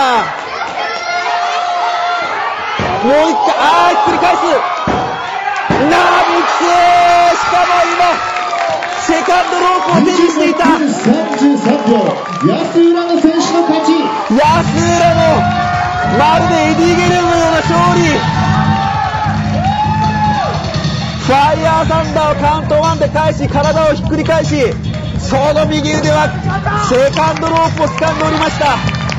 ー、もう一回、あーひっくり返す、ナーブキス、しかも今セカンドロープを手にしていた。 さんじゅうさんびょう、安浦野選手の勝ち。 安浦野、まるでエディ・ゲレーロのような勝利。ファイヤーサンダーをカウントワンで返し、体をひっくり返し、その右腕はセカンドロープを掴んでおりました。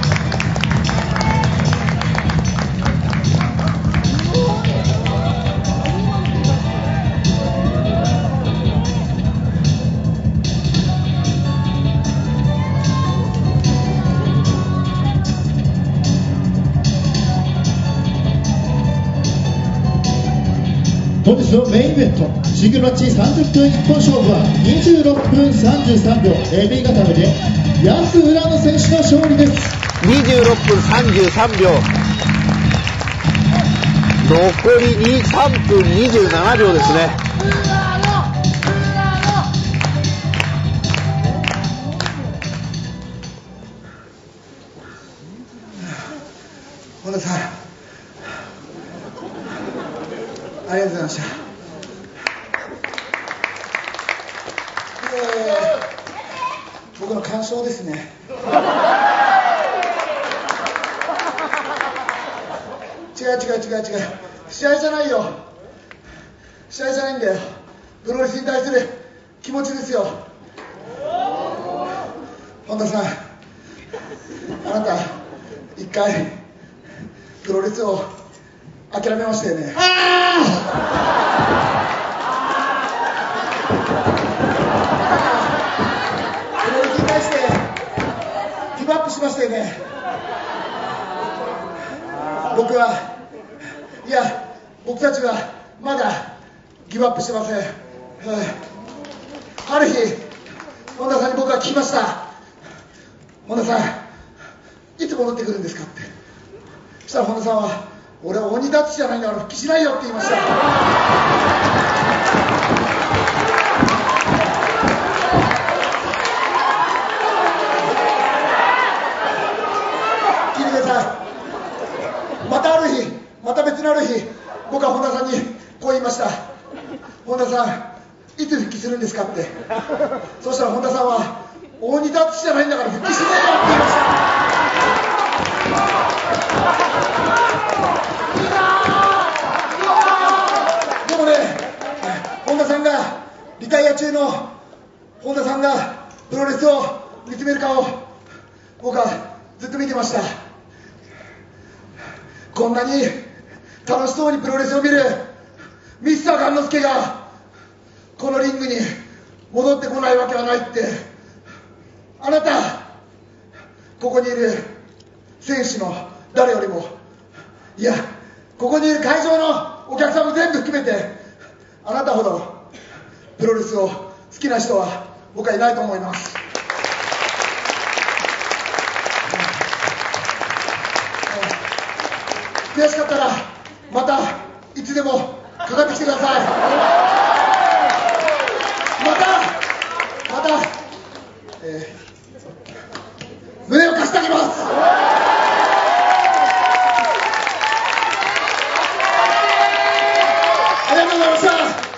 本日のメインイベントシングルマッチさんじゅっぷん一本勝負はにじゅうろっぷんさんじゅうさんびょう エービー 固めで安浦野選手の勝利です。 にじゅうろっぷんさんじゅうさんびょう、残りさんぷんにじゅうななびょうですね。 本田さんありがとうございました。 の干渉ですね。違う違う違う違う、試合じゃないよ、試合じゃないんだよ、プロレスに対する気持ちですよ。本田さん、あなた一回プロレスを諦めましたよね。ああプロレスに対してギブアップしましたよね。僕はいや僕たちはまだギブアップしてません。はい、ある日本田さんに僕は聞きました。本田さんいつ戻ってくるんですかって。そしたら本田さんは、俺は鬼立ちじゃないんだから復帰しないよって言いました。聞いてください。またある日、また別のある日、僕は本田さんにこう言いました。本田さんいつ復帰するんですかって。そしたら本田さんは、大仁田淳じゃないんだから復帰しねえよって言いました。でもね、本田さんがリタイア中の本田さんがプロレスを見つめる顔を僕はずっと見てました。こんなに楽しそうにプロレスを見るミスター雁之助がこのリングに戻ってこないわけはないって、あなたここにいる選手の誰よりも、いやここにいる会場のお客さんも全部含めて、あなたほどプロレスを好きな人は僕はいないと思います。悔しかったらまたいつでもかかってきてください。またまた、えー、胸を貸してあげます。ありがとうございました。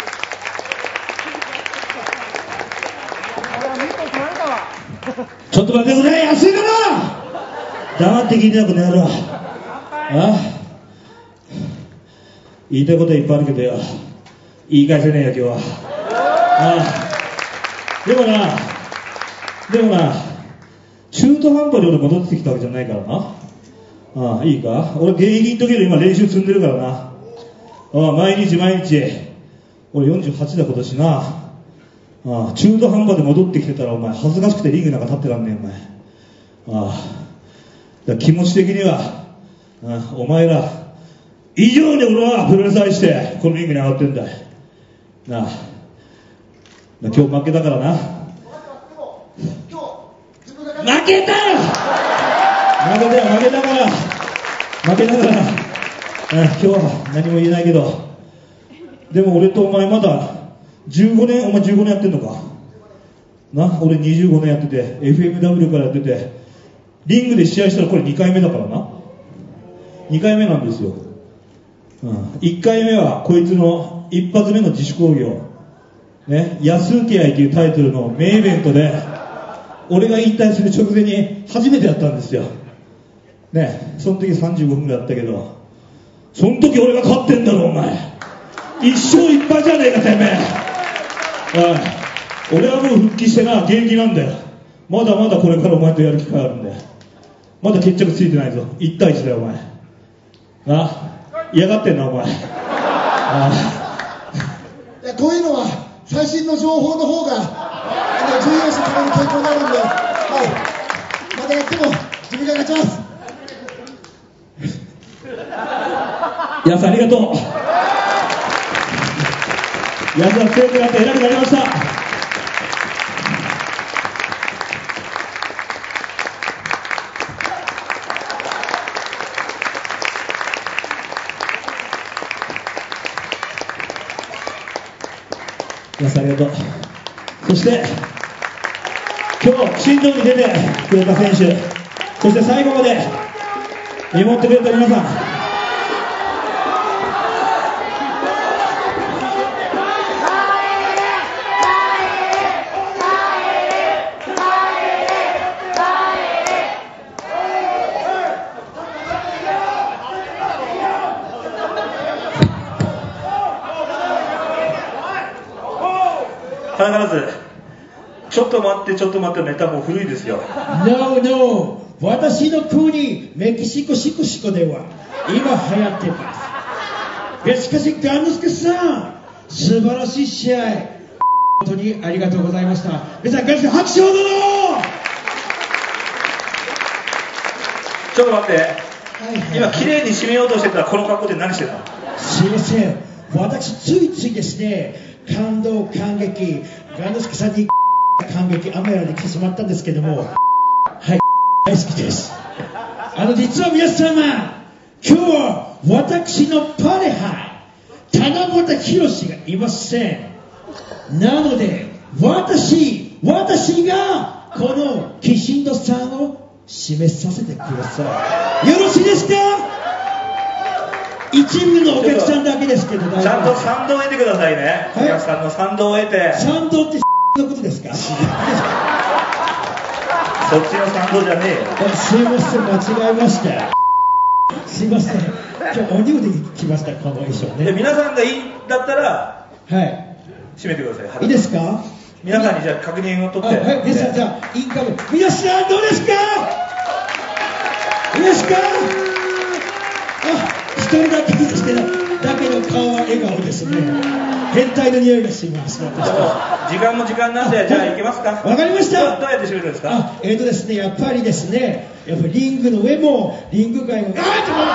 ちょっと待ってくれ、安いかな。黙って聞いてよ、この野郎。あ言いたいことはいっぱいあるけどよ、言い返せねえよ今日は。あでもなでもな中途半端に俺戻ってきたわけじゃないからな。ああいいか、俺現役の時より今練習積んでるからな。ああ毎日毎日俺よんじゅうはちだ今年な。ああ中途半端で戻ってきてたらお前恥ずかしくてリングなんか立ってらんねえお前。ああだ気持ち的にはああお前ら以上に俺はプロレス愛してこのリングに上がってんだなあ。今日負けたからな。負けたよ負けたよ負けたから負けたからあ今日は何も言えないけど、でも俺とお前まだじゅうごねん、お前じゅうごねんやってんのかな。俺にじゅうごねんやってて エフエムダブリュー からやってて、リングで試合したらこれにかいめだからな。にかいめなんですよ。うん、いっかいめはこいつの一発目の自主興行、ね、安請合というタイトルのメインイベントで俺が引退する直前に初めてやったんですよ、ね、その時さんじゅうごふんぐらいだったけど、その時俺が勝ってんだろお前。一勝一敗じゃねえかてめえ。おい俺はもう復帰してな現役なんだよ。まだまだこれからお前とやる機会あるんだよ。まだ決着ついてないぞ。いちたいいちだよお前な。嫌がってんなお前。あいやこういうのは最新の情報の方があの重要視のための傾向になるんで、はい、またやっても自分が勝ちます。 やすありがとう。やすは強くなって偉くなりました。やすありがとう。そして今日新庄に出てくれた選手、そして最後まで見守ってくれた皆さん、 必ず、ちょっと待って、ちょっと待って、ネタもう古いですよ。 No, no! 私の国、メキシコシコシコでは、今流行ってます。しかし、ガンノスケさん、素晴らしい試合、本当にありがとうございました。皆さん、ガンノスケ拍手をどうぞ。 ちょっと待って、 はいはい、 今、綺麗に締めようとしてたら、この格好で何してたの？ すいません、私、ついついですね、感動、感激、ガンノスケさんに感激、アメラで来てしまったんですけども、はい、大好きです。あの、実は皆様、今日は私のパレハ、七夕ひろしがいません。なので、私、私がこのキシンドさんを締めさせてください。よろしいですか？一部のお客さんだけですけど、 ちゃんと賛同を得てくださいね。お客さんの賛同を得て。 賛同ってのことですか？そっちの賛同じゃねえよ。 すいません、間違えました。すいません、今日おニューで来ました、この衣装ね。 で、皆さんがいいんだったら、 はい、 締めてください。 いいですか？ 皆さんにじゃあ確認を取って。 はい、皆さん、じゃあインカム、皆さんどうですか？いいですか？あ、一人だけですけど、だけど顔は笑顔ですね。変態の匂いがします。 時間も時間なんで、じゃあ行けますか？ わかりました。 どうやって締めるんですか？ あ、えーとですね、やっぱりですね、やっぱりリングの上も、リング外も、あーっ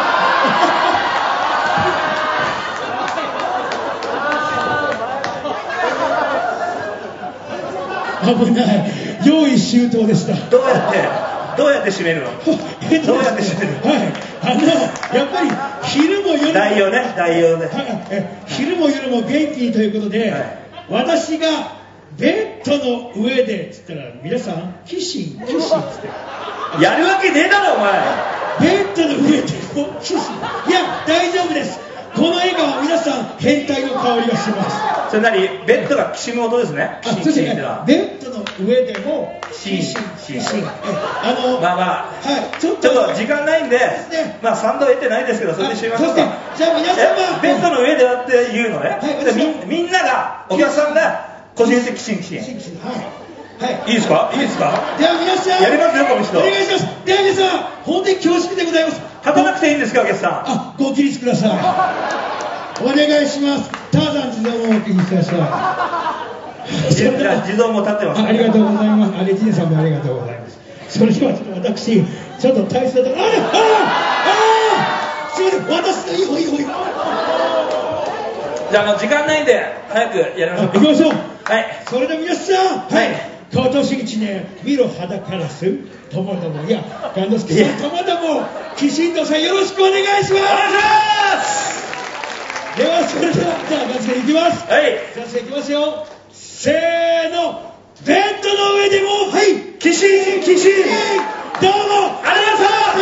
と危ない。用意周到でした。 どうやって、どうやって締めるの？ えっと、 どうやって締めるの？ はい。あの、やっぱり、昼も夜も。 代用ね、代用で。はい、 え昼も夜も元気にということで、はい、私がベッドの上で、つったら、皆さん、キシン、キシンつって。 やるわけねえだろ、お前。 ベッドの上で、キシン。いや、大丈夫です。この笑顔、皆さん、変態の香りがします。 それなり、ベッドがきしむ音ですね。 あ、そうですね。ベッドの上でも、キシン、キシン。 あの、まあまあ、 はい、 ちょっと時間ないんで、まあ賛同得てないですけど、それで締めましょうか。 じゃあ皆様、 ベッドの上でだって言うのね。みんなが、お客さんが、個人的キシン、キシン。はい。いいですか？いいですか？ では皆さん、 やりますよ、この人。 お願いします。では皆さん、本当に恐縮でございます。 立たなくていいんですか、お客さん。 あ、ご起立ください。お願いします。ターザン地蔵もお起立ください。 地蔵も立ってます。 ありがとうございます。あれ、ジネさんもありがとうございます。それではちょっと私、ちょっと体勢だと、あれ、あああすいません、私のいい方いい方いい方。 じゃあ、あの時間ないんで早くやりましょう。 行きましょう。 はい。 それでは皆さん、はい。今年一年、見ろ裸カラス、ともども、いや、ガンノスケさん、ともども、キシンドさん、よろしくお願いします。お願いします。では、それでは、じゃあ、ガンノスケいきます。 はい。 ガンノスケいきますよ。せーの、ベッドの上でも、はい、 キシン、キシン。 どうも、 ありがと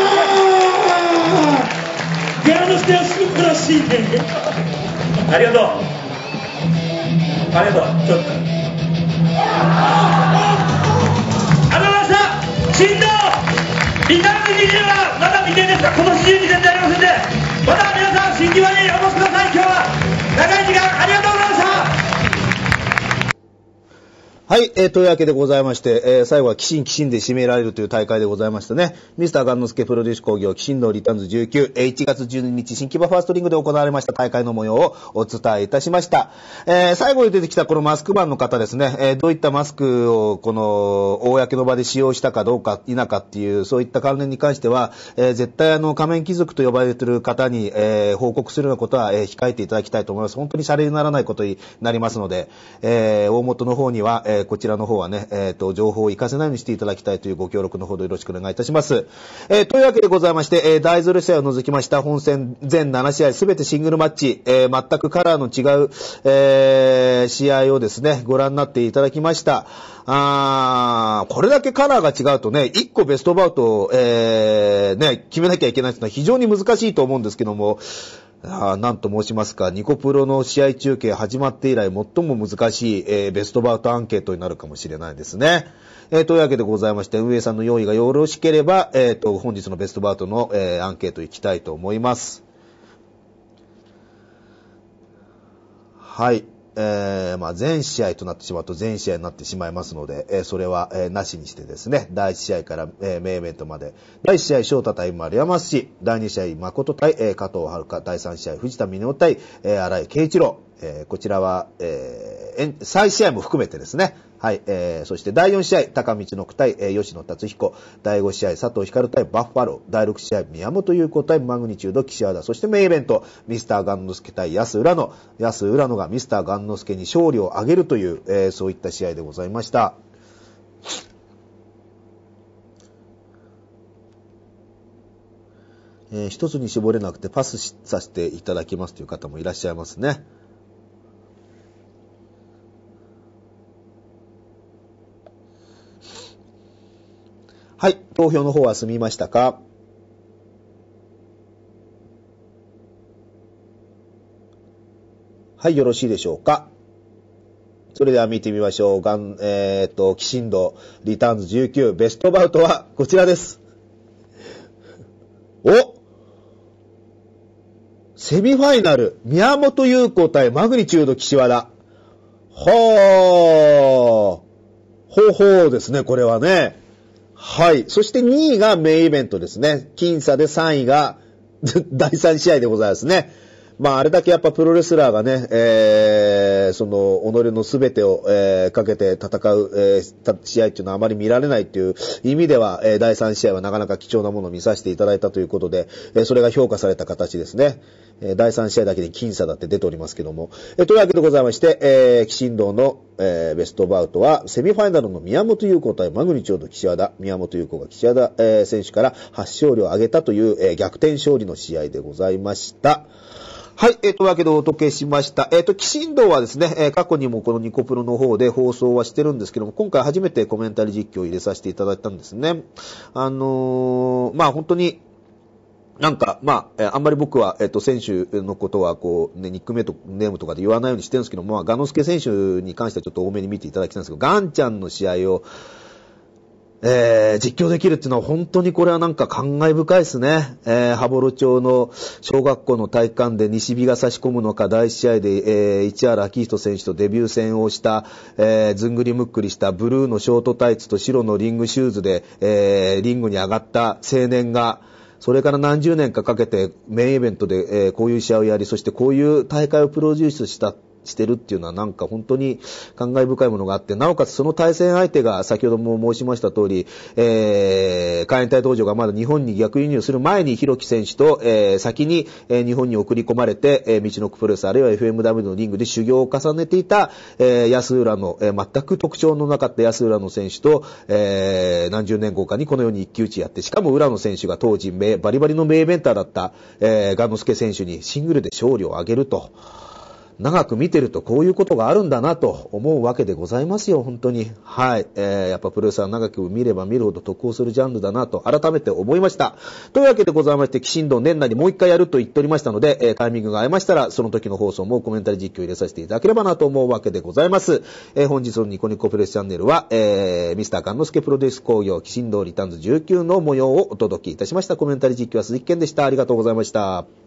う。ガンノスケは素晴らしいね。 ありがとう。ありがとう。ちょっと。ありがとうございました。新藤リターンにじゅうはまだ未定ですが、今年中に全然ありませんで、また皆さん新木場にお越しください。今日は長い時間ありがとうございました。 はい、えー、というわけでございまして、えー、最後はキシンキシンで締められるという大会でございましたね。ミスターガンノスケプロデュース工業キシンドリターンズじゅうきゅう、いちがつじゅうににち新木場ファーストリングで行われました大会の模様をお伝えいたしました。えー、最後に出てきたこのマスクマンの方ですね、えー、どういったマスクをこの公の場で使用したかどうか否かっていうそういった関連に関しては、えー、絶対あの仮面貴族と呼ばれている方に、えー、報告するようなことは、えー、控えていただきたいと思います。本当にシャレにならないことになりますので、えー、大元の方には、えー、こちらの方はね、えっと、情報を活かせないようにしていただきたいというご協力のほどよろしくお願いいたします。えー、というわけでございまして、えー、大ズル試合を除きました本戦全ななしあいすべてシングルマッチ、えー、全くカラーの違う、えー、試合をですね、ご覧になっていただきました。あー、これだけカラーが違うとね、いっこベストバウトを、えー、ね、決めなきゃいけないというのは非常に難しいと思うんですけども、あなんと申しますか、ニコプロの試合中継始まって以来最も難しい、えー、ベストバウトアンケートになるかもしれないですね。えー、というわけでございまして、運営さんの用意がよろしければ、えー、と本日のベストバウトの、えー、アンケートいきたいと思います。はい。 えー、まあ全試合となってしまうと全試合になってしまいますので、えー、それは、えー、なしにしてですね、だいいち試合から、えー、メインイベントまで、だいいち試合翔太対丸山氏、だいに試合誠対、えー、加藤遥、だいさん試合藤田峰夫対、えー、荒井圭一郎、えー、こちらは、えー、再試合も含めてですね、はい、えー、そしてだいよん試合、高道の区対、えー、吉野達彦、だいご試合、佐藤光対バッファロー、だいろく試合、宮本優子対マグニチュード岸和田、そしてメインイベント、ミスターガンノスケ対安浦野、安浦野がミスターガンノスケに勝利を挙げるという、えー、そういった試合でございました。えー、一つに絞れなくてパスさせていただきますという方もいらっしゃいますね。はい、投票の方は済みましたか？はい、よろしいでしょうか？それでは見てみましょう。ガン、えー、っと、キシンド、リターンズじゅうきゅう、ベストバウトはこちらです。お！セミファイナル、宮本優子対マグニチュード岸和田。はー。ほうほうですね、これはね。はい。そしてにいがメインイベントですね。僅差でさんいがだいさん試合でございますね。まあ、あれだけやっぱプロレスラーがね、えー、その、己の全てを、えー、かけて戦う、えー、試合っていうのはあまり見られないっていう意味では、えー、だいさん試合はなかなか貴重なものを見させていただいたということで、えー、それが評価された形ですね。えー、だいさん試合だけで僅差だって出ておりますけども。えー、というわけでございまして、えー、騎神道の、えー、ベストバウトは、セミファイナルの宮本優子対マグニチュード岸和田。宮本優子が岸和田、えー、選手からはち勝利を挙げたという、えー、逆転勝利の試合でございました。はい、えー、というわけでお時計しました。えっ、ー、と、騎神道はですね、えー、過去にもこのニコプロの方で放送はしてるんですけども、今回初めてコメンタリー実況を入れさせていただいたんですね。あのー、まあ本当に、なんか、まあ、あんまり僕は、えっと、選手のことは、こう、ね、ニックネームとかで言わないようにしてるんですけども、まあ、ガノスケ選手に関してはちょっと多めに見ていただきたいんですけど、ガンちゃんの試合を、えー、実況できるっていうのは本当にこれはなんか感慨深いですね。えー、羽幌町の小学校の体育館で西日が差し込むのか、だいいち試合で、えー、市原明人選手とデビュー戦をした、えー、ずんぐりむっくりしたブルーのショートタイツと白のリングシューズで、えー、リングに上がった青年が、それから何十年かかけてメインイベントで、えー、こういう試合をやり、そしてこういう大会をプロデュースした、してるっていうのはなんか本当に感慨深いものがあって、なおかつその対戦相手が先ほども申しました通り、えー、海援隊道場がまだ日本に逆輸入する前に弘樹選手と、えー、先に、えー、日本に送り込まれて、えー、道のくプロレスあるいは エフエムダブリュー のリングで修行を重ねていた、えー、安浦の、えー、全く特徴のなかった安浦の選手と、えー、何十年後かにこのように一騎打ちやって、しかも浦野選手が当時バリバリのメインイベンターだった、えー、ガンノスケ選手にシングルで勝利を挙げると。長く見てるとこういうことがあるんだなと思うわけでございますよ、本当に。はい。えー、やっぱプロレスは長く見れば見るほど得をするジャンルだなと改めて思いました。というわけでございまして、騎神道年内にもう一回やると言っておりましたので、えー、タイミングが合いましたら、その時の放送もコメンタリー実況を入れさせていただければなと思うわけでございます。えー、本日のニコニコプロレスチャンネルは、えー、ミスターガンノスケプロデュース工業騎神道リターンズじゅうきゅうの模様をお届けいたしました。コメンタリー実況は鈴木健でした。ありがとうございました。